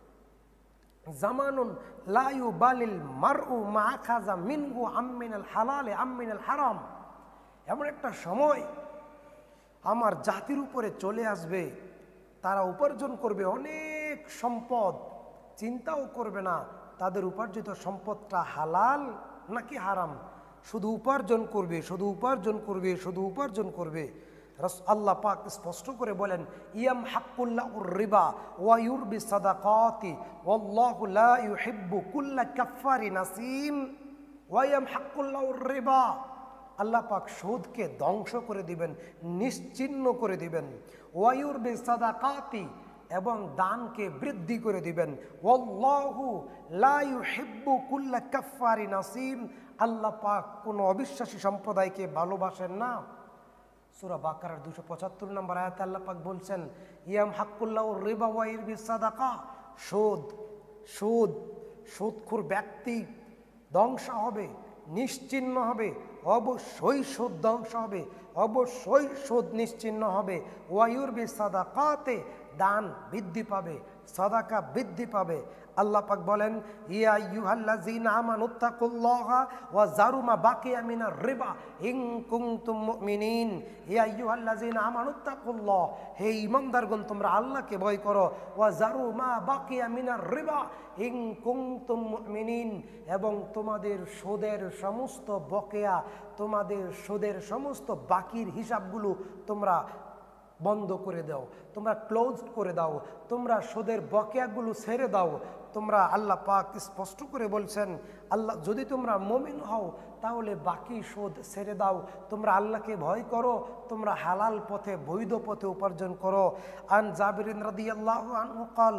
জামানুন লা ইউবালিল মারউ মা আখাযা মিনহু আমিনাল হালালে আমিনাল হারাম, এমন একটা সময় আমার জাতির উপরে চলে আসবে, তারা উপার্জন করবে অনেক সম্পদ, চিন্তাও করবে না তাদের উপার্জিত সম্পদটা হালাল নাকি হারাম, শুধু উপার্জন করবে, শুধু উপার্জন করবে, শুধু উপার্জন করবে। আল্লাহ পাক স্পষ্ট করে বলেন ইয়াম হাক্কুল্লাহুর রিবা ওয়া ইউরবি সাদাকাতি ওয়াল্লাহু লা ইউহিব্বু কুল্লা কাফফারিন আসিম ওয়া ইয়াম হাক্কুল্লাহুর রিবা। আল্লাহ পাক সুদকে ধ্বংস করে দিবেন, নিশ্চিহ্ন করে দিবেন। ওয়া ইউরবি সাদাকাতি, এবং দানকে বৃদ্ধি করে দিবেন। ওয়াল্লাহু লা ইউহিব্বু কুল্লা কাফফারিন আসিম, আল্লাহ পাক কোনো অবিশ্বাসী সম্প্রদায়কে ভালোবাসেন না। সূরা বাকারার দুশো পঁচাত্তর নম্বর আয়াতে আল্লাহ পাক বলছেন ইয়াম হাক্কুল্লাহুর রিবা ওয়া ইউরবি সাদাকা, সুদ সুদ সুদখোর ব্যক্তি ধ্বংস হবে, নিশ্চিহ্ন হবে, অবশ্যই সুদ ধ্বংস হবে, অবশ্যই সুদ নিশ্চিহ্ন হবে। ওয়া ইউরবি সাদাকাতে, দান বৃদ্ধি পাবে, সাদাকা বৃদ্ধি পাবে। আল্লাহ পাক বলেন ইয়া আইয়ুহাল্লাযীনা আমানুত্তাকুল্লাহা ওয়া যারু মা বাকিয়া মিনার রিবা ইন কুনতুম মুমিনিন। ইয়া আইয়ুহাল্লাযীনা আমানুত্তাকুল্লাহ, হে ঈমানদারগণ তোমরা আল্লাহকে ভয় করো। ওয়া যারু মা বাকিয়া মিনার রিবা ইন কুনতুম মুমিনিন, এবং তোমাদের সুদের সমস্ত বকেয়া, তোমাদের সুদের সমস্ত বাকির হিসাবগুলো তোমরা বন্ধ করে দাও, তোমরা ক্লোজ করে দাও, তোমরা সুদের বকেয়াগুলো ছেড়ে দাও। তোমরা, আল্লাহ পাক স্পষ্ট করে বলছেন আল্লাহ যদি তোমরা মুমিন হও তাহলে বাকি সুদ ছেড়ে দাও, তোমরা আল্লাহকে ভয় করো, তোমরা হালাল পথে বৈধ পথে উপার্জন করো। আন জাবির রাদিয়াল্লাহু আনহু قال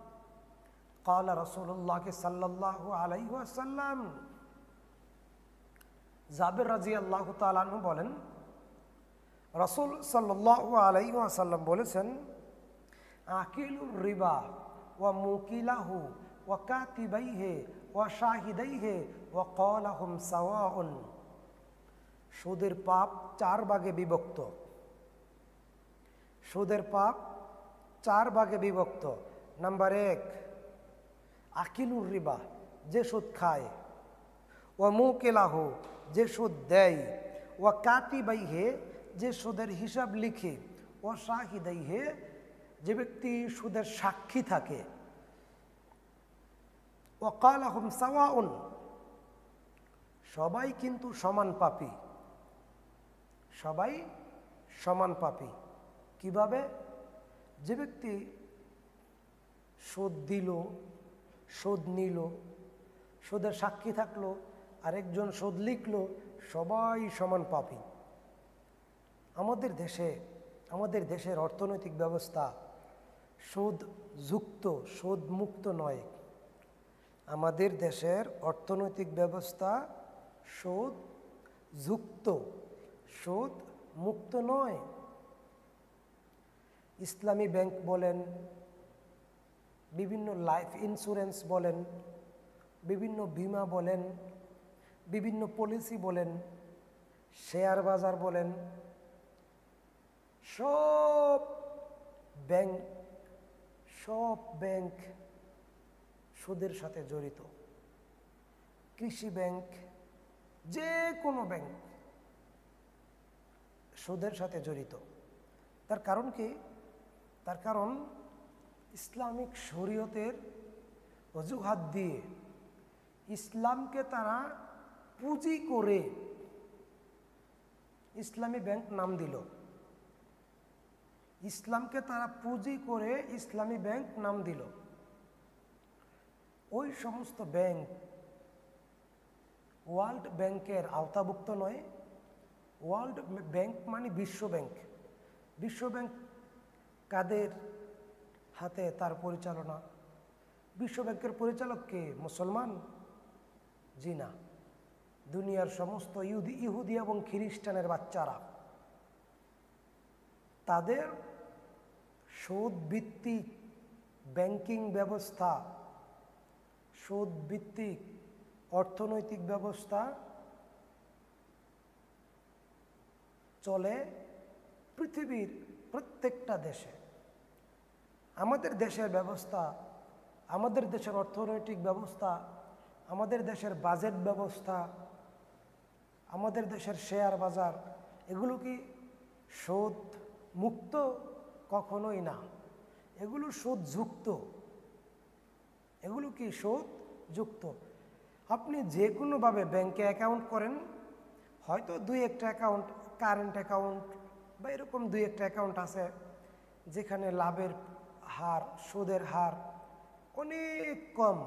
قال رسول الله صلى الله عليه وسلم, জাবির রাদিয়াল্লাহু তাআলা আনহু বলেন রাসূল সাল্লাল্লাহু আলাইহি ওয়াসাল্লাম বলেছেন আকিলুর রিবা ওয়া মুকিলাহু ওয়া কাতিবাইহি ওয়া শাহিদাইহি ওয়া ক্বালাহুম সাওয়াউন। সুদের পাপ চার ভাগে বিভক্ত, সুদের পাপ চার ভাগে বিভক্ত। নাম্বার এক, আকিলুর রিবা, যে সুদ খায়, ওয়া মুকিলাহু, যে সুদ দেয়, ওয়া কাতিবাইহি, যে সুদের হিসাব লিখে, ও শাহিদাইহি, যে ব্যক্তি সুদের সাক্ষী থাকে, ওয়া ক্বালাহুম সাওয়াউন, সবাই কিন্তু সমান পাপী, সবাই সমান পাপী। কিভাবে? যে ব্যক্তি সুদ দিল, সুদ নিল, সুদের সাক্ষী থাকলো, আরেকজন সুদ লিখলো, সবাই সমান পাপী। আমাদের দেশে, আমাদের দেশের অর্থনৈতিক ব্যবস্থা সুদ যুক্ত, সুদ মুক্ত নয়। আমাদের দেশের অর্থনৈতিক ব্যবস্থা সুদ যুক্ত, সুদ মুক্ত নয়। ইসলামী ব্যাংক বলেন, বিভিন্ন লাইফ ইন্স্যুরেন্স বলেন, বিভিন্ন বীমা বলেন, বিভিন্ন পলিসি বলেন, শেয়ার বাজার বলেন, সব ব্যাংক সব ব্যাংক সুদের সাথে জড়িত। কৃষি ব্যাংক, যে কোনো ব্যাংক সুদের সাথে জড়িত। তার কারণ কি? তার কারণ ইসলামিক শরীয়তের অজুহাত দিয়ে ইসলামকে তারা পুঁজি করে ইসলামী ব্যাংক নাম দিল। ইসলামকে তারা পুঁজি করে ইসলামী ব্যাংক নাম দিল। ওই সমস্ত ব্যাংক ওয়ার্ল্ড ব্যাংকের আওতাভুক্ত নয়। ওয়ার্ল্ড ব্যাংক মানে বিশ্ব ব্যাংক। বিশ্ব ব্যাংক কাদের হাতে তার পরিচালনা? বিশ্ব ব্যাংকের পরিচালক কে? মুসলমান? জি না, দুনিয়ার সমস্ত ইহুদি ইহুদি এবং খ্রিস্টানের বাচ্চারা। তাদের সুদ ভিত্তিক ব্যাংকিং ব্যবস্থা, সুদ ভিত্তিক অর্থনৈতিক ব্যবস্থা চলে পৃথিবীর প্রত্যেকটা দেশে। আমাদের দেশের ব্যবস্থা, আমাদের দেশের অর্থনৈতিক ব্যবস্থা, আমাদের দেশের বাজেট ব্যবস্থা, আমাদের দেশের শেয়ার বাজার, এগুলো কি সুদ মুক্ত? কখনোই না, এগুলো সুদ যুক্ত। এগুলো কি সুদ যুক্ত। আপনি যে কোনোভাবে ব্যাংকে অ্যাকাউন্ট করেন, হয়তো দুই একটা অ্যাকাউন্ট কারেন্ট অ্যাকাউন্ট বা এরকম দুই একটা অ্যাকাউন্ট আছে যেখানে লাভের হার, সুদের হার অনেক কম।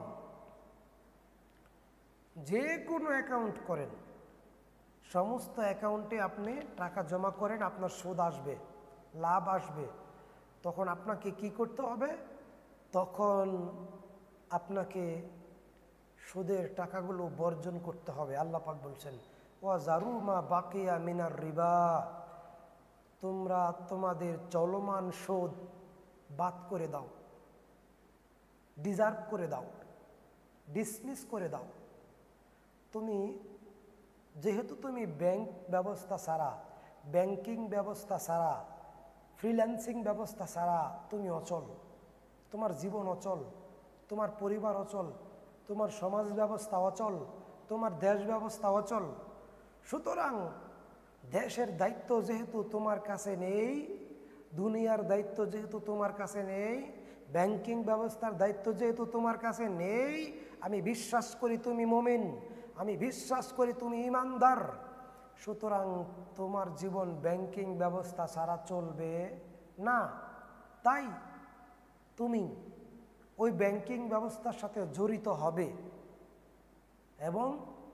যে কোনো অ্যাকাউন্ট করেন, সমস্ত অ্যাকাউন্টে আপনি টাকা জমা করেন, আপনার সুদ আসবে, লাভ আসবে। তখন আপনাকে কি করতে হবে? তখন আপনাকে সুদের টাকাগুলো বর্জন করতে হবে। আল্লাহ পাক বলছেন, ওয়া জারু মা বাকিয়া মিনার রিবা, তোমরা তোমাদের চলমান সুদ বাদ করে দাও, ডিজার্ভ করে দাও, ডিসমিস করে দাও। তুমি যেহেতু তুমি ব্যাংক ব্যবস্থা ছাড়া, ব্যাংকিং ব্যবস্থা ছাড়া, ফ্রিল্যান্সিং ব্যবস্থা ছাড়া তুমি অচল, তোমার জীবন অচল, তোমার পরিবার অচল, তোমার সমাজ ব্যবস্থা অচল, তোমার দেশ ব্যবস্থা অচল। সুতরাং দেশের দায়িত্ব যেহেতু তোমার কাছে নেই, দুনিয়ার দায়িত্ব যেহেতু তোমার কাছে নেই, ব্যাংকিং ব্যবস্থার দায়িত্ব যেহেতু তোমার কাছে নেই, আমি বিশ্বাস করি তুমি মুমিন, আমি বিশ্বাস করি তুমি ঈমানদার। সুতরাং তোমার জীবন ব্যাংকিং ব্যবস্থা ছাড়া চলবে না। তাই তুমি ওই ব্যাংকিং ব্যবস্থার সাথে জড়িত হবে এবং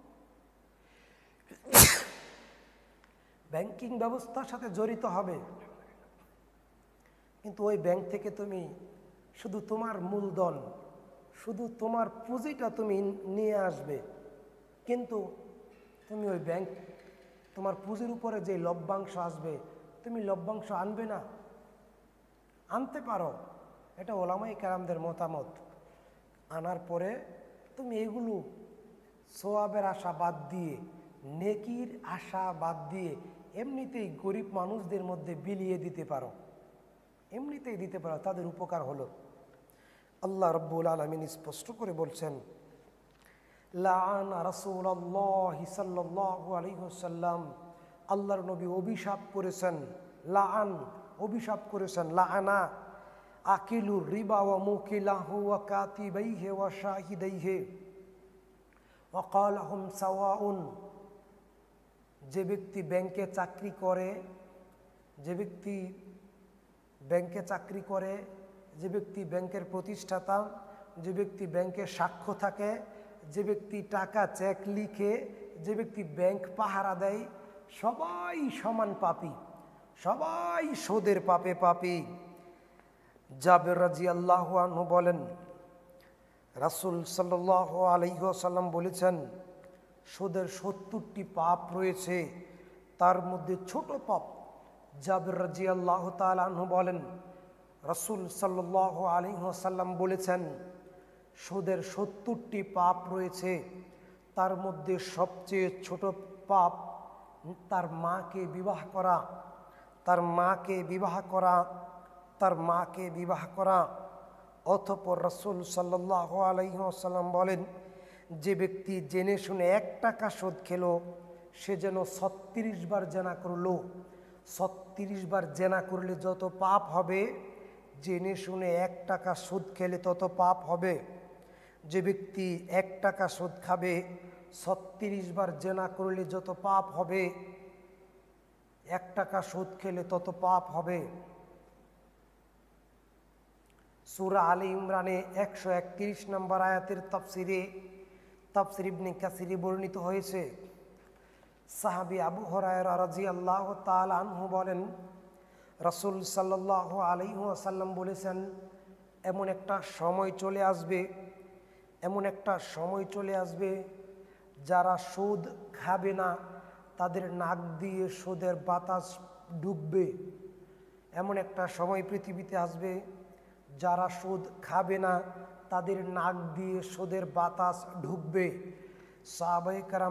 ব্যাংকিং ব্যবস্থার সাথে জড়িত হবে। কিন্তু ওই ব্যাংক থেকে তুমি শুধু তোমার মূলধন, শুধু তোমার পুঁজিটা তুমি নিয়ে আসবে, কিন্তু তুমি ওই ব্যাংক, তোমার পুঁজির উপরে যে লভ্যাংশ আসবে, তুমি লভ্যাংশ আনবে না। আনতে পারো, এটা ওলামায়ে কেরামদের মতামত। আনার পরে তুমি এগুলো সোয়াবের আশা বাদ দিয়ে, নেকির আশা বাদ দিয়ে এমনিতেই গরিব মানুষদের মধ্যে বিলিয়ে দিতে পারো, এমনিতেই দিতে পারো, তাদের উপকার হলো। আল্লাহ রাব্বুল আলামিন স্পষ্ট করে বলছেন, লাআনা রাসূলুল্লাহি সাল্লাল্লাহু আলাইহি ওয়াসাল্লাম, আল্লাহর নবী অভিশাপ করেছেন, লাআন অভিশাপ করেছেন, লাআনা আকিলুর রিবা ওয়া মুকিলাহু ওয়া কাতিবাইহি ওয়া শাহিদাইহি ওয়াকালাহুম সাওয়াউন, যে ব্যক্তি ব্যাংকে চাকরি করে যে ব্যক্তি ব্যাংকে চাকরি করে যে ব্যক্তি ব্যাংকের প্রতিষ্ঠাতা, যে ব্যক্তি ব্যাংকে সাক্ষ্য থাকে, যে ব্যক্তি টাকা চেক লিখে, যে ব্যক্তি ব্যাংক পাহারা দেয়, সবাই সমান পাপী, সবাই সুদের পাপে পাপী। জাবের রাদিয়াল্লাহু আনহু বলেন, রাসূল সাল্লাল্লাহু আলাইহি ওয়াসাল্লাম বলেছেন, সুদের সত্তরটি পাপ রয়েছে, তার মধ্যে ছোট পাপ। জাবের রাদিয়াল্লাহু তাআলা আনহু বলেন, রাসূল সাল্লাল্লাহু আলাইহি ওয়াসাল্লাম বলেছেন, সুদের সত্তরটি পাপ রয়েছে, তার মধ্যে সবচেয়ে ছোট পাপ তার মাকে বিবাহ করা, তার মাকে বিবাহ করা, তার মাকে বিবাহ করা। অতঃপর রাসূল সাল্লাল্লাহু আলাইহি ওয়াসাল্লাম বলেন, যে ব্যক্তি জেনে শুনে এক টাকা সুদ খেলো, সে যেন ছত্রিশ বার জেনা করলো। ছত্রিশ বার জেনা করলে যত পাপ হবে, জেনে শুনে এক টাকা সুদ খেলে তত পাপ হবে। যে ব্যক্তি এক টাকা সুদ খাবে, ছত্রিশ বার জেনা করলে যত পাপ হবে, এক টাকা সুদ খেলে তত পাপ হবে। সূরা আলী ইমরানে একশো একত্রিশ নম্বর আয়াতের তাফসিরে তাফসির ইবনে কাসিরে বর্ণিত হয়েছে, সাহাবী আবু হুরায়রা রাদিয়াল্লাহু তাআলা আনহু বলেন, রাসূল সাল্লাল্লাহু আলাইহি ওয়াসাল্লাম বলেছেন, এমন একটা সময় চলে আসবে, এমন একটা সময় চলে আসবে যারা সুদ খাবে না তাদের নাক দিয়ে সুদের বাতাস ঢুকবে। এমন একটা সময় পৃথিবীতে আসবে যারা সুদ খাবে না তাদের নাক দিয়ে সুদের বাতাস ঢুকবে। সাহাবায়ে কেরাম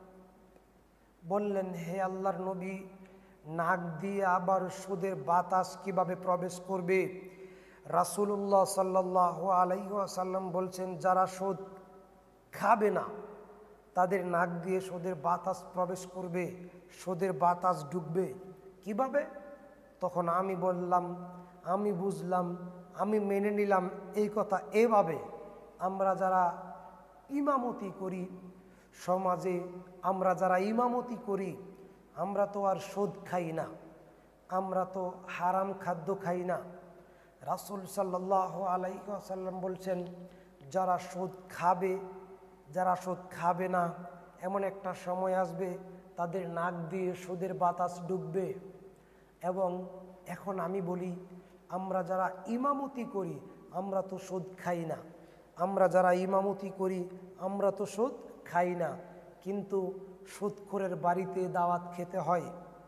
বললেন, হে আল্লাহর নবী, নাক দিয়ে আবার সুদের বাতাস কিভাবে প্রবেশ করবে? রাসূলুল্লাহ সাল্লাল্লাহু আলাইহি ওয়াসাল্লাম বলছেন, যারা সুদ খাবে না তাদের নাক দিয়ে সুদের বাতাস প্রবেশ করবে, সুদের বাতাস ঢুকবে। কিভাবে? তখন আমি বললাম, আমি বুঝলাম, আমি মেনে নিলাম এই কথা এভাবে, আমরা যারা ইমামতি করি সমাজে, আমরা যারা ইমামতি করি, আমরা তো আর সুদ খাই না, আমরা তো হারাম খাদ্য খাই না। রাসূল সাল্লাল্লাহু আলাইহি ওয়াসাল্লাম বলছেন, যারা সুদ খাবে, যারা সুদ খাবে না, এমন একটা সময় আসবে তাদের নাক দিয়ে সুদের বাতাস ঢুকবে। এবং এখন আমি বলি, আমরা যারা ইমামতি করি আমরা তো সুদ খাই না, আমরা যারা ইমামতি করি আমরা তো সুদ খাই না, কিন্তু সুদখোরের বাড়িতে দাওয়াত খেতে হয়,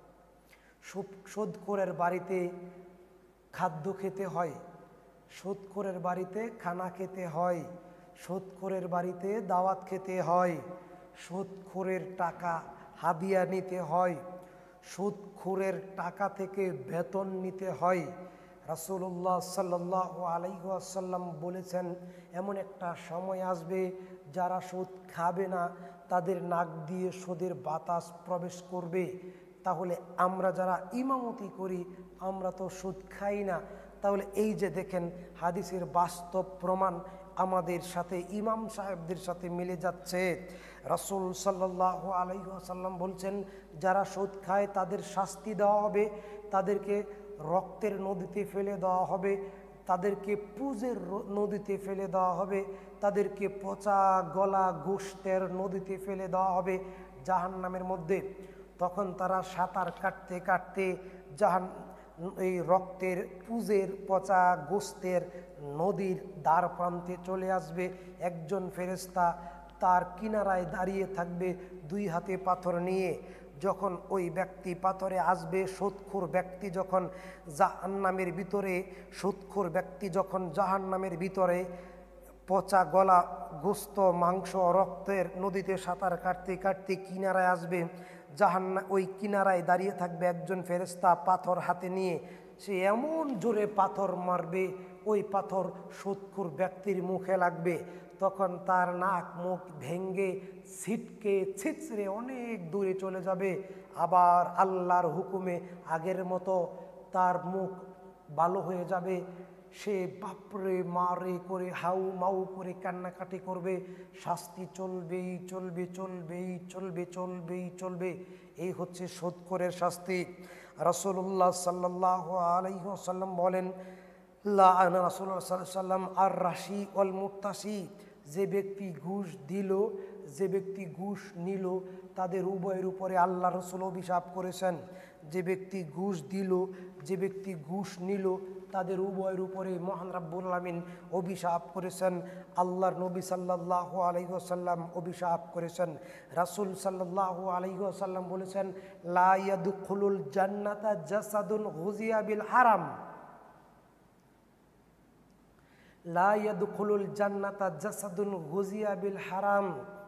সুদখোরের বাড়িতে খাদ্য খেতে হয়, সুদখোরের বাড়িতে খানা খেতে হয়, সুদখোরের বাড়িতে দাওয়াত খেতে হয়, সুদখোরের টাকা হাদিয়া নিতে হয়, সুদখোরের টাকা থেকে বেতন নিতে হয়। রাসূলুল্লাহ সাল্লাল্লাহু আলাইহি ওয়াসাল্লাম বলেছেন, এমন একটা সময় আসবে যারা সুদ খাবে না তাদের নাক দিয়ে সুদের বাতাস প্রবেশ করবে। তাহলে আমরা যারা ইমামতি করি আমরা তো সুদ খাই না। তাহলে এই যে দেখেন, হাদিসের বাস্তব প্রমাণ আমাদের সাথে ইমাম সাহেবদের সাথে মিলে যাচ্ছে। রাসূল সাল্লাল্লাহু আলাইহি ওয়াসাল্লাম বলছেন, যারা সুদ খায় তাদের শাস্তি দেওয়া হবে, তাদেরকে রক্তের নদীতে ফেলে দেওয়া হবে, তাদেরকে পুজের নদীতে ফেলে দেওয়া হবে, তাদেরকে পচা গলা গোশতের নদীতে ফেলে দেওয়া হবে জাহান্নামের মধ্যে। তখন তারা সাঁতার কাটতে কাটতে জাহান এই রক্তের পুজের পচা গোশতের নদীর দ্বার প্রান্তে চলে আসবে। একজন ফেরেশতা তার কিনারায় দাঁড়িয়ে থাকবে দুই হাতে পাথর নিয়ে। যখন ওই ব্যক্তি পাথরে আসবে, সুদখোর ব্যক্তি যখন জাহান্নামের ভিতরে সুদখোর ব্যক্তি যখন জাহান্নামের ভিতরে পচা গলা গোস্ত মাংস রক্তের নদীতে সাঁতার কাটতে কাটতে কিনারায় আসবে, জাহান্না ওই কিনারায় দাঁড়িয়ে থাকবে একজন ফেরেশতা পাথর হাতে নিয়ে। সে এমন জোরে পাথর মারবে, ওই পাথর সুদখোর ব্যক্তির মুখে লাগবে। তখন তার নাক মুখ ভেঙ্গে ছিটকে ছিচড়ে অনেক দূরে চলে যাবে। আবার আল্লাহর হুকুমে আগের মতো তার মুখ ভালো হয়ে যাবে, সে বাপরে মারে করে হাউ মাউ করে কান্নাকাটি করবে, শাস্তি চলবেই চলবে চলবেই চলবে চলবেই চলবে। এই হচ্ছে সুদখোরের শাস্তি। রাসূলুল্লাহ সাল্লাল্লাহু আলাইহি ওয়াসাল্লাম বলেন, লাআনা রাসূলুল্লাহ সাল্লাল্লাহু আলাইহি ওয়াসাল্লাম আর রাশি ওয়াল মুরতাশি, যে ব্যক্তি ঘুষ দিল, যে ব্যক্তি ঘুষ নিল, তাদের উভয়ের উপরে আল্লাহ রসুল অভিশাপ করেছেন। যে ব্যক্তি ঘুষ দিল, যে ব্যক্তি ঘুষ নিল, তাদের উভয়ের উপরে মহান রাব্বুল আলামিন অভিশাপ করেছেন। আল্লাহর নবী সাল্লাল্লাহু আলাইহি ওয়াসাল্লাম অভিশাপ করেছেন। রাসূল সাল্লাল্লাহু আলাইহি ওয়াসাল্লাম বলেছেন, লা ইয়াদখুলুল জান্নাতা জাসাদুন গুযিয়া বিল হারাম, লা ইয়াদখুলুল জান্নাতা জাসাদুন গুযিয়া বিল হারাম।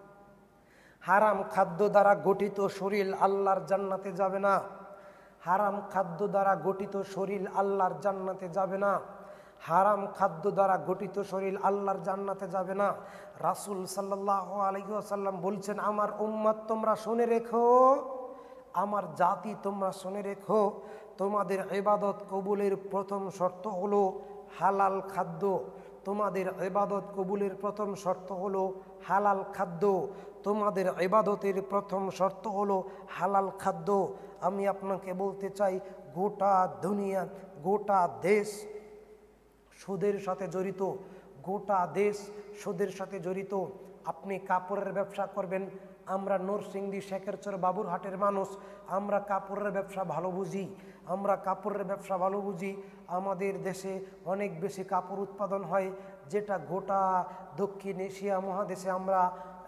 হারাম খাদ্য দ্বারা গঠিত শরীর আল্লাহর জান্নাতে যাবে না। হারাম খাদ্য দ্বারা গঠিত শরীর আল্লাহর জান্নাতে যাবে না। হারাম খাদ্য দ্বারা গঠিত শরীর আল্লাহর জান্নাতে যাবে না। রাসূল সাল্লাল্লাহু আলাইহি ওয়াসাল্লাম বলছেন, আমার উম্মত তোমরা শুনে রেখো, আমার জাতি তোমরা শুনে রেখো, তোমাদের ইবাদত কবুলের প্রথম শর্ত হলো হালাল খাদ্য। তোমাদের ইবাদত কবুলের প্রথম শর্ত হলো হালাল খাদ্য। তোমাদের ইবাদতের প্রথম শর্ত হলো হালাল খাদ্য। আমি আপনাকে বলতে চাই, গোটা দুনিয়া, গোটা দেশ সুদের সাথে জড়িত, গোটা দেশ সুদের সাথে জড়িত। আপনি কাপড়ের ব্যবসা করবেন, আমরা নরসিংদী শেখেরচর বাবুরহাটের মানুষ, আমরা কাপড়ের ব্যবসা ভালো বুঝি, আমরা কাপড়ের ব্যবসা ভালো বুঝি। আমাদের দেশে অনেক বেশি কাপড় উৎপাদন হয়, যেটা গোটা দক্ষিণ এশিয়া মহাদেশে আমরা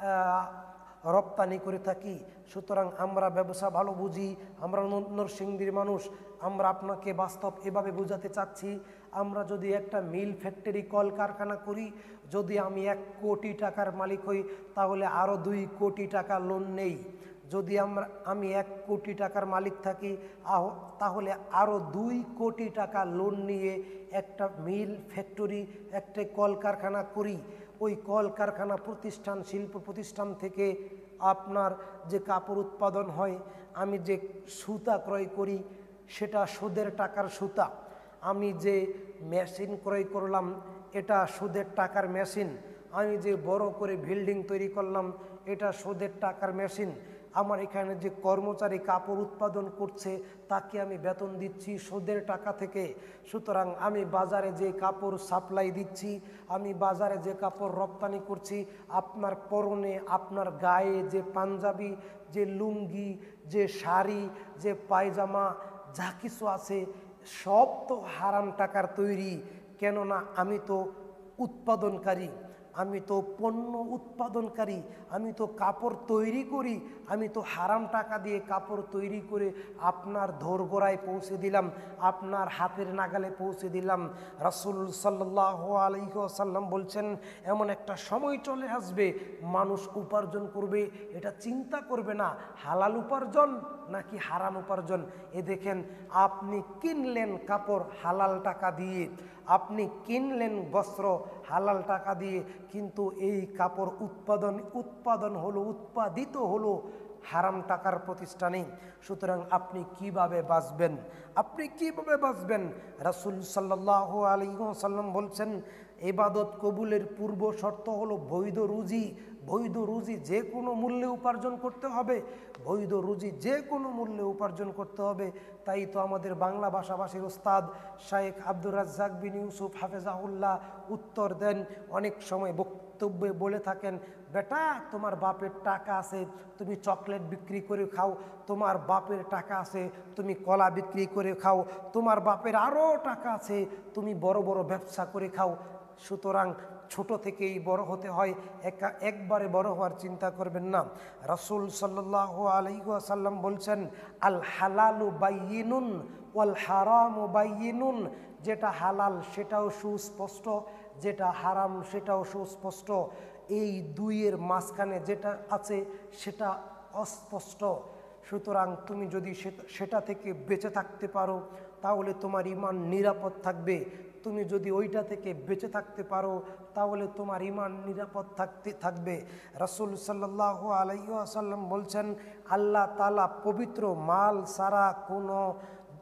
রপ্তানি করে থাকি। সুতরাং আমরা ব্যবসা ভালো বুঝি, আমরা নরসিংদীর মানুষ। আমরা আপনাকে বাস্তব এভাবে বোঝাতে চাচ্ছি, আমরা যদি একটা মিল ফ্যাক্টরি কল কারখানা করি, যদি আমি এক কোটি টাকার মালিক হই, তাহলে আরও দুই কোটি টাকা লোন নেই। যদি আমরা আমি এক কোটি টাকার মালিক থাকি, তাহলে আরও দুই কোটি টাকা লোন নিয়ে একটা মিল ফ্যাক্টরি, একটা কল কারখানা করি। ওই কল কারখানা প্রতিষ্ঠান, শিল্প প্রতিষ্ঠান থেকে আপনার যে কাপড় উৎপাদন হয়, আমি যে সুতা ক্রয় করি সেটা সুদের টাকার সুতা। আমি যে মেশিন ক্রয় করলাম এটা সুদের টাকার মেশিন। আমি যে বড় করে বিল্ডিং তৈরি করলাম এটা সুদের টাকার মেশিন। আমার এখানে যে কর্মচারী কাপড় উৎপাদন করছে তাকে আমি বেতন দিচ্ছি সুদের টাকা থেকে। সুতরাং আমি বাজারে যে কাপড় সাপ্লাই দিচ্ছি, আমি বাজারে যে কাপড় রপ্তানি করছি, আপনার পরনে, আপনার গায়ে যে পাঞ্জাবি, যে লুঙ্গি, যে শাড়ি, যে পায়জামা, যা কিছু আছে সব তো হারাম টাকার তৈরি। কেননা আমি তো উৎপাদনকারী, আমি তো পণ্য উৎপাদনকারী, আমি তো কাপড় তৈরি করি, আমি তো হারাম টাকা দিয়ে কাপড় তৈরি করে আপনার দোরগোড়ায় পৌঁছে দিলাম, আপনার হাতের নাগালে পৌঁছে দিলাম। রাসূল সাল্লাল্লাহু আলাইহি ওয়াসাল্লাম বলছেন, এমন একটা সময় চলে আসবে মানুষ উপার্জন করবে, এটা চিন্তা করবে না হালাল উপার্জন নাকি হারাম উপার্জন। এ দেখেন, আপনি কিনলেন কাপড় হালাল টাকা দিয়ে, আপনি কিনলেন বস্ত্র হালাল টাকা দিয়ে, কিন্তু এই কাপড় উৎপাদন উৎপাদন হলো, উৎপাদিত হলো হারাম টাকার প্রতিষ্ঠানে। সুতরাং আপনি কিভাবে বাঁচবেন? আপনি কিভাবে বাঁচবেন? রাসূল সাল্লাল্লাহু আলাইহি ওয়াসাল্লাম বলছেন, ইবাদত কবুলের পূর্ব শর্ত হলো বৈধ রুজি। বৈধ রুজি যে কোনো মূল্যে উপার্জন করতে হবে, বৈধ রুজি যে কোনো মূল্যে উপার্জন করতে হবে। তাই তো আমাদের বাংলা ভাষাভাষীর ওস্তাদ শাইখ আব্দুর রাজ্জাক বিন ইউসুফ হাফেজাহুল্লাহ উত্তর দেন, অনেক সময় বক্তব্যে বলে থাকেন, বেটা তোমার বাপের টাকা আছে তুমি চকলেট বিক্রি করে খাও, তোমার বাপের টাকা আছে তুমি কলা বিক্রি করে খাও, তোমার বাপের আরও টাকা আছে তুমি বড় বড় ব্যবসা করে খাও। সুতরাং ছোট থেকেই বড় হতে হয়, একা একবারে বড় হওয়ার চিন্তা করবেন না। রাসূল সাল্লাল্লাহু আলাইহি ওয়াসাল্লাম বলছেন, আল হালালু বাইয়িনুন ওয়াল হারামু বাইয়িনুন। যেটা হালাল সেটাও সুস্পষ্ট, যেটা হারাম সেটাও সুস্পষ্ট। এই দুইয়ের মাঝখানে যেটা আছে সেটা অস্পষ্ট। সুতরাং তুমি যদি সেটা থেকে বেঁচে থাকতে পারো তাহলে তোমার ঈমান নিরাপদ থাকবে। তুমি যদি ওইটা থেকে বেঁচে থাকতে পারো তাহলে তোমার ঈমান নিরাপদ থাকতে থাকবে। রাসূল সাল্লাল্লাহু আলাইহি ওয়াসাল্লাম বলছেন, আল্লাহ তাআলা পবিত্র মাল ছাড়া কোনো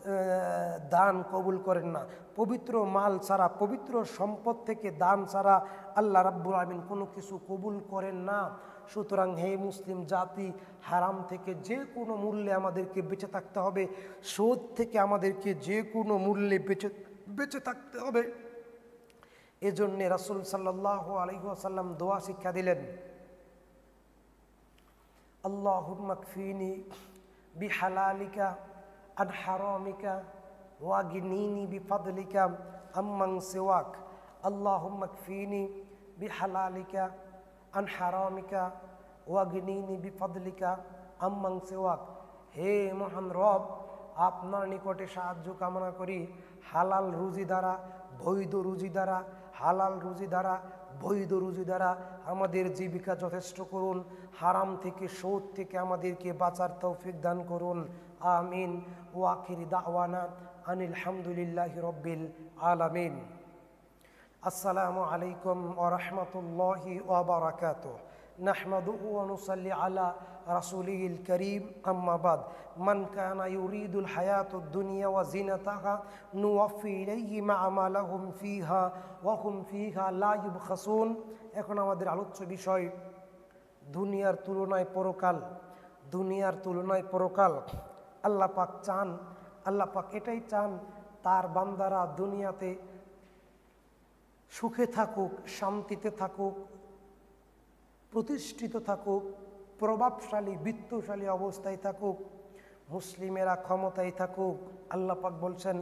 দান কবুল করেন না। পবিত্র মাল ছাড়া, পবিত্র সম্পদ থেকে দান ছাড়া আল্লাহ রাব্বুল আলামিন কোনো কিছু কবুল করেন না। সুতরাং হে মুসলিম জাতি, হারাম থেকে যে কোনো মূল্যে আমাদেরকে বেঁচে থাকতে হবে, সুদ থেকে আমাদেরকে যে কোনো মূল্যে বেঁচে বেঁচে থাকতে হবে। এজন্যে রাসূল সাল্লাল্লাহু আলাইহি ওয়াসাল্লাম দোয়া শিক্ষা দিলেন, আল্লাহুম্মা কফিনি বিহালালিকা আন হারামিকা ওয়াগনিনি বিফাদলিকা আম্মান সিওয়াক। আল্লাহুম্মা কফিনি বিহালালিকা আন হারামিকা ওয়াগনিনি বিফাদলিকা আম্মান সিওয়াক। হে মহান রব, আপনার নিকটে সাহায্য কামনা করি হালাল রুজি দ্বারা, বৈধ রুজি দ্বারা, হালাল রুজি দ্বারা, বৈধ রুজি দ্বারা আমাদের জীবিকা যথেষ্ট করুন। হারাম থেকে, সুদ থেকে আমাদেরকে বাঁচার তৌফিক দান করুন। আমিন। ওয়া আখিরি দাওয়ানা আনিল হামদুলিল্লাহি রাব্বিল আলামিন। আসসালামু আলাইকুম ওয়া রাহমাতুল্লাহি ওয়া বারাকাতুহু। নাহমাদুহু ওয়া নুসাল্লি আলা রাসূলিল কারীম, আম্মা বাদ। মান কানা ইউরিদুল হায়াতুদ দুনিয়া ওয়া জিনাতাহা নুওয়াফি ইলাইহিম আমালাহুম ফিহা ওয়া হুম ফিহা লা ইউবখাসুন। এখন আমাদের আলোচ্য বিষয় দুনিয়ার তুলনায় পরকাল। দুনিয়ার তুলনায় পরকাল। আল্লাহ পাক চান, আল্লাহ পাক এটাই চান তার বান্দারা দুনিয়াতে সুখে থাকুক, শান্তিতে থাকুক, প্রতিষ্ঠিত থাকুক, প্রভাবশালী বিত্তশালী অবস্থায় থাকুক, মুসলিমেরা ক্ষমতায় থাকুক। আল্লাহ পাক বলছেন,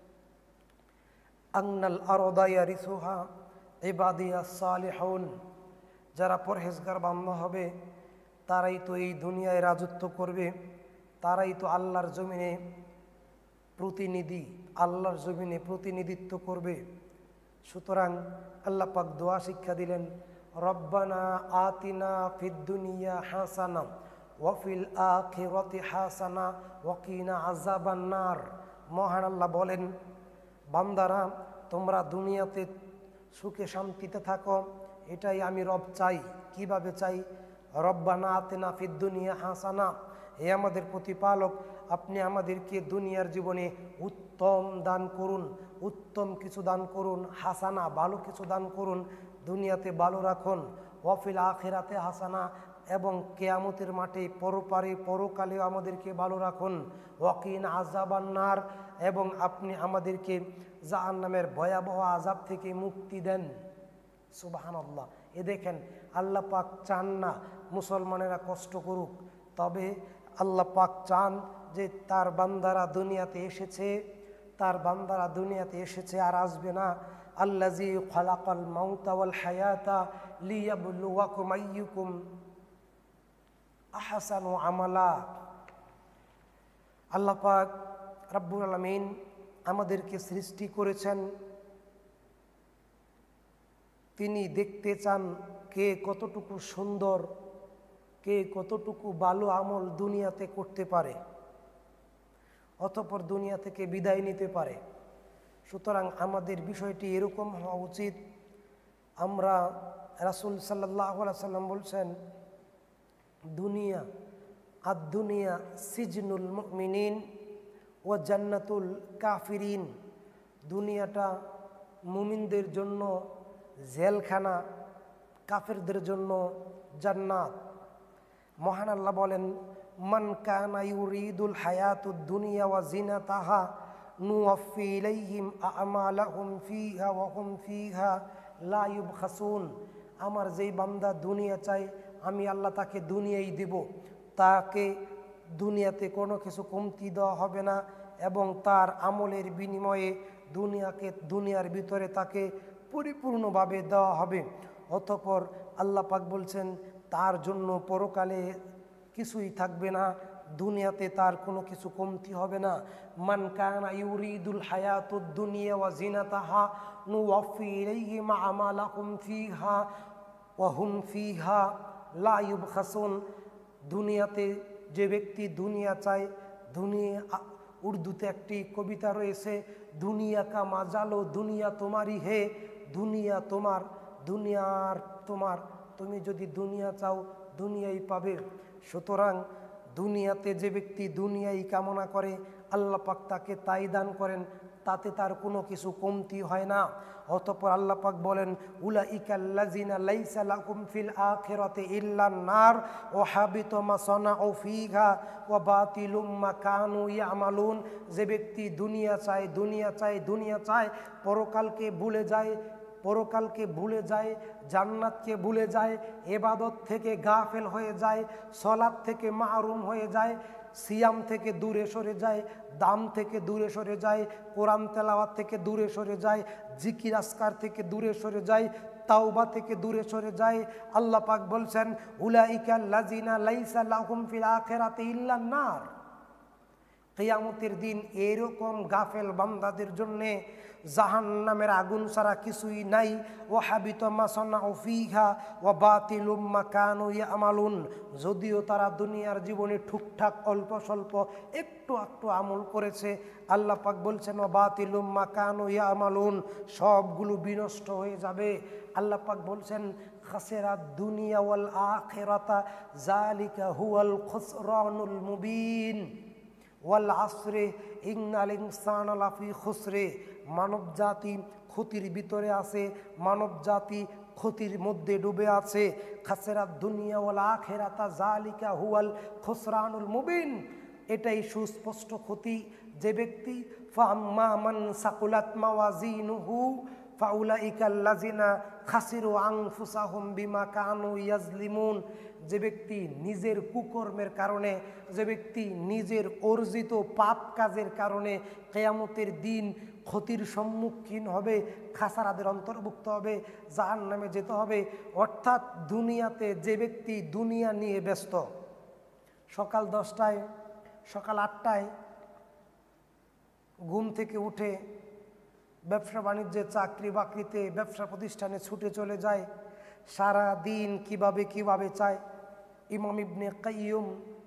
আন্নাল আরদা ইয়ারিসুহা ইবাদিয়াস সালিহুন। যারা পরহেজগার বান্দা হবে তারাই তো এই দুনিয়ায় রাজত্ব করবে, তারাই তো আল্লাহর জমিনে প্রতিনিধি, আল্লাহর জমিনে প্রতিনিধিত্ব করবে। সুতরাং আল্লাহ পাক দোয়া শিক্ষা দিলেন, রব্বানা আতিনা ফিদ দুনিয়া হাসানা ওয়া ফিল আখিরাতি হাসানা ওয়া কিনা আযাবান নার। মহান আল্লাহ বলেন, বান্দারা তোমরা দুনিয়াতে সুখে শান্তিতে থাকো, এটাই আমি রব চাই। কিভাবে চাই? রব্বানা আতিনা ফিদ দুনিয়া হাসানা, হে আমাদের প্রতিপালক, আপনি আমাদেরকে দুনিয়ার জীবনে উত্তম দান করুন, উত্তম কিছু দান করুন। হাসানা, ভালো কিছু দান করুন, দুনিয়াতে ভালো রাখুন। ওয়াফিল আখিরাতে হাসানা, এবং কেয়ামতের মাঠে পরপারে পরকালেও আমাদেরকে ভালো রাখুন। ওয়াকিন আযাবান নার, এবং আপনি আমাদেরকে জাহান্নামের ভয়াবহ আযাব থেকে মুক্তি দেন। সুবহানাল্লাহ। এ দেখেন, আল্লাহ পাক চান না মুসলমানেরা কষ্ট করুক, তবে আল্লাহ পাক চান যে তার বান্দারা দুনিয়াতে এসেছে, তার বান্দারা দুনিয়াতে এসেছে আর আসবে না। আল্লাযী খালাকাল মাউতা ওয়াল হায়াতা লিয়াবলুয়াকুম আইয়ুকুম আহসানু আমালা। আল্লাহ পাক রব্বুল আলামিন আমাদেরকে সৃষ্টি করেছেন, তিনি দেখতে চান কে কতটুকু সুন্দর, কে কতটুকু ভালো আমল দুনিয়াতে করতে পারে, অতঃপর দুনিয়া থেকে বিদায় নিতে পারে। সুতরাং আমাদের বিষয়টি এরকম হওয়া উচিত। আমরা, রাসূল সাল্লাল্লাহু আলাইহি সাল্লাম বলছেন, দুনিয়া আদ দুনিয়া সিজনুল মুমিনিন ওয়া জান্নাতুল কাফিরিন। দুনিয়াটা মুমিনদের জন্য জেলখানা, কাফেরদের জন্য জান্নাত। মহান আল্লাহ বলেন, মান কানা ইউরিদুল হায়াতুদ দুনিয়া ওয়া জিনাতাহা নুওয়াফি ইলাইহিম আমালাহুম ফিহা ওয়া হুম ফিহা লা ইউবখাসুন। আমার যেই বান্দা দুনিয়া চাই, আমি আল্লাহ তাকে দুনিয়াই দিব, তাকে দুনিয়াতে কোনো কিছু কমতি দেওয়া হবে না, এবং তার আমলের বিনিময়ে দুনিয়াকে দুনিয়ার ভিতরে তাকে পরিপূর্ণভাবে দেওয়া হবে। অতঃপর আল্লাহ পাক বলছেন, তার জন্য পরকালে কিছুই থাকবে না, দুনিয়াতে তার কোনো কিছু কমতি হবে না। মান কানা ইউরিদুল হায়াতুদ দুনিয়া ওয়া জিনাতাহা নুওয়াফি ইলাইহিম আমালাহুম ফিহা ওয়া হুম ফিহা লা ইউবখাসুন। দুনিয়াতে যে ব্যক্তি দুনিয়া চায়, দুনিয়া, উর্দুতে একটি কবিতা রয়েছে, দুনিয়া কা মাজালো দুনিয়া তোমারই হে, দুনিয়া তোমার, দুনিয়ার তোমার, তুমি যদি দুনিয়া চাও দুনিয়াই পাবে। সুতরাং দুনিয়াতে যে ব্যক্তি দুনিয়াই কামনা করে, আল্লাহ পাক তাকে তাই দান করেন, তাতে তার কোনো কিছু কমতি হয় না। অতঃপর আল্লাহ পাক বলেন উলাইকাল্লাযিনা লাইসা লাহুম ফিল আখিরাতি ইল্লান নার ওয়া হাবিতা মা সানাউ ফিহা ওয়া বাতিলুম মা কানু ইয়ামালুন। যে ব্যক্তি দুনিয়া চায় দুনিয়া চায় দুনিয়া চায় পরকালকে ভুলে যায়, পরকালকে ভুলে যায়, জান্নাতকে ভুলে যায়, ইবাদত থেকে গাফেল হয়ে যায়, সালাত থেকে মাহরুম হয়ে যায়, সিয়াম থেকে দূরে সরে যায়, দাম থেকে দূরে সরে যায়, কোরআন তেলাওয়াত থেকে দূরে সরে যায়, জিকির আসকার থেকে দূরে সরে যায়, তাওবা থেকে দূরে সরে যায়। আল্লাহ পাক বলছেন উলাইকাল্লাযিনা লাইসা লাহুম ফিল আখিরাতি ইল্লান নার। কিয়ামতের দিন এরকম গাফেল বান্দাদের জন্যে জাহান্নামের আগুন ছাড়া কিছুই নাই। ওয়া হাবিতা মা সানাউ ফিহা ওয়া বাতিলুম মা কানু ইয়ামালুন। যদিও তারা দুনিয়ার জীবনে ঠুকঠাক অল্প স্বল্প একটু একটু আমল করেছে, আল্লাহ পাক বলছেন ওয়া বাতিলুম মা কানু ইয়ামালুন, সবগুলো বিনষ্ট হয়ে যাবে। আল্লাহ পাক বলছেন খাসিরাত দুনিয়া ওয়াল আখিরাতা যালিকা হুয়াল খুসরানুল মুবিন ওয়াল আসরে ইন্নাল ইনসানা লাফি খুসরে। মানব জাতি ক্ষতির ভিতরে আছে, মানব জাতি ক্ষতির মধ্যে ডুবে আছে। খাসিরাত দুনিয়া ওয়াল আখিরাতা যালিকা হুয়াল খুসরানুল মুবিন, এটাই সুস্পষ্ট ক্ষতি। যে ব্যক্তি ফাম্মা মান সাকুলাত মাওয়াজিনুহু ফাউলাইকাল্লাযিনা খাসিরু আনফুসাহুম বিমা কানু ইয়াজলিমুন। যে ব্যক্তি নিজের কুকর্মের কারণে, যে ব্যক্তি নিজের অর্জিত পাপ কাজের কারণে কিয়ামতের দিন ক্ষতির সম্মুখীন হবে, খাসারাদের অন্তর্ভুক্ত হবে, জাহান্নামে যেতে হবে। অর্থাৎ দুনিয়াতে যে ব্যক্তি দুনিয়া নিয়ে ব্যস্ত, সকাল দশটায় সকাল আটটায় ঘুম থেকে উঠে ব্যবসা বাণিজ্যে, চাকরি বাকরিতে, ব্যবসা প্রতিষ্ঠানে ছুটে চলে যায়, সারা দিন কিভাবে কিভাবে চায়। ইমাম ইবনে কাইয়ুম,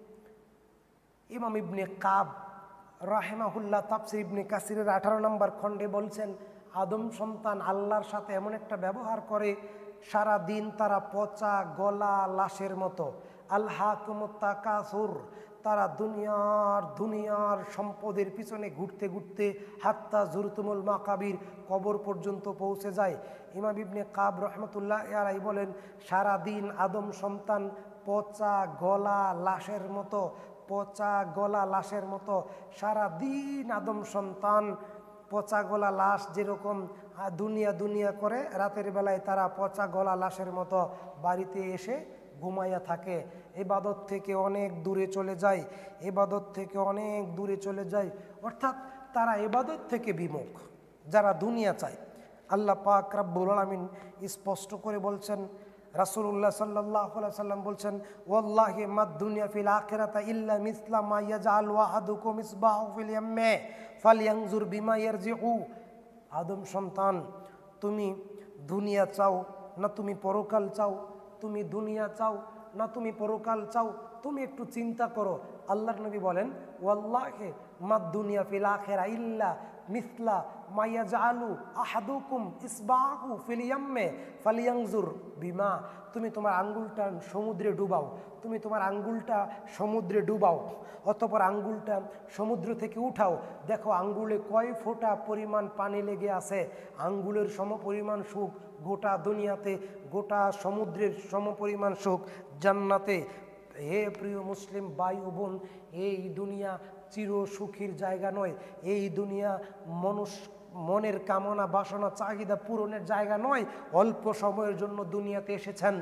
ইমাম ইবনে কাব রাহিমাহুল্লাহ তাফসীর ইবনে কাসিরের আঠারো নম্বর খণ্ডে বলছেন আদম সন্তান আল্লাহর সাথে এমন একটা ব্যবহার করে, সারা দিন তারা পচা গলা লাশের মতো। আলহাকুমুত তাকাসুর, তারা দুনিয়ার দুনিয়ার সম্পদের পিছনে ঘুরতে ঘুরতে হাত্তা জুরতুমুল মাকাবির, কবর পর্যন্ত পৌঁছে যায়। ইমাম ইবনে কাব রহমতুল্লাহ আলাইহি বলেন সারা দিন আদম সন্তান পচা গলা লাশের মতো, পচা গলা লাশের মতো সারা দিন আদম সন্তান পচা গলা লাশ যেরকম দুনিয়া দুনিয়া করে, রাতের বেলায় তারা পচা গলা লাশের মতো বাড়িতে এসে ঘুমাইয়া থাকে। ইবাদত থেকে অনেক দূরে চলে যায়, ইবাদত থেকে অনেক দূরে চলে যায়। অর্থাৎ তারা ইবাদত থেকে বিমুখ, যারা দুনিয়া চায়। আল্লাহ পাক রব্বুল আলামিন স্পষ্ট করে বলছেন, রাসূলুল্লাহ সাল্লাল্লাহু আলাইহি সাল্লাম বলছেন ওয়াল্লাহি মাদ দুনিয়া ফিল আখিরাতি ইল্লা মিসলা মা ইয়াজআল ওয়াহাদুকুম ইসবাহু ফিল ইয়াম্মি ফালইয়ানজুর বিমা ইয়ারজিউ। আদম সন্তান, তুমি দুনিয়া চাও না তুমি পরকাল চাও? তুমি দুনিয়া চাও না তুমি পরকাল চাও? তুমি একটু চিন্তা করো। আল্লাহর নবী বলেন ওয়াল্লাহি মাদ দুনিয়া ফিল আখিরা ইল্লা মিসলা মা ইয়াজআলু আহাদুকুম ইসবাহু ফিল ইয়াম্মি ফালইয়ানজুর বিমা। তুমি তোমার আঙ্গুলটা সমুদ্রে ডুবাও, তুমি তোমার আঙ্গুলটা সমুদ্রে ডুবাও, অতঃপর আঙ্গুলটা সমুদ্র থেকে উঠাও, দেখো আঙ্গুলে কয় ফোঁটা পরিমাণ পানি লেগে আছে। আঙ্গুলের সমপরিমাণ সুখ গোটা দুনিয়াতে, গোটা সমুদ্রের সমপরিমাণ সুখ জান্নাতে। হে প্রিয় মুসলিম ভাই ও বোন, এই দুনিয়া চির সুখীর জায়গা নয়, এই দুনিয়া মানুষ মনের কামনা বাসনা চাহিদা পূরণের জায়গা নয়। অল্প সময়ের জন্য দুনিয়াতে এসেছেন,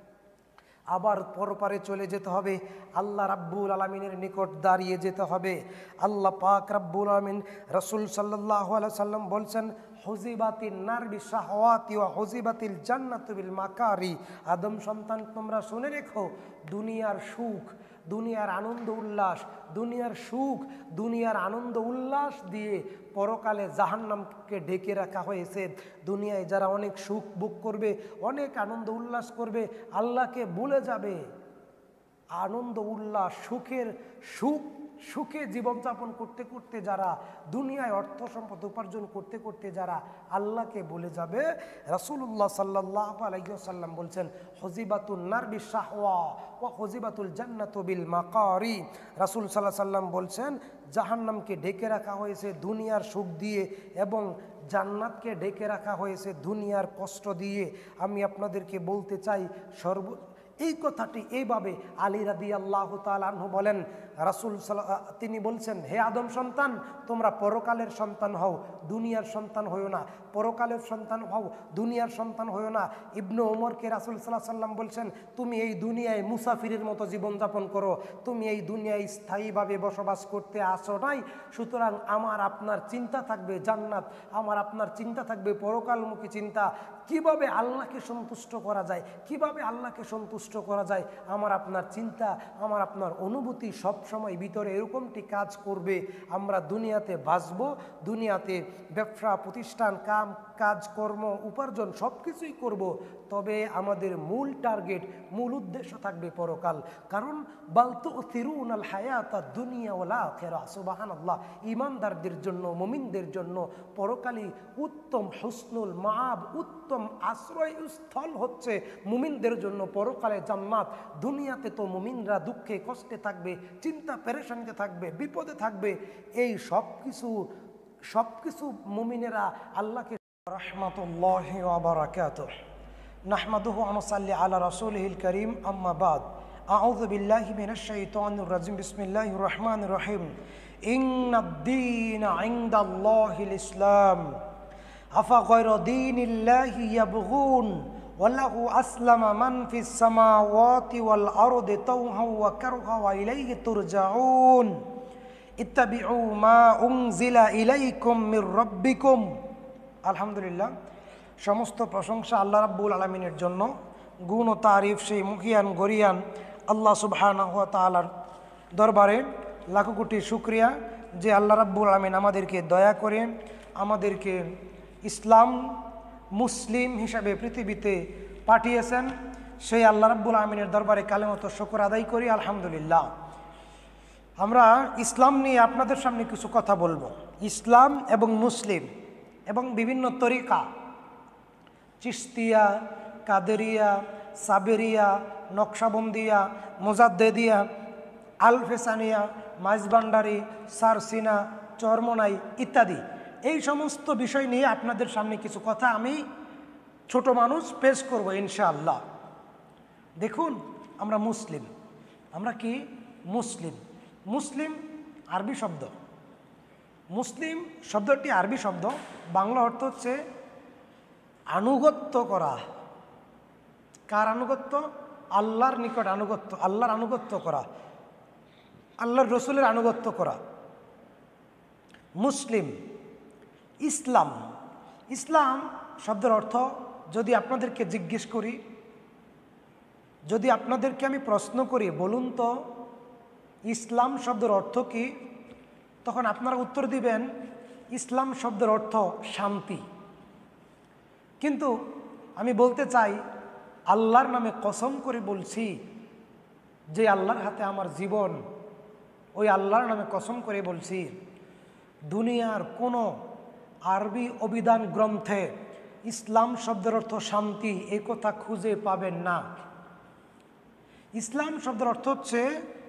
আবার পরপারে চলে যেতে হবে, আল্লাহ রাব্বুল আলামিনের নিকট দাঁড়িয়ে যেতে হবে। আল্লাহ পাক রাব্বুল আলামিন রাসূল সাল্লাল্লাহু আলাইহি সাল্লাম বলছেন হুজিবাতিন নার বিশাহওয়াতি ওয়া হুজিবাতিল জান্নাতু বিল মাকারি। আদম সন্তান, তোমরা শুনে রেখো, দুনিয়ার সুখ, দুনিয়ার আনন্দ উল্লাস, দুনিয়ার সুখ, দুনিয়ার আনন্দ উল্লাস দিয়ে পরকালে জাহান্নামকে ঢেকে রাখা হয়েছে। দুনিয়ায় যারা অনেক সুখ ভোগ করবে, অনেক আনন্দ উল্লাস করবে, আল্লাহকে ভুলে যাবে। আনন্দ উল্লাস, সুখের সুখ সুখে জীবনযাপন করতে করতে যারা দুনিয়ায় অর্থ সম্পদ উপার্জন করতে করতে যারা আল্লাহকে বলে যাবে, রাসূলুল্লাহ সাল্লাল্লাহু আলাইহি ওয়াসাল্লাম বলছেন হজিবাতুন নার বিশাহওয়া ওয়া হজিবাতুল জান্নাতু বিল মাকারি। রাসূল সাল্লাল্লাহু আলাইহি ওয়াসাল্লাম বলছেন জাহান্নামকে ঢেকে রাখা হয়েছে দুনিয়ার সুখ দিয়ে এবং জান্নাতকে ঢেকে রাখা হয়েছে দুনিয়ার কষ্ট দিয়ে। আমি আপনাদেরকে বলতে চাই সর্ব এই কথাটি এইভাবে আলী রাদিয়াল্লাহু তাআলা আনহু বলেন, রাসূল তিনি বলছেন হে আদম সন্তান, তোমরা পরকালের সন্তান হও, দুনিয়ার সন্তান হইও না। পরকালের সন্তান হও, দুনিয়ার সন্তান হইও না। ইবনু ওমরকে রাসূল সাল্লাল্লাহু আলাইহি ওয়াসাল্লাম বলছেন তুমি এই দুনিয়ায় মুসাফিরের মতো জীবনযাপন করো, তুমি এই দুনিয়ায় স্থায়ীভাবে বসবাস করতে আসো নাই, সুতরাং আমার আপনার চিন্তা থাকবে জান্নাত, আমার আপনার চিন্তা থাকবে পরকালমুখী চিন্তা, কিভাবে আল্লাহকে সন্তুষ্ট করা যায়, কিভাবে আল্লাহকে সন্তুষ্ট করা যায়। আমার আপনার চিন্তা, আমার আপনার অনুভূতি সব সময় ভিতরে এরকমটি কাজ করবে। আমরা দুনিয়াতে বাঁচবো, দুনিয়াতে ব্যবসা প্রতিষ্ঠান কাম কাজকর্ম উপার্জন সব কিছুই করবো, তবে আমাদের মূল টার্গেট মূল উদ্দেশ্য থাকবে পরকাল। কারণ বালতু থিরুনাল হায়াতা দুনিয়া ওয়াল আখিরা। সুবহানাল্লাহ। ঈমানদারদের জন্য মুমিনদের জন্য পরকালই উত্তম হুসনুল মাআব, উত্তম আশ্রয়স্থল হচ্ছে মুমিনদের জন্য পরকালে জান্নাত। দুনিয়াতে তো মুমিনরা দুঃখে কষ্টে থাকবে, চিন্তা পেরেশানিতে থাকবে, বিপদে থাকবে। এই সব কিছু সব কিছু মুমিনেরা আল্লাহকে রাহমাতুল্লাহি ওয়া বারাকাতুহু নাহমাদুহু ওয়া নুসাল্লি আলা রাসূলিহিল কারীম আম্মা বাদ আউযু বিল্লাহি মিনাশ শাইতানির রাজিম বিসমিল্লাহির রহমানির রহিম ইন্নাদ-দীনা ইনদাল্লাহিল ইসলাম আফা গায়রা দীনিল্লাহি ইয়াবগুন ওয়া লাহু আসলামা মান ফিস সামাওয়াতি ওয়াল আরদি তাওহা ওয়া কারহা ওয়া ইলাইহি তুরজাউন ইত্তাবিউ মা উনজিলা ইলাইকুম মির রাব্বিকুম। আলহামদুলিল্লাহ, সমস্ত প্রশংসা আল্লাহ রাব্বুল আলামিনের জন্য। গুণ ও তারিফ সেই মুখিয়ান গরিয়ান আল্লাহ সুবহানাহু ওয়া তাআলার দরবারে লাখো কোটি শুকরিয়া যে আল্লাহ রাব্বুল আলামিন আমাদেরকে দয়া করে আমাদেরকে ইসলাম মুসলিম হিসাবে পৃথিবীতে পাঠিয়েছেন। সেই আল্লাহ রাব্বুল আলামিনের দরবারে কালেমত শুকর আদায় করি আলহামদুলিল্লাহ। আমরা ইসলাম নিয়ে আপনাদের সামনে কিছু কথা বলবো। ইসলাম এবং মুসলিম এবং বিভিন্ন তরিকা, চিশতিয়া, কাদেরিয়া, সাবেরিয়া, নকশাবন্দিয়া, মোজাদ্দেদিয়া, আলফেসানিয়া, মাইজবান্ডারি, সারসিনা, চরমনাই ইত্যাদি, এই সমস্ত বিষয় নিয়ে আপনাদের সামনে কিছু কথা আমি ছোট মানুষ পেশ করব ইনশাআল্লাহ। দেখুন, আমরা মুসলিম, আমরা কি মুসলিম? মুসলিম আরবি শব্দ। মুসলিম শব্দটি আরবি শব্দ, বাংলা অর্থ হচ্ছে আনুগত্য করা। কার আনুগত্য? আল্লাহর নিকট আনুগত্য, আল্লাহর আনুগত্য করা, আল্লাহর রসুলের আনুগত্য করা। মুসলিম। ইসলাম, ইসলাম শব্দের অর্থ যদি আপনাদেরকে জিজ্ঞেস করি, যদি আপনাদেরকে আমি প্রশ্ন করি বলুন তো ইসলাম শব্দের অর্থ কি, তখন আপনারা উত্তর দিবেন ইসলাম শব্দের অর্থ শান্তি। কিন্তু আমি বলতে চাই, আল্লাহর নামে কসম করে বলছি, যে আল্লাহর হাতে আমার জীবন, ওই আল্লাহর নামে কসম করে বলছি, দুনিয়ার কোনো আরবি অভিধান গ্রন্থে ইসলাম শব্দের অর্থ শান্তি এই কথা খুঁজে পাবেন না। ইসলাম শব্দের অর্থ হচ্ছে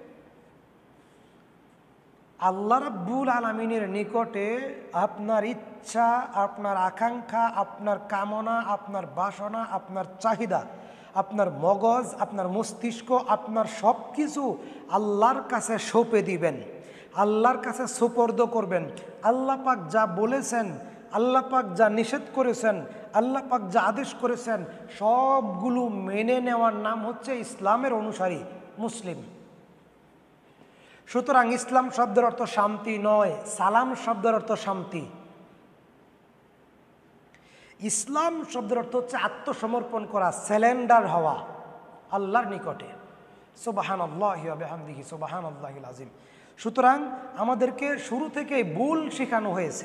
আল্লাহ রাব্বুল আলামিনের নিকটে আপনার ইচ্ছা, আপনার আকাঙ্ক্ষা, আপনার কামনা, আপনার বাসনা, আপনার চাহিদা, আপনার মগজ, আপনার মস্তিষ্ক, আপনার সব কিছু আল্লাহর কাছে সঁপে দিবেন, আল্লাহর কাছে সুপর্দ করবেন। আল্লাহ পাক যা বলেছেন, আল্লাহ পাক যা নিষেধ করেছেন, আল্লাহ পাক যা আদেশ করেছেন, সবগুলো মেনে নেওয়ার নাম হচ্ছে ইসলামের অনুসারী, মুসলিম। সুতরাং ইসলাম শব্দের অর্থ শান্তি নয়, সালাম শব্দের অর্থ শান্তি। ইসলাম শব্দের অর্থ হচ্ছে আত্মসমর্পণ করা, স্যালেন্ডার হওয়া আল্লাহর নিকটে। সুবহানাল্লাহি ওয়া বিহামদিহি সুবহানাল্লাহিল আযীম। সুতরাং আমাদেরকে শুরু থেকে ভুল শেখানো হয়েছে।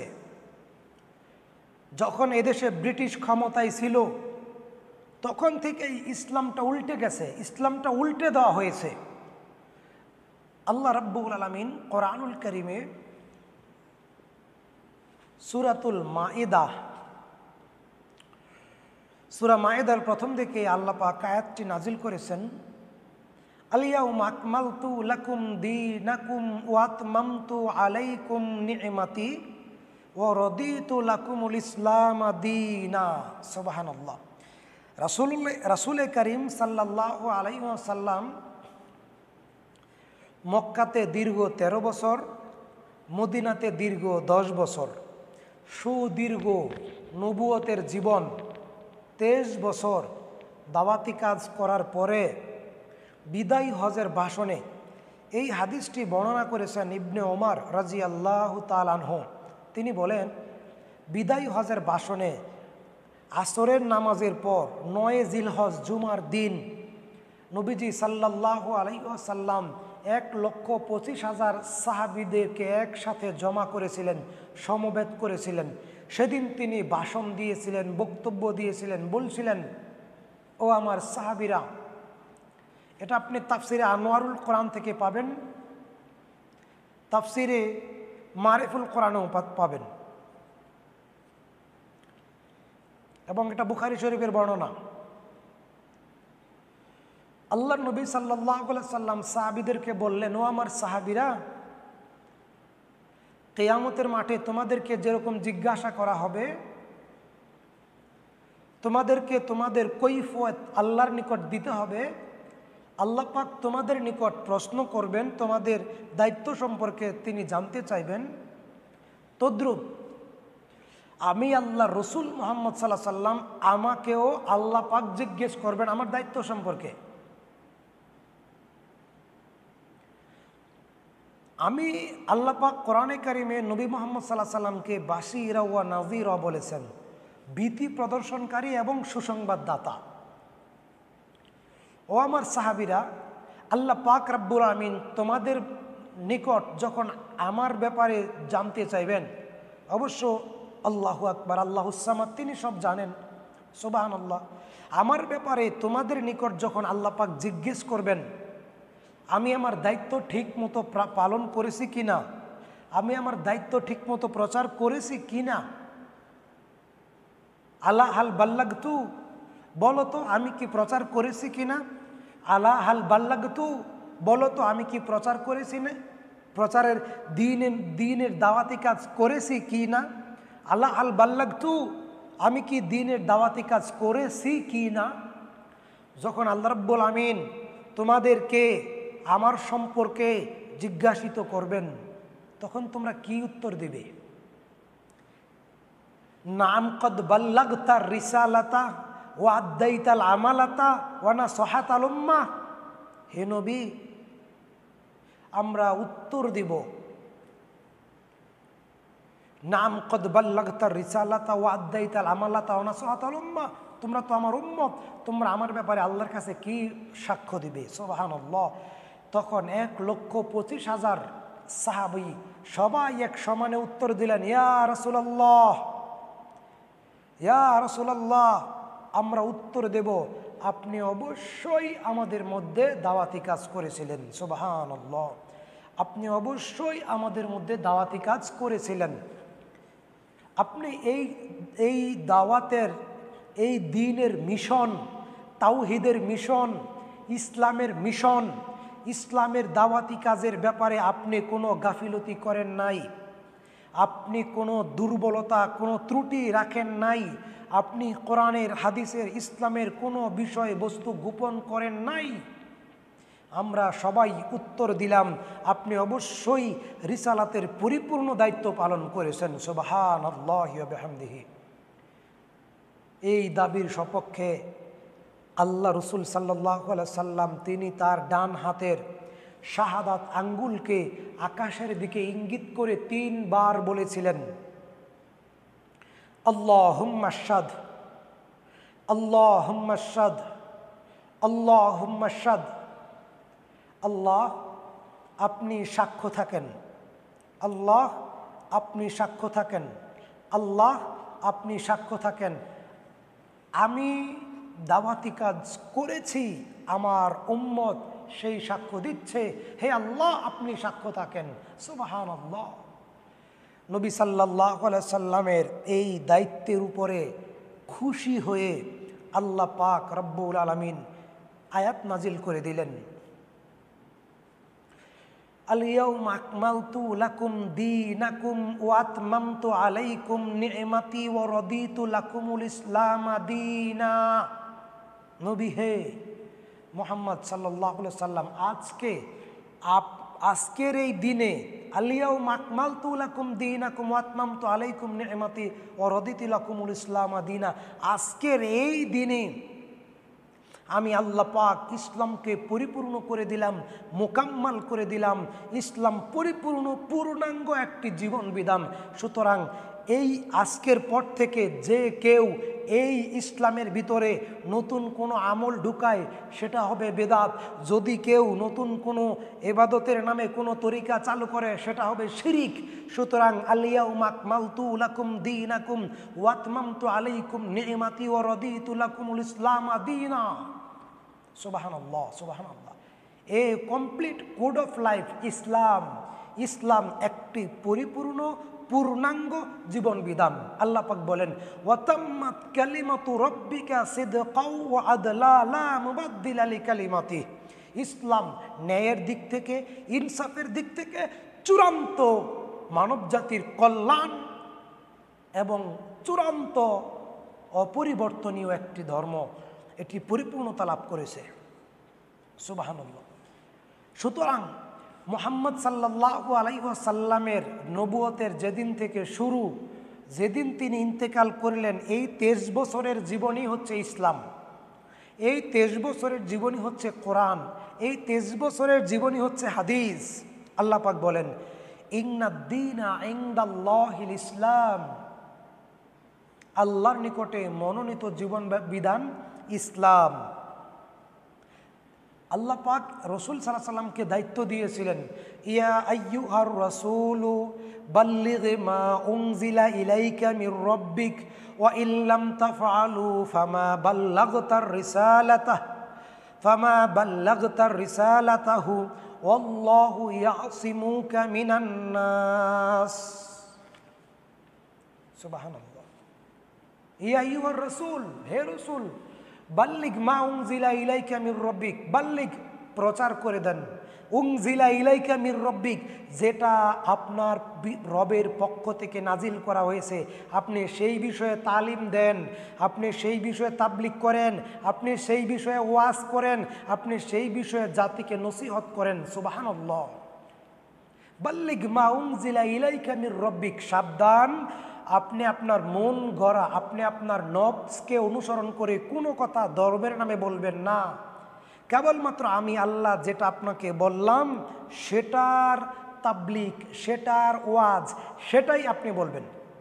যখন এদেশে ব্রিটিশ ক্ষমতায় ছিল তখন থেকেই ইসলামটা উল্টে গেছে, ইসলামটা উল্টে দেওয়া হয়েছে। আল্লাহ রাব্বুল আলামিন কোরআনুল কারীমে সূরাতুল মাইদা সূরা মাইদার প্রথম দিকে আল্লাহ পাক আয়াতটি নাজিল করেছেন, আল-ইয়াউমা আকমালতু লাকুম দীনাকুম ওয়া আতমামতু আলাইকুম নি'মাতি ওয়া রাদিতু লাকুমুল ইসলাম দীনা। সুবহানাল্লাহ। রাসূল রাসূলে কারীম সাল্লাল্লাহু আলাইহি ওয়াসাল্লাম মক্কাতে দীর্ঘ তেরো বছর, মদিনাতে দীর্ঘ দশ বছর, সুদীর্ঘ নবুয়তের জীবন তেইশ বছর দাওয়াতি কাজ করার পরে বিদায়ী হজের ভাষণে এই হাদিসটি বর্ণনা করেছেন ইবনে ওমর রাদিয়াল্লাহু তাআলা আনহু। তিনি বলেন, বিদায়ী হজের ভাষণে আসরের নামাজের পর নয় জিলহজ জুমার দিন নবীজি সাল্লাল্লাহু আলাইহি ওয়াসাল্লাম এক লক্ষ পঁচিশ হাজার সাহাবীদেরকে একসাথে জমা করেছিলেন, সমবেত করেছিলেন। সেদিন তিনি ভাষণ দিয়েছিলেন, বক্তব্য দিয়েছিলেন, বলছিলেন, ও আমার সাহাবীরা, এটা আপনি তাফসিরে আনোয়ারুল কোরআন থেকে পাবেন, তাফসিরে মারিফুল কোরআনেও পাবেন, এবং এটা বুখারী শরীফের বর্ণনা। আল্লাহর নবী সাল্লাল্লাহু আলাইহি সাল্লাম সাহাবীদেরকে বললেন, ও আমার সাহাবীরা, কিয়ামতের মাঠে তোমাদেরকে যেরকম জিজ্ঞাসা করা হবে, তোমাদেরকে তোমাদের কৈফিয়ত আল্লাহর নিকট দিতে হবে। আল্লাহ পাক তোমাদের নিকট প্রশ্ন করবেন, তোমাদের দায়িত্ব সম্পর্কে তিনি জানতে চাইবেন। তদ্রূপ আমি আল্লাহ রসুল মুহাম্মদ সাল্লাল্লাহু আলাইহি সাল্লাম আমাকেও আল্লাহ পাক জিজ্ঞেস করবেন আমার দায়িত্ব সম্পর্কে। আমি আল্লাহ পাক কোরআনে কারিমে নবী মুহাম্মদ সাল্লাল্লাহু আলাইহি সাল্লামকে বাশীরা ওয়া নাযীরা বলেছেন, ভীতি প্রদর্শনকারী এবং সুসংবাদদাতা। ও আমার সাহাবীরা, আল্লাহ পাক রব্বুল আমিন তোমাদের নিকট যখন আমার ব্যাপারে জানতে চাইবেন, অবশ্য আল্লাহু আকবার, আল্লাহুস সামাদ, তিনি সব জানেন, সুবহানাল্লাহ। আমার ব্যাপারে তোমাদের নিকট যখন আল্লাহ পাক জিজ্ঞেস করবেন, আমি আমার দায়িত্ব ঠিক মতো পালন করেছি কিনা, আমি আমার দায়িত্ব ঠিক মতো প্রচার করেছি কিনা, আলা হাল বাল্লাগতু, বলো তো আমি কি প্রচার করেছি কিনা, আলা হাল বাল্লাগতু, বলো তো আমি কি প্রচার করেছি না, প্রচারের দিনের দিনের দাওয়াতি কাজ করেছি কি না, আলা হাল বাল্লাগতু, আমি কি দিনের দাওয়াতি কাজ করেছি কি না। যখন আল্লাহ রাব্বুল আমিন তোমাদেরকে আমার সম্পর্কে জিজ্ঞাসিত করবেন, তখন তোমরা কি উত্তর দেবে? নাম কদ বাল্লাগতার রিসালাতা ওয়া আদাইতাল আমালাতা ওয়া নাসাহাতাল উম্মাহ। হে নবী, আমরা উত্তর দিব, নাম কদ বাল্লাগতার রিসালাতা ওয়া আদাইতাল আমালাতা ওয়া নাসাহাতাল উম্মাহ। তোমরা তো আমার উম্মত, তোমরা আমার ব্যাপারে আল্লাহর কাছে কি সাক্ষ্য দিবে? সুবহানাল্লাহ। তখন এক লক্ষ পঁচিশ হাজার সাহাবী সবাই এক সমানে উত্তর দিলেন, ইয়া রাসূলুল্লাহ, ইয়া রাসূলুল্লাহ, আমরা উত্তর দেব, আপনি অবশ্যই আমাদের মধ্যে দাওয়াতি কাজ করেছিলেন। সুবহানাল্লাহ, আপনি অবশ্যই আমাদের মধ্যে দাওয়াতি কাজ করেছিলেন। আপনি এই এই দাওয়াতের, এই দ্বীনের মিশন, তাওহীদের মিশন, ইসলামের মিশন, ইসলামের দাওয়াতি কাজের ব্যাপারে আপনি কোনো গাফিলতি করেন নাই, আপনি কোনো দুর্বলতা, কোনো ত্রুটি রাখেন নাই, আপনি কোরআনের, হাদিসের, ইসলামের কোনো বিষয় বস্তু গোপন করেন নাই। আমরা সবাই উত্তর দিলাম, আপনি অবশ্যই রিসালাতের পরিপূর্ণ দায়িত্ব পালন করেছেন। সুবহানাল্লাহি ওয়া বিহামদিহি। এই দাবির সপক্ষে আল্লাহ রসুল সাল্লাল্লাহু আলাইহি সাল্লাম তিনি তার ডান হাতের শাহাদাত আঙ্গুলকে আকাশের দিকে ইঙ্গিত করে তিনবার বলেছিলেন, আল্লাহুম্মা শাদ, আল্লাহুম্মা শাদ, আল্লাহুম্মা শাদ। আল্লাহ আপনি সাক্ষ্য থাকেন, আল্লাহ আপনি সাক্ষ্য থাকেন, আল্লাহ আপনি সাক্ষ্য থাকেন। আমি দাওয়াতি কাজ করেছি, আমার উম্মত সেই সাক্ষ্য দিচ্ছে। হে আল্লাহ, আপনি সাক্ষ্য থাকেন। সুবহানাল্লাহ। নবী সাল্লাল্লাহু আলাইহি সাল্লামের এই দায়িত্বের উপরে খুশি হয়ে আল্লাহ পাক রব্বুল আলামিন আয়াত নাজিল করে দিলেন, আল ইয়াউমা আকমালতু লাকুম দীনাকুম ওয়া আতমামতু আলাইকুম নি'মাতি ওয়া রাদিতু লাকুমুল ইসলাম দীনা। নবী হে মুহাম্মদ সাল্লাল্লাহু আলাইহি সাল্লাম, আজকে আপ আজকের এই দিনে আল ইয়াউমা আকমালতু লাকুম দীনাকুম ওয়া আতমামতু আলাইকুম নি'মাতি ওয়া রাদিতু লাকুমুল ইসলাম দীনা, আজকের এই দিনে আমি আল্লাহ পাক ইসলামকে পরিপূর্ণ করে দিলাম, মোকাম্মাল করে দিলাম। ইসলাম পরিপূর্ণ পূর্ণাঙ্গ একটি জীবন বিধান। সুতরাং এই আজকের পর থেকে যে কেউ এই ইসলামের ভিতরে নতুন কোনো আমল ঢুকায় সেটা হবে বেদাত। যদি কেউ নতুন কোনো ইবাদতের নামে কোনো তরিকা চালু করে সেটা হবে শিরিক। সুতরাং আল ইয়াউমা আকমালতু লাকুম দীনাকুম ওয়া আতমামতু আলাইকুম নি'মাতি ওয়া রাদিতু লাকুমুল ইসলাম দীনা। সুবহানাল্লাহ, সুবহানাল্লাহ। A complete code of life Islam. ইসলাম একটি পরিপূর্ণ পূর্ণাঙ্গ জীবন বিধান। আল্লাহ পাক বলেন, ওয়া তাম্মাত কালিমাতু রাব্বিকা সিদকাও ওয়া আদলা লা মুবাদদিলা লিকালিমাতি। ইসলাম ন্যায়ের দিক থেকে, ইনসাফের দিক থেকে চূড়ান্ত মানব জাতির কল্যাণ এবং চূড়ান্ত অপরিবর্তনীয় একটি ধর্ম। এটি পরিপূর্ণতা লাভ করেছে। সুবহানাল্লাহ। সুতরাং মুহাম্মদ সাল্লাল্লাহু আলাইহি ওয়াসাল্লামের নবুয়তের যেদিন থেকে শুরু, যেদিন তিনি ইন্তেকাল করলেন, এই তেইশ বছরের জীবনী হচ্ছে ইসলাম। এই তেইশ বছরের জীবনী হচ্ছে কোরআন। এই তেইশ বছরের জীবনী হচ্ছে হাদিস। আল্লাহ পাক বলেন, ইন্নাদ-দীনা ইনদাল্লাহিল ইসলাম। আল্লাহর নিকটে মনোনীত জীবন বিধান ইসলাম। আল্লাহ পাক রসুল সাল্লাল্লাহু আলাইহি সাল্লামকে দায়িত্ব দিয়েছিলেন, ইয়া আইয়ুহার রাসূলু বাল্লিগ মা উনজিলা ইলাইকা মির রাব্বিক ওয়া ইল্লাম তাফআলু ফামা বাল্লাগতার রিসালাতাহ ফামা বাল্লাগতার রিসালাতাহু ওয়াল্লাহু ইয়াসিমুকা মিনান নাস। সুবহানাল্লাহ। ইয়া আইয়ুহার রাসূল, হে রাসূল, বাল্লিগ মা উনজিলা ইলাইকা মির রাব্বিক, বাল্লিগ প্রচার করে দেন, উনজিলা ইলাইকা মির রাব্বিক, যেটা আপনার রবের পক্ষ থেকে নাজিল করা হয়েছে, আপনি সেই বিষয়ে তালিম দেন, আপনি সেই বিষয়ে তাবলিগ করেন, আপনি সেই বিষয়ে ওয়াজ করেন, আপনি সেই বিষয়ে জাতিকে নসিহত করেন। সুবহানাল্লাহ। বাল্লিগ মা উনজিলা ইলাইকা মির রাব্বিক, সাবধান, আপনি আপনার মন গড়া, আপনি আপনার নফসকে অনুসরণ করে কোনো কথা ধর্মের নামে বলবেন না। কেবলমাত্র আমি আল্লাহ যেটা আপনাকে বললাম সেটার তাবলিগ, সেটার ওয়াজ, সেটাই আপনি বলবেন।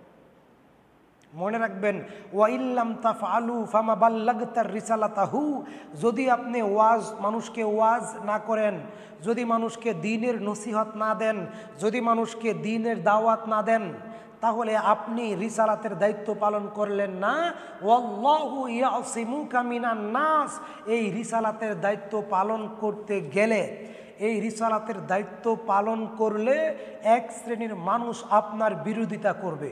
মনে রাখবেন, ওয়া ইল্লাম তাফআলু ফামা বাল্লাগতার রিসালাতাহু, যদি আপনি ওয়াজ মানুষকে ওয়াজ না করেন, যদি মানুষকে দ্বীনের নসিহত না দেন, যদি মানুষকে দ্বীনের দাওয়াত না দেন, তাহলে আপনি রিসালাতের দায়িত্ব পালন করলেন না। ওয়াল্লাহু ইয়াসিমুকা মিনান নাস, এই রিসালাতের দায়িত্ব পালন করতে গেলে, এই রিসালাতের দায়িত্ব পালন করলে এক শ্রেণীর মানুষ আপনার বিরোধিতা করবে।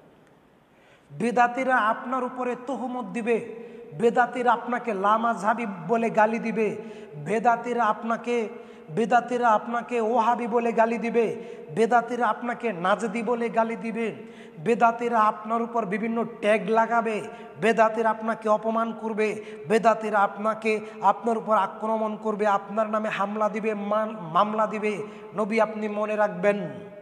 বেদাতিরা আপনার উপরে তোহমত দিবে, বেদাতিরা আপনাকে লামাযহাবি বলে গালি দিবে, বেদাতিরা আপনাকে বেদাতিরা আপনাকে ওহাবি বলে গালি দিবে, বেদাতিরা আপনাকে নাজদি বলে গালি দিবে, বেদাতিরা আপনার উপর বিভিন্ন ট্যাগ লাগাবে, বেদাতিরা আপনাকে অপমান করবে, বেদাতিরা আপনাকে আপনার উপর আক্রমণ করবে, আপনার নামে হামলা দিবে, মামলা দিবে। নবী আপনি মনে রাখবেন,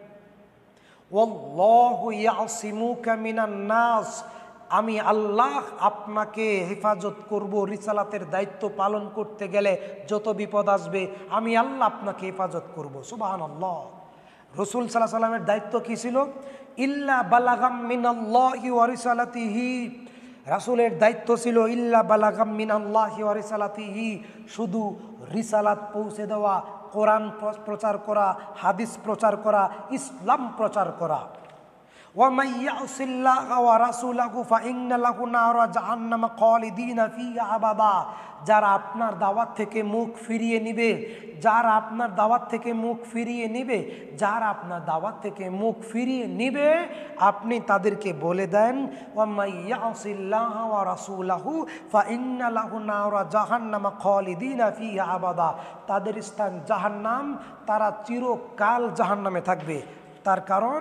ওয়াল্লাহু ইয়াসিমুকা মিনান নাস, আমি আল্লাহ আপনাকে হেফাজত করব। রিসালাতের দায়িত্ব পালন করতে গেলে যত বিপদ আসবে আমি আল্লাহ আপনাকে হেফাজত করব। সুবহানাল্লাহ। রাসূল সাল্লাল্লাহু আলাইহি ওয়াসাল্লামের দায়িত্ব কি ছিল? ইল্লা বালাগাম মিনাল্লাহি ওয়া রিসালাতিহি, রাসূলের দায়িত্ব ছিল ইল্লা বালাগাম মিনাল্লাহি ওয়া রিসালাতিহি, শুধু রিসালাত পৌঁছে দেওয়া, কোরআন প্রচার করা, হাদিস প্রচার করা, ইসলাম প্রচার করা। ومن يعص الله ورسوله فإن له نار جهنم خالدين فيها أبدا। যারা আপনার দাওয়াত থেকে মুখ ফিরিয়ে নিবে, যারা আপনার দাওয়াত থেকে মুখ ফিরিয়ে নিবে, যারা আপনার দাওয়াত থেকে মুখ ফিরিয়ে নিবে, আপনি তাদেরকে বলে দেন ওয়ামাই ইয়াসিল্লাহ ওয়া রাসূলাহু ফাইন্না লাহু নারা জাহান্নাম খালিদিনা ফিহা আবাদা। তাদের স্থান জাহান্নাম, তারা চিরকাল জাহান্নামে থাকবে। তার কারণ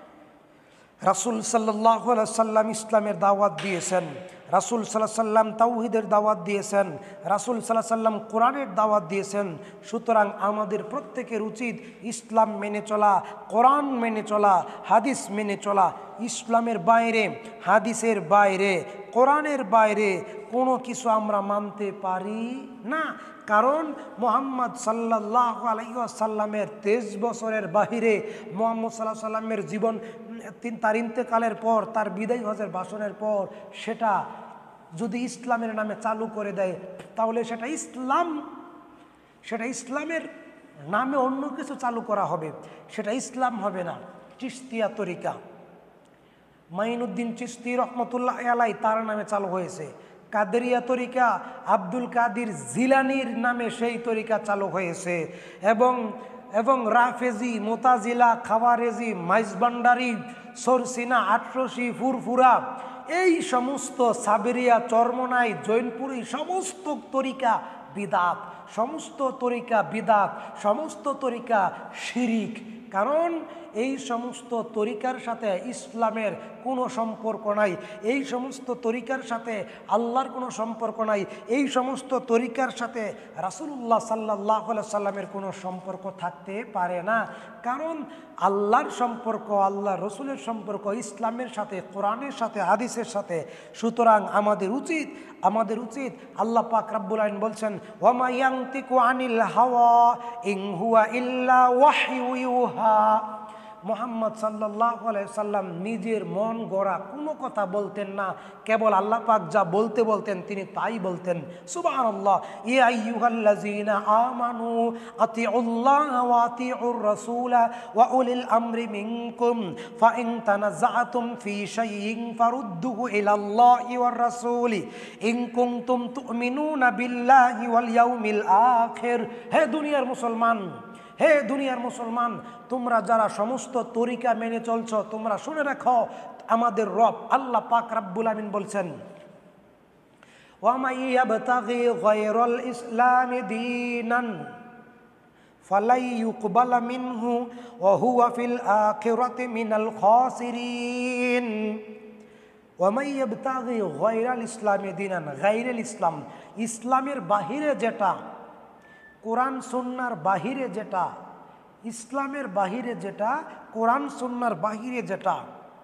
রাসূল সাল্লাল্লাহু আলাইহি সাল্লাম ইসলামের দাওয়াত দিয়েছেন, রাসূল সাল্লাল্লাহু আলাইহি সাল্লাম তাওহীদের দাওয়াত দিয়েছেন, রাসূল সাল্লাল্লাহু আলাইহি সাল্লাম কোরআনের দাওয়াত দিয়েছেন। সুতরাং আমাদের প্রত্যেকের উচিত ইসলাম মেনে চলা, কোরআন মেনে চলা, হাদিস মেনে চলা। ইসলামের বাইরে, হাদিসের বাইরে, কোরআনের বাইরে কোনো কিছু আমরা মানতে পারি না। কারণ মুহাম্মদ সাল্লাল্লাহু আলাইহি ওয়াসাল্লামের তেইশ বছরের বাহিরে মুহাম্মদ সাল্লাল্লাহু আলাইহি ওয়াসাল্লামের জীবন তার ইন্তেকালের পর, তার বিদায় হজের ভাষণের পর সেটা যদি ইসলামের নামে চালু করে দেয়, তাহলে সেটা ইসলাম, সেটা ইসলামের নামে অন্য কিছু চালু করা হবে, সেটা ইসলাম হবে না। চিশতিয়া তরিকা, মাইনুদ্দিন চিশতি রহমতুল্লাহ আলাই তার নামে চালু হয়েছে। কাদেরিয়া তরিকা, আব্দুল কাদির জিলানির নামে সেই তরিকা চালু হয়েছে। এবং এবং রাফেজি, মোতাজিলা, খাওয়ারেজি, মাইজবান্ডারি, সরসিনা, আটরশি, ফুরফুরা, এই সমস্ত সাবেরিয়া, চরমনাই, জৈনপুরি সমস্ত তরিকা বিদাত, সমস্ত তরিকা বিদাত, সমস্ত তরিকা শিরিক। কারণ এই সমস্ত তরিকার সাথে ইসলামের কোনো সম্পর্ক নাই, এই সমস্ত তরিকার সাথে আল্লাহর কোনো সম্পর্ক নাই, এই সমস্ত তরিকার সাথে রাসূলুল্লাহ সাল্লাল্লাহু আলাইহি সাল্লামের কোনো সম্পর্ক থাকতে পারে না। কারণ আল্লাহর সম্পর্ক, আল্লাহ রসুলের সম্পর্ক ইসলামের সাথে, কোরআনের সাথে, হাদিসের সাথে। সুতরাং আমাদের উচিত আমাদের উচিত আল্লাহ পাক রব্বুল আলামিন বলছেন ওয়ামা ইয়ানতিকু আনিল হাওয়া ইন হুয়া ইল্লা ওয়াহয়ু ইউহা। মুহাম্মদ সাল্লাল্লাহু আলাইহি সাল্লাম নিজের মন গড়া কোনো কথা বলতেন না, কেবল আল্লাহ পাক যা বলতে বলতেন তিনি তাই বলতেন। সুবহানাল্লাহ। ইয়া আইয়ুহাল্লাযীনা আমানু আতিউল্লাহ ওয়া আতিউর রাসূলা ওয়া উলিল আমরি মিনকুম ফাইন তানাযাআতুম ফি শাইইন ফারুদ্দুহু ইলাল্লাহি ওয়ার রাসূলি ইন কুনতুম তুমিনুনা বিল্লাহি ওয়াল ইয়াউমিল আখির। হে দুনিয়ার মুসলমান, হে দুনিয়ার মুসলমান, তোমরা যারা সমস্ত তরিকা মেনে চলছো, তোমরা শুনে রাখো আমাদের রব আল্লাহ পাক রব্বুল আমিন বলছেন ওয়ামাই ইয়াবতাগি গায়রাল ইসলামি দীনান ফালাই ইউকবালা মিনহু ওয়া হুয়া ফিল আখিরাতি মিনাল খাসিরিন। ওয়ামাই ইয়াবতাগি গায়রাল ইসলামি দীনান, গায়রাল ইসলাম, ইসলামের বাহিরে যেটা, কোরআন সুন্নার বাহিরে যেটা, ইসলামের বাহিরে যেটা, কোরআন সুন্নার বাহিরে যেটা,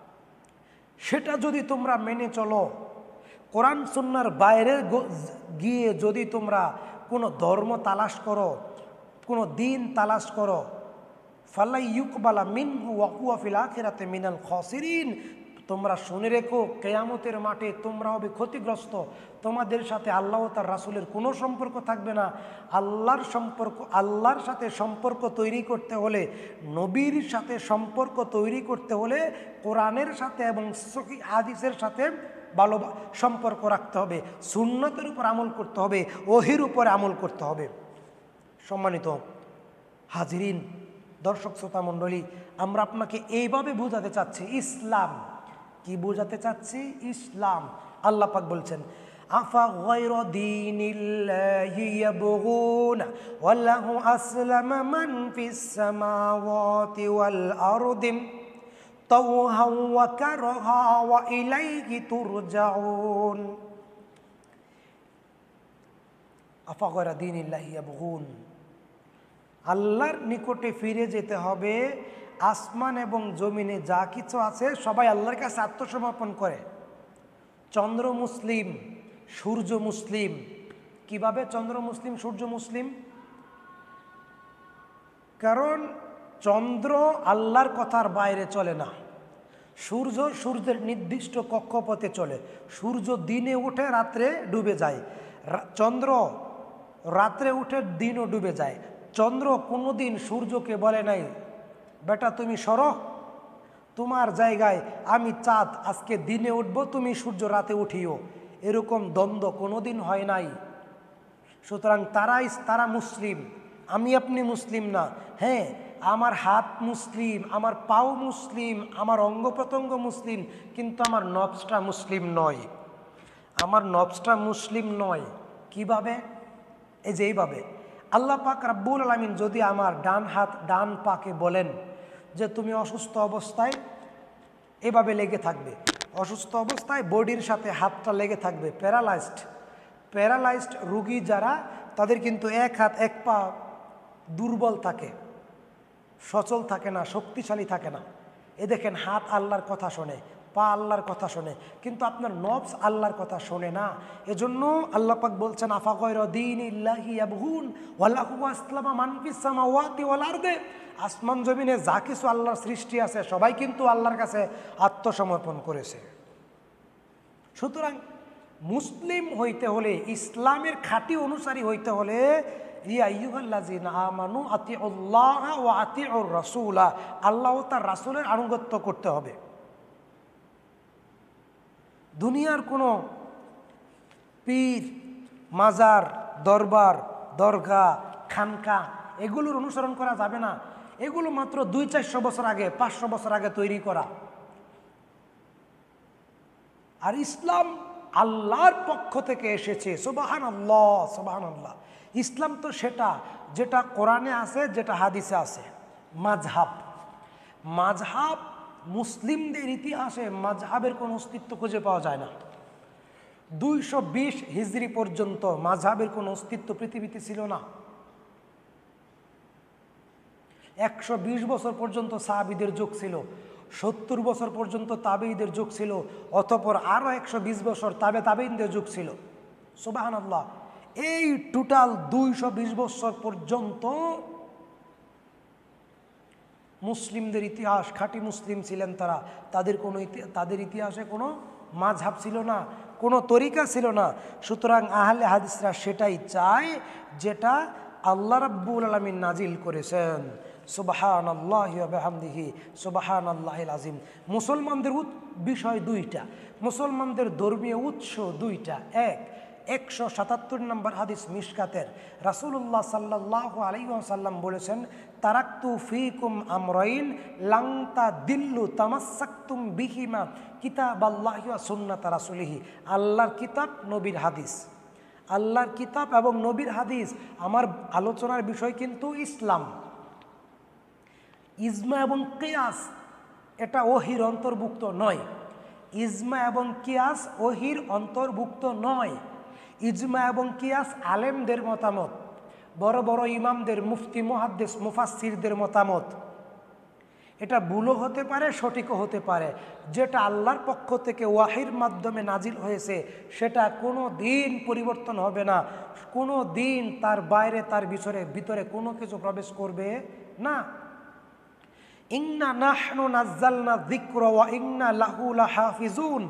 সেটা যদি তোমরা মেনে চলো, কোরআন সুন্নার বাইরে গিয়ে যদি তোমরা কোনো ধর্ম তালাশ করো, কোনো দিন তালাশ করো, ফালাই ইউকবালা মিনহু ওয়া হুয়া ফিল আখিরাতি মিনাল খাসিরিন। তোমরা শুনে রেখো কিয়ামতের মাঠে তোমরা হবে ক্ষতিগ্রস্ত, তোমাদের সাথে আল্লাহ ও তার রাসূলের কোনো সম্পর্ক থাকবে না। আল্লাহর সম্পর্ক, আল্লাহর সাথে সম্পর্ক তৈরি করতে হলে, নবীর সাথে সম্পর্ক তৈরি করতে হলে কোরআনের সাথে এবং সহিহ হাদিসের সাথে ভালো সম্পর্ক রাখতে হবে, সুন্নতের উপর আমল করতে হবে, ওহির উপরে আমল করতে হবে। সম্মানিত হাজিরিন, দর্শক শ্রোতা মণ্ডলী, আমরা আপনাকে এইভাবে বোঝাতে চাচ্ছি ইসলাম কি বোঝাতে চাচ্ছি ইসলাম। আল্লাহ পাক বলছেন আফা গায়রা দীনিল্লাহি ইয়াবগুনা ওয়া লাহু আসলামা মান ফিস সামাওয়াতি ওয়াল আরদি তাওহান ওয়া কারহা ওয়া ইলাইহি তুরজাউন। আফা গায়রা দীনিল্লাহি ইয়াবগুন, আল্লাহর নিকটে ফিরে যেতে হবে। আসমান এবং জমিনে যা কিছু আছে সবাই আল্লাহর কাছে আত্মসমর্পণ করে। চন্দ্র মুসলিম, সূর্য মুসলিম। কিভাবে চন্দ্র মুসলিম, সূর্য মুসলিম? কারণ চন্দ্র আল্লাহর কথার বাইরে চলে না, সূর্য সূর্যের নির্দিষ্ট কক্ষপথে চলে। সূর্য দিনে উঠে রাত্রে ডুবে যায়, চন্দ্র রাত্রে উঠে দিনও ডুবে যায়। চন্দ্র কোনোদিন সূর্যকে বলে নাই বেটা তুমি সরো, তোমার জায়গায় আমি চাঁদ আজকে দিনে উঠব, তুমি সূর্য রাতে উঠিও, এরকম দ্বন্দ্ব কোনোদিন হয় নাই। সুতরাং তারাই তারা মুসলিম, আমি আপনি মুসলিম না। হ্যাঁ, আমার হাত মুসলিম, আমার পাও মুসলিম, আমার অঙ্গ প্রত্যঙ্গ মুসলিম, কিন্তু আমার নফসটা মুসলিম নয়। আমার নফসটা মুসলিম নয়। কিভাবে? এই যে এইভাবে আল্লাহ পাক রাব্বুল আলামিন যদি আমার ডান হাত ডান পাকে বলেন যে তুমি অসুস্থ অবস্থায় এভাবে লেগে থাকবে, অসুস্থ অবস্থায় বডির সাথে হাতটা লেগে থাকবে, প্যারালাইজড প্যারালাইজড রুগী যারা, তাদের কিন্তু এক হাত এক পা দুর্বল থাকে, সচল থাকে না, শক্তিশালী থাকে না। এ দেখেন, হাত আল্লাহর কথা শোনে, পা আল্লাহর কথা শোনে, কিন্তু আপনার নফস আল্লাহর কথা শোনে না। এজন্য আল্লাহ পাক বলছেন আফা গায়রা দীনিল্লাহি ইয়াবগুন ওয়ালাহু আসলামা মান ফিস সামাওয়াতি ওয়াল আরদি, আসমান জমিনে যা কিছু আল্লাহর সৃষ্টি আছে সবাই কিন্তু আল্লাহর কাছে আত্মসমর্পণ করেছে। সুতরাং মুসলিম হইতে হলে, ইসলামের খাঁটি অনুসারী হইতে হলে ইয়া আইয়ুহাল্লাযিনা আমানু আতিউল্লাহ ওয়া আতিউর রাসূলা, আল্লাহ ও তার রাসূলের আনুগত্য করতে হবে। দুনিয়ার কোনো পীর, মাজার, দরবার, দরগা, খানকা এগুলোর অনুসরণ করা যাবে না। এগুলো মাত্র দুই চারশো বছর আগে, পাঁচশো বছর আগে তৈরি করা। আর ইসলাম আল্লাহর পক্ষ থেকে এসেছে। সুবহানাল্লাহ, সুবহানাল্লাহ। ইসলাম তো সেটা যেটা কোরআনে আছে, যেটা হাদিসে আছে। মাযহাব মাযহাব মুসলিমদের ইতিহাসে মাযহাবের কোনো অস্তিত্ব খুঁজে পাওয়া যায় না। দুইশো বিশ হিজরি পর্যন্ত মাযহাবের কোনো অস্তিত্ব পৃথিবীতে ছিল না। একশো বিশ বছর পর্যন্ত সাহাবীদের যুগ ছিল, সত্তর বছর পর্যন্ত তাবেঈদের যুগ ছিল, অতঃপর আরও একশো বিশ বছর তাবে তাবেঈনদের যুগ ছিল। সুবহানাল্লাহ। এই টোটাল দুইশো বিশ বছর পর্যন্ত মুসলিমদের ইতিহাস, খাঁটি মুসলিম ছিলেন তারা। তাদের কোনো তাদের ইতিহাসে কোনো মাযহাব ছিল না, কোনো তরিকা ছিল না। সুতরাং আহলে হাদিসরা সেটাই চায় যেটা আল্লাহ রাব্বুল আলামিন নাজিল করেছেন। সুবহানাল্লাহি ওয়া বিহামদিহি সুবহানাল্লাহিল আযীম। মুসলমানদের বিষয় দুইটা, মুসলমানদের ধর্মীয় উৎস দুইটা। এক, একশো সাতাত্তর নম্বর হাদিস মিশকাতের, রাসূলুল্লাহ সাল্লাল্লাহু আলাইহি ওয়াসাল্লাম বলেছেন, তারাকতু ফীকুম আমরাইন লান তাদিল্লু তামাসসাকতুম বিহিমা কিতাবাল্লাহি ওয়া সুন্নাত রাসূলিহি। আল্লাহর কিতাব, নবীর হাদিস। আল্লাহর কিতাব এবং নবীর হাদিস। আমার আলোচনার বিষয় কিন্তু ইসলাম। ইজমা এবং কিয়াস এটা ওহির অন্তর্ভুক্ত নয়। ইজমা এবং কিয়াস ওহির অন্তর্ভুক্ত নয়। ইজমা এবং কিয়াস আলেমদের মতামত, বড় বড় ইমামদের, মুফতি, মুহাদ্দিস, মুফাসসিরদের মতামত। এটা ভুলও হতে পারে, সঠিকও হতে পারে। যেটা আল্লাহর পক্ষ থেকে ওয়াহির মাধ্যমে নাজিল হয়েছে সেটা কোনো দিন পরিবর্তন হবে না, কোনো দিন তার বাইরে, তার ভিতরে ভিতরে কোনো কিছু প্রবেশ করবে না। ইন্না নাহনু নাজ্জালনা যিকরা ওয়া ইন্না লাহু লাহাফিজুন।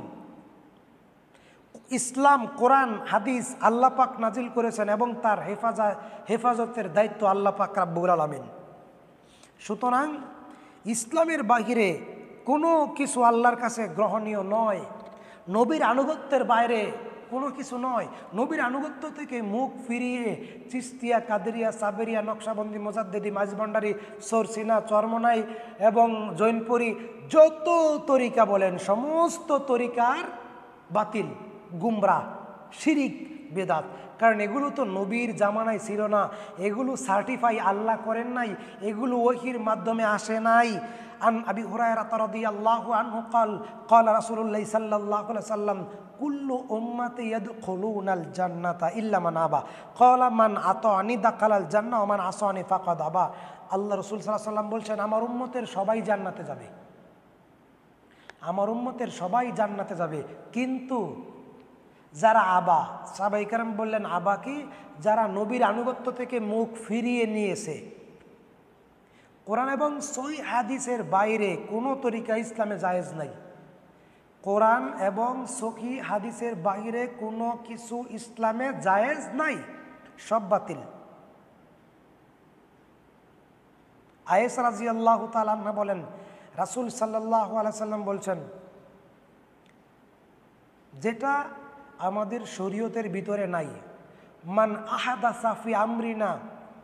ইসলাম, কোরআন, হাদিস আল্লাহ পাক নাজিল করেছেন এবং তার হেফাজা হেফাজতের দায়িত্ব আল্লাহ পাক রাব্বুল আলামিন। সুতরাং ইসলামের বাহিরে কোনো কিছু আল্লাহর কাছে গ্রহণীয় নয়। নবীর আনুগত্যের বাইরে কোনো কিছু নয়। নবীর আনুগত্য থেকে মুখ ফিরিয়ে চিস্তিয়া, কাদেরিয়া, সাবেরিয়া, নকশাবন্দি, মোজাদ্দেদি, মাঝভান্ডারি, সরসিনা, চরমনাই এবং জৈনপুরি যত তরিকা বলেন সমস্ত তরিকার বাতিল, গুমরা, শিরিক, বেদাত। কারণ এগুলো তো নবীর জামানায় ছিল না, এগুলো সার্টিফাই আল্লাহ করেন নাই, এগুলো ওহির মাধ্যমে আসে নাই। আন আবি হুরায়রা রাদিয়াল্লাহু আনহু قال قال رسول الله صلى الله عليه وسلم كل امتي يدخلون الجنه الا من ابى قال من اطاعني دخل الجنه ومن عصاني فقد ابى। আল্লাহ রাসূল সাল্লাল্লাহু আলাইহি ওয়াসাল্লাম বলছেন, আমার উম্মতের সবাই জান্নাতে যাবে, আমার উম্মতের সবাই জান্নাতে যাবে, কিন্তু যারা আবা, সাহাবায়ে কেরাম বললেন আবা কি? যারা নবীর আনুগত্য থেকে মুখ ফিরিয়ে নিয়েছে। কোরআন এবং সহিহ হাদিসের বাইরে কোনো তরিকা ইসলামে জায়েজ নাই। কোরআন এবং সহিহ হাদিসের বাইরে কোনো কিছু ইসলামে জায়েজ নাই, সব বাতিল। আয়েশা রাদিয়াল্লাহু তাআলা আনহা বলেন, রাসূল সাল্লাল্লাহু আলাইহি সাল্লাম বলছেন, যেটা আমাদের শরীয়তের ভিতরে নাই, মান আহাদাসা ফি আমরিনা,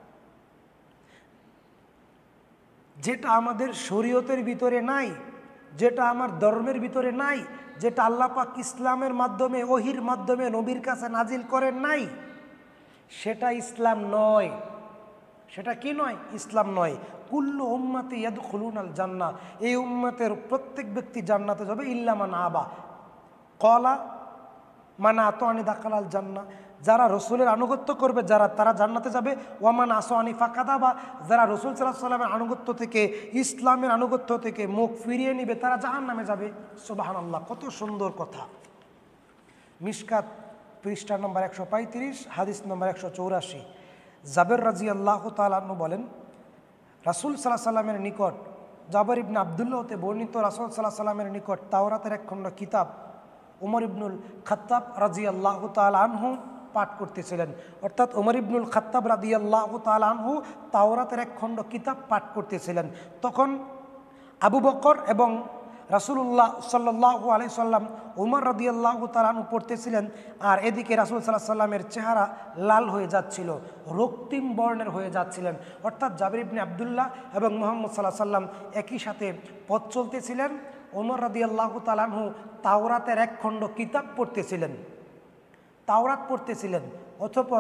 যেটা আমাদের শরীয়তের ভিতরে নাই, যেটা আমার ধর্মের ভিতরে নাই, যেটা আল্লাহ পাক ইসলামের মাধ্যমে ওহির মাধ্যমে নবীর কাছে নাজিল করেন নাই, সেটা ইসলাম নয়। সেটা কি নয়? ইসলাম নয়। কুল্লু উম্মতি ইয়াদখুলুনাল জান্নাহ, এই উম্মতের প্রত্যেক ব্যক্তি জান্নাতে যাবে ইল্লা মান আবা। ক্বালা মান আতানি দাখালাল জান্নাহ, যারা রসুলের আনুগত্য করবে যারা, তারা জান্নাতে যাবে। ওয়ামান আসানি ফাকাদ আবা, যারা রসুল সাল্লাল্লাহু আলাইহি ওয়াসাল্লামের আনুগত্য থেকে, ইসলামের আনুগত্য থেকে মুখ ফিরিয়ে নিবে, তারা জাহান্নামে যাবে। সুবহানাল্লাহ, কত সুন্দর কথা। মিশকাত পৃষ্ঠা নম্বর একশো পঁয়ত্রিশ, হাদিস নম্বর একশো চৌরাশি। জাবের রাদিয়াল্লাহু তাআলা আনহু বলেন, রাসূল সাল্লাল্লাহু আলাইহি ওয়াসাল্লামের নিকট, জাবের ইবনে আব্দুল্লাহ হতে বর্ণিত, রাসূল সাল্লাল্লাহু আলাইহি ওয়াসাল্লামের নিকট তাওরাতের এক খণ্ড কিতাব ওমর ইবনুল খাত্তাব রাদিয়াল্লাহু তাআলা আনহু পাঠ করতেছিলেন। অর্থাৎ ওমর ইবনুল খাত্তাব রাদিয়াল্লাহু তাআলা আনহু তাওরাতের এক খণ্ড কিতাব পাঠ করতেছিলেন। তখন আবু বকর এবং রাসূলুল্লাহ সাল্লাল্লাহু আলাইহি সাল্লাম ওমর রাদিয়াল্লাহু তাআলা আনহু পড়তেছিলেন, আর এদিকে রাসূল সাল্লাল্লাহু আলাইহি সাল্লামের চেহারা লাল হয়ে যাচ্ছিল, রক্তিম বর্ণের হয়ে যাচ্ছিলেন। অর্থাৎ জাবের ইবনে আব্দুল্লাহ এবং মুহাম্মদ সাল্লাল্লাহু আলাইহি সাল্লাম একই সাথে পথ চলতেছিলেন। ওমর রাদিয়াল্লাহু তাআলা আনহু তাওরাতের এক খণ্ড কিতাব পড়তেছিলেন, তাওরাত পড়তেছিলেন। অতঃপর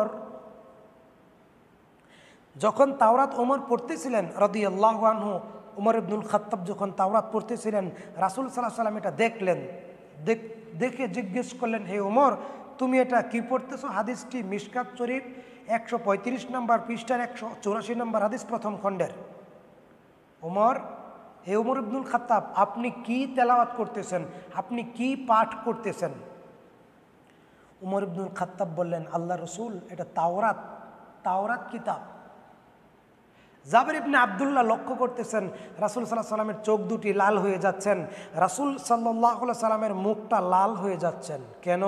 যখন তাওরাত ওমর পড়তেছিলেন রাদিয়াল্লাহু আনহু, ওমর ইবনুল খাত্তাব যখন তাওরাত পড়তেছিলেন, রাসূল সাল্লাল্লাহু আলাইহি সাল্লাম এটা দেখলেন। দেখে জিজ্ঞেস করলেন, হে ওমর, তুমি এটা কি পড়তেছো? হাদিসটি মিশকাত শরীফ একশো পঁয়ত্রিশ নম্বর পৃষ্ঠার একশো চৌরাশি নম্বর হাদিস, প্রথম খণ্ডের। ওমর, হে ওমর ইবনুল খাত্তাব, আপনি কি তেলাওয়াত করতেছেন? আপনি কি পাঠ করতেছেন? উমর ইবনুল খাত্তাব বললেন, আল্লাহ রসুল, এটা তাওরাত, তাওরাত কিতাব। জাবের ইবনে আব্দুল্লাহ লক্ষ্য করতেছেন রাসূল সাল্লাল্লাহু আলাইহি সাল্লামের চোখ দুটি লাল হয়ে যাচ্ছেন, রাসূল সাল্লাল্লাহু আলাইহি সাল্লামের মুখটা লাল হয়ে যাচ্ছেন। কেন?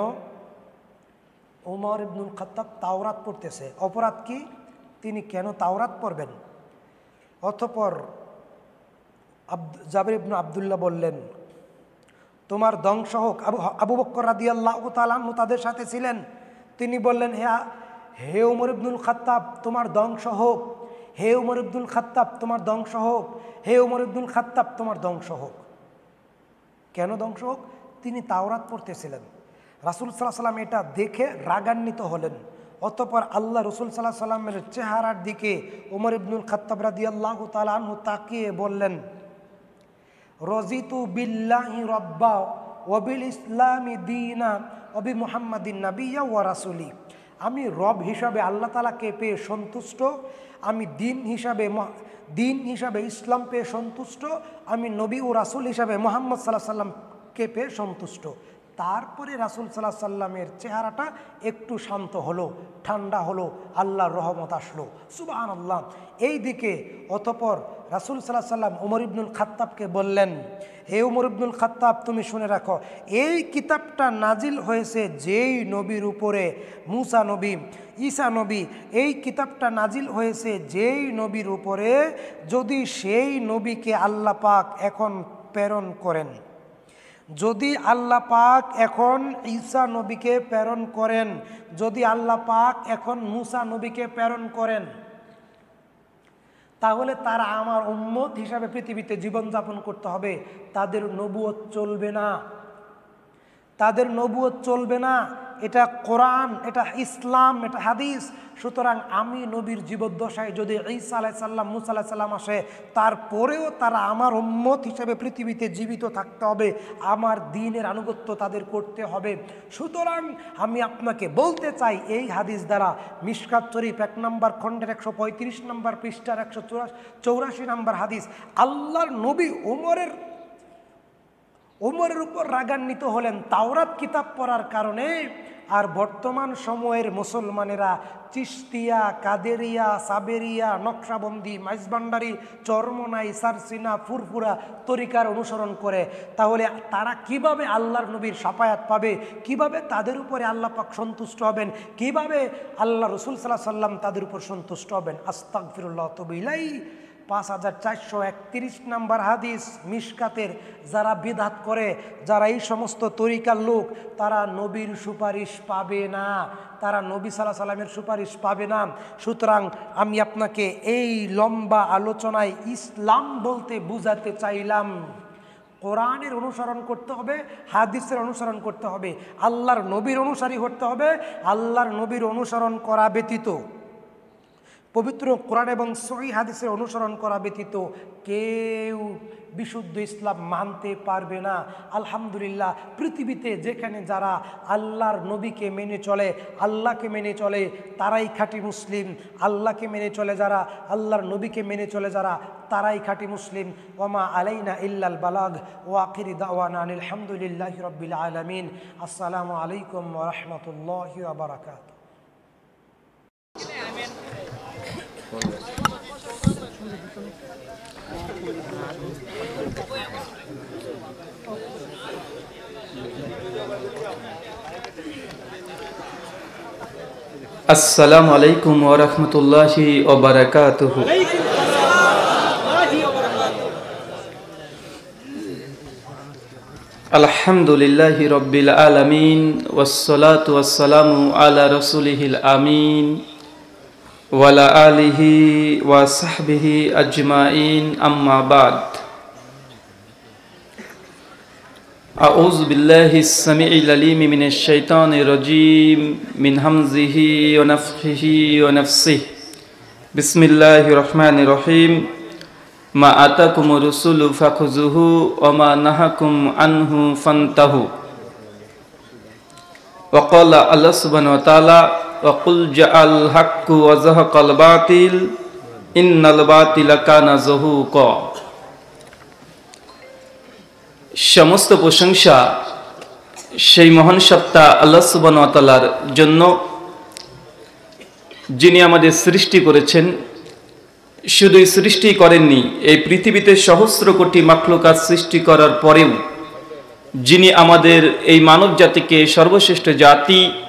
উমর ইবনুল খাত্তাব তাওরাত পড়তেছে। অপরাধ কি? তিনি কেন তাওরাত পড়বেন? অতঃপর জাবের ইবনে আব্দুল্লাহ বললেন, তোমার ধ্বংস হোক। আবু আবু বকর রাদিয়াল্লাহু তাআলা আনহু তাদের সাথে ছিলেন। তিনি বললেন, হে হে ওমর ইবনুল খাত্তাব, তোমার ধ্বংস হোক। হে ওমর ইবনুল খাত্তাব, তোমার ধ্বংস হোক। হে ওমর ইবনুল খাত্তাব, তোমার ধ্বংস হোক। কেন ধ্বংস হোক? তিনি তাওরাত পড়তেছিলেন। রাসূল সাল্লাল্লাহু আলাইহি সাল্লাম এটা দেখে রাগান্বিত হলেন। অতঃপর আল্লাহ রসুল সাল্লাল্লাহু আলাইহি সাল্লামের চেহারার দিকে ওমর ইবনুল খাত্তাব রাদিয়াল্লাহু তাআলা আনহু তাকিয়ে বললেন, রজিতু বিল্লাহি রাব্বা ওয়া বিল ইসলামি দীনা ওয়া বি মুহাম্মাদিন নাবিয়্যা ওয়া রাসূলি। আমি রব হিসাবে আল্লাহ তাআলাকে পেয়ে সন্তুষ্ট, আমি দিন হিসাবে দিন হিসাবে ইসলাম পেয়ে সন্তুষ্ট, আমি নবী ও রাসূল হিসাবে মুহাম্মদ সাল্লাল্লাহু আলাইহি সাল্লামকে পেয়ে সন্তুষ্ট। তারপরে রাসূল সাল্লাল্লাহু আলাইহি সাল্লামের চেহারাটা একটু শান্ত হলো, ঠান্ডা হলো, আল্লাহর রহমত আসলো। সুবহানাল্লাহ। এই দিকে অতঃপর রাসূল সাল্লাল্লাহু আলাইহি সাল্লাম ওমর ইবনুল খাত্তাবকে বললেন, হে ওমর ইবনুল খাত্তাব, তুমি শুনে রাখো, এই কিতাবটা নাজিল হয়েছে যেই নবীর উপরে, মুসা নবী, ঈসা নবী, এই কিতাবটা নাজিল হয়েছে যেই নবীর উপরে, যদি সেই নবীকে আল্লাহ পাক এখন প্রেরণ করেন, যদি আল্লাহ পাক এখন ঈসা নবীকে প্রেরণ করেন, যদি আল্লাহ পাক এখন মুসা নবীকে প্রেরণ করেন, তাহলে তারা আমার উম্মত হিসাবে পৃথিবীতে জীবনযাপন করতে হবে। তাদের নবুয়ত চলবে না, তাদের নবুয়ত চলবে না। এটা কোরআন, এটা ইসলাম, এটা হাদিস। সুতরাং আমি নবীর জীবদ্দশায় যদি ঈসা আলাইহিস সালাম, মুসা আলাইহিস সালাম আসে, তারপরেও তারা আমার উম্মত হিসেবে পৃথিবীতে জীবিত থাকতে হবে, আমার দ্বীনের আনুগত্য তাদের করতে হবে। সুতরাং আমি আপনাকে বলতে চাই, এই হাদিস দ্বারা, মিশকাত শরীফ এক নম্বর খণ্ডের একশো পঁয়ত্রিশ নম্বর পৃষ্ঠার একশো চৌরাশি নম্বর হাদিস, আল্লাহর নবী ওমরের ওমরের উপর রাগান্বিত হলেন তাওরাত কিতাব পড়ার কারণে। আর বর্তমান সময়ের মুসলমানেরা চিশতিয়া, কাদেরিয়া, সাবেরিয়া, নকশাবন্দি, মাইজভান্ডারি, চরমনাই, সারসিনা, ফুরফুরা তরিকার অনুসরণ করে। তাহলে তারা কিভাবে আল্লাহর নবীর শাফায়াত পাবে? কিভাবে তাদের উপরে আল্লাহ পাক সন্তুষ্ট হবেন? কিভাবে আল্লাহ রসুল সাল্লাল্লাহু আলাইহি সাল্লাম তাদের উপর সন্তুষ্ট হবেন? আস্তাগফিরুল্লাহ ওয়া আতুবু ইলাইহি। পাঁচ হাজার চারশো একত্রিশ নাম্বার হাদিস মিশকাতের, যারা বিদআত করে, যারা এই সমস্ত তরিকার লোক, তারা নবীর সুপারিশ পাবে না, তারা নবী সাল্লাল্লাহু আলাইহি সাল্লামের সুপারিশ পাবে না। সুতরাং আমি আপনাকে এই লম্বা আলোচনায় ইসলাম বলতে বুঝাতে চাইলাম, কোরআনের অনুসরণ করতে হবে, হাদিসের অনুসরণ করতে হবে, আল্লাহর নবীর অনুসারী হতে হবে। আল্লাহর নবীর অনুসরণ করা ব্যতীত, পবিত্র কোরআন এবং সহিহ হাদিসের অনুসরণ করা ব্যতীত কেউ বিশুদ্ধ ইসলাম মানতে পারবে না। আলহামদুলিল্লাহ, পৃথিবীতে যেখানে যারা আল্লাহর নবীকে মেনে চলে, আল্লাহকে মেনে চলে, তারাই খাঁটি মুসলিম। আল্লাহকে মেনে চলে যারা, আল্লাহর নবীকে মেনে চলে যারা, তারাই খাঁটি মুসলিম। ওমা আলাইনা ইল্লাল বালাগ ওয়া আখিরি দাওয়ানা আনিল হামদুলিল্লাহি রাব্বিল আলামিন। আসসালামু আলাইকুম ওয়া রাহমাতুল্লাহি ওয়া বারাকাতুহু। আসসালামু আলাইকুম ওয়া রাহমাতুল্লাহি ওয়া বারাকাতুহু। আলহামদুলিল্লাহি রাব্বিল আলামিন ওয়াসসালাতু ওয়াসসালামু আলা রাসূলিহিল আমিন ওয়া আলা আলিহি ওয়া সাহবিহি আজমাইন, আম্মা বাদ। আউযু বিল্লাহিস সামিউল আলিম মিনাশ শাইতানির রাজীম মিন হামজিহি ওয়া নাফখিহি ওয়া নাফসিহি। বিসমিল্লাহির রহমানির রহিম। মা আতাকুমুর রাসূলু ফাখুযুহু ওয়া মা নাহাকুম আনহু ফান্তাহু। ওয়া ক্বালা আল্লাহ সুবহানাহু ওয়া তাআলা ওয়া কুল জাআল হাক্কু ওয়া যাহাকাল বাতিল ইন্নাল বাতিলা কানা যাহুকা। সমস্ত প্রশংসা সেই মহান সত্তা আল্লাহ সুবহানাহু ওয়া তাআলার জন্য, যিনি আমাদের সৃষ্টি করেছেন। শুধুই সৃষ্টি করেননি, এই পৃথিবীতে সহস্র কোটি মাখলুকাত সৃষ্টি করার পরেও যিনি আমাদের এই মানব জাতিকে সর্বশ্রেষ্ঠ জাতি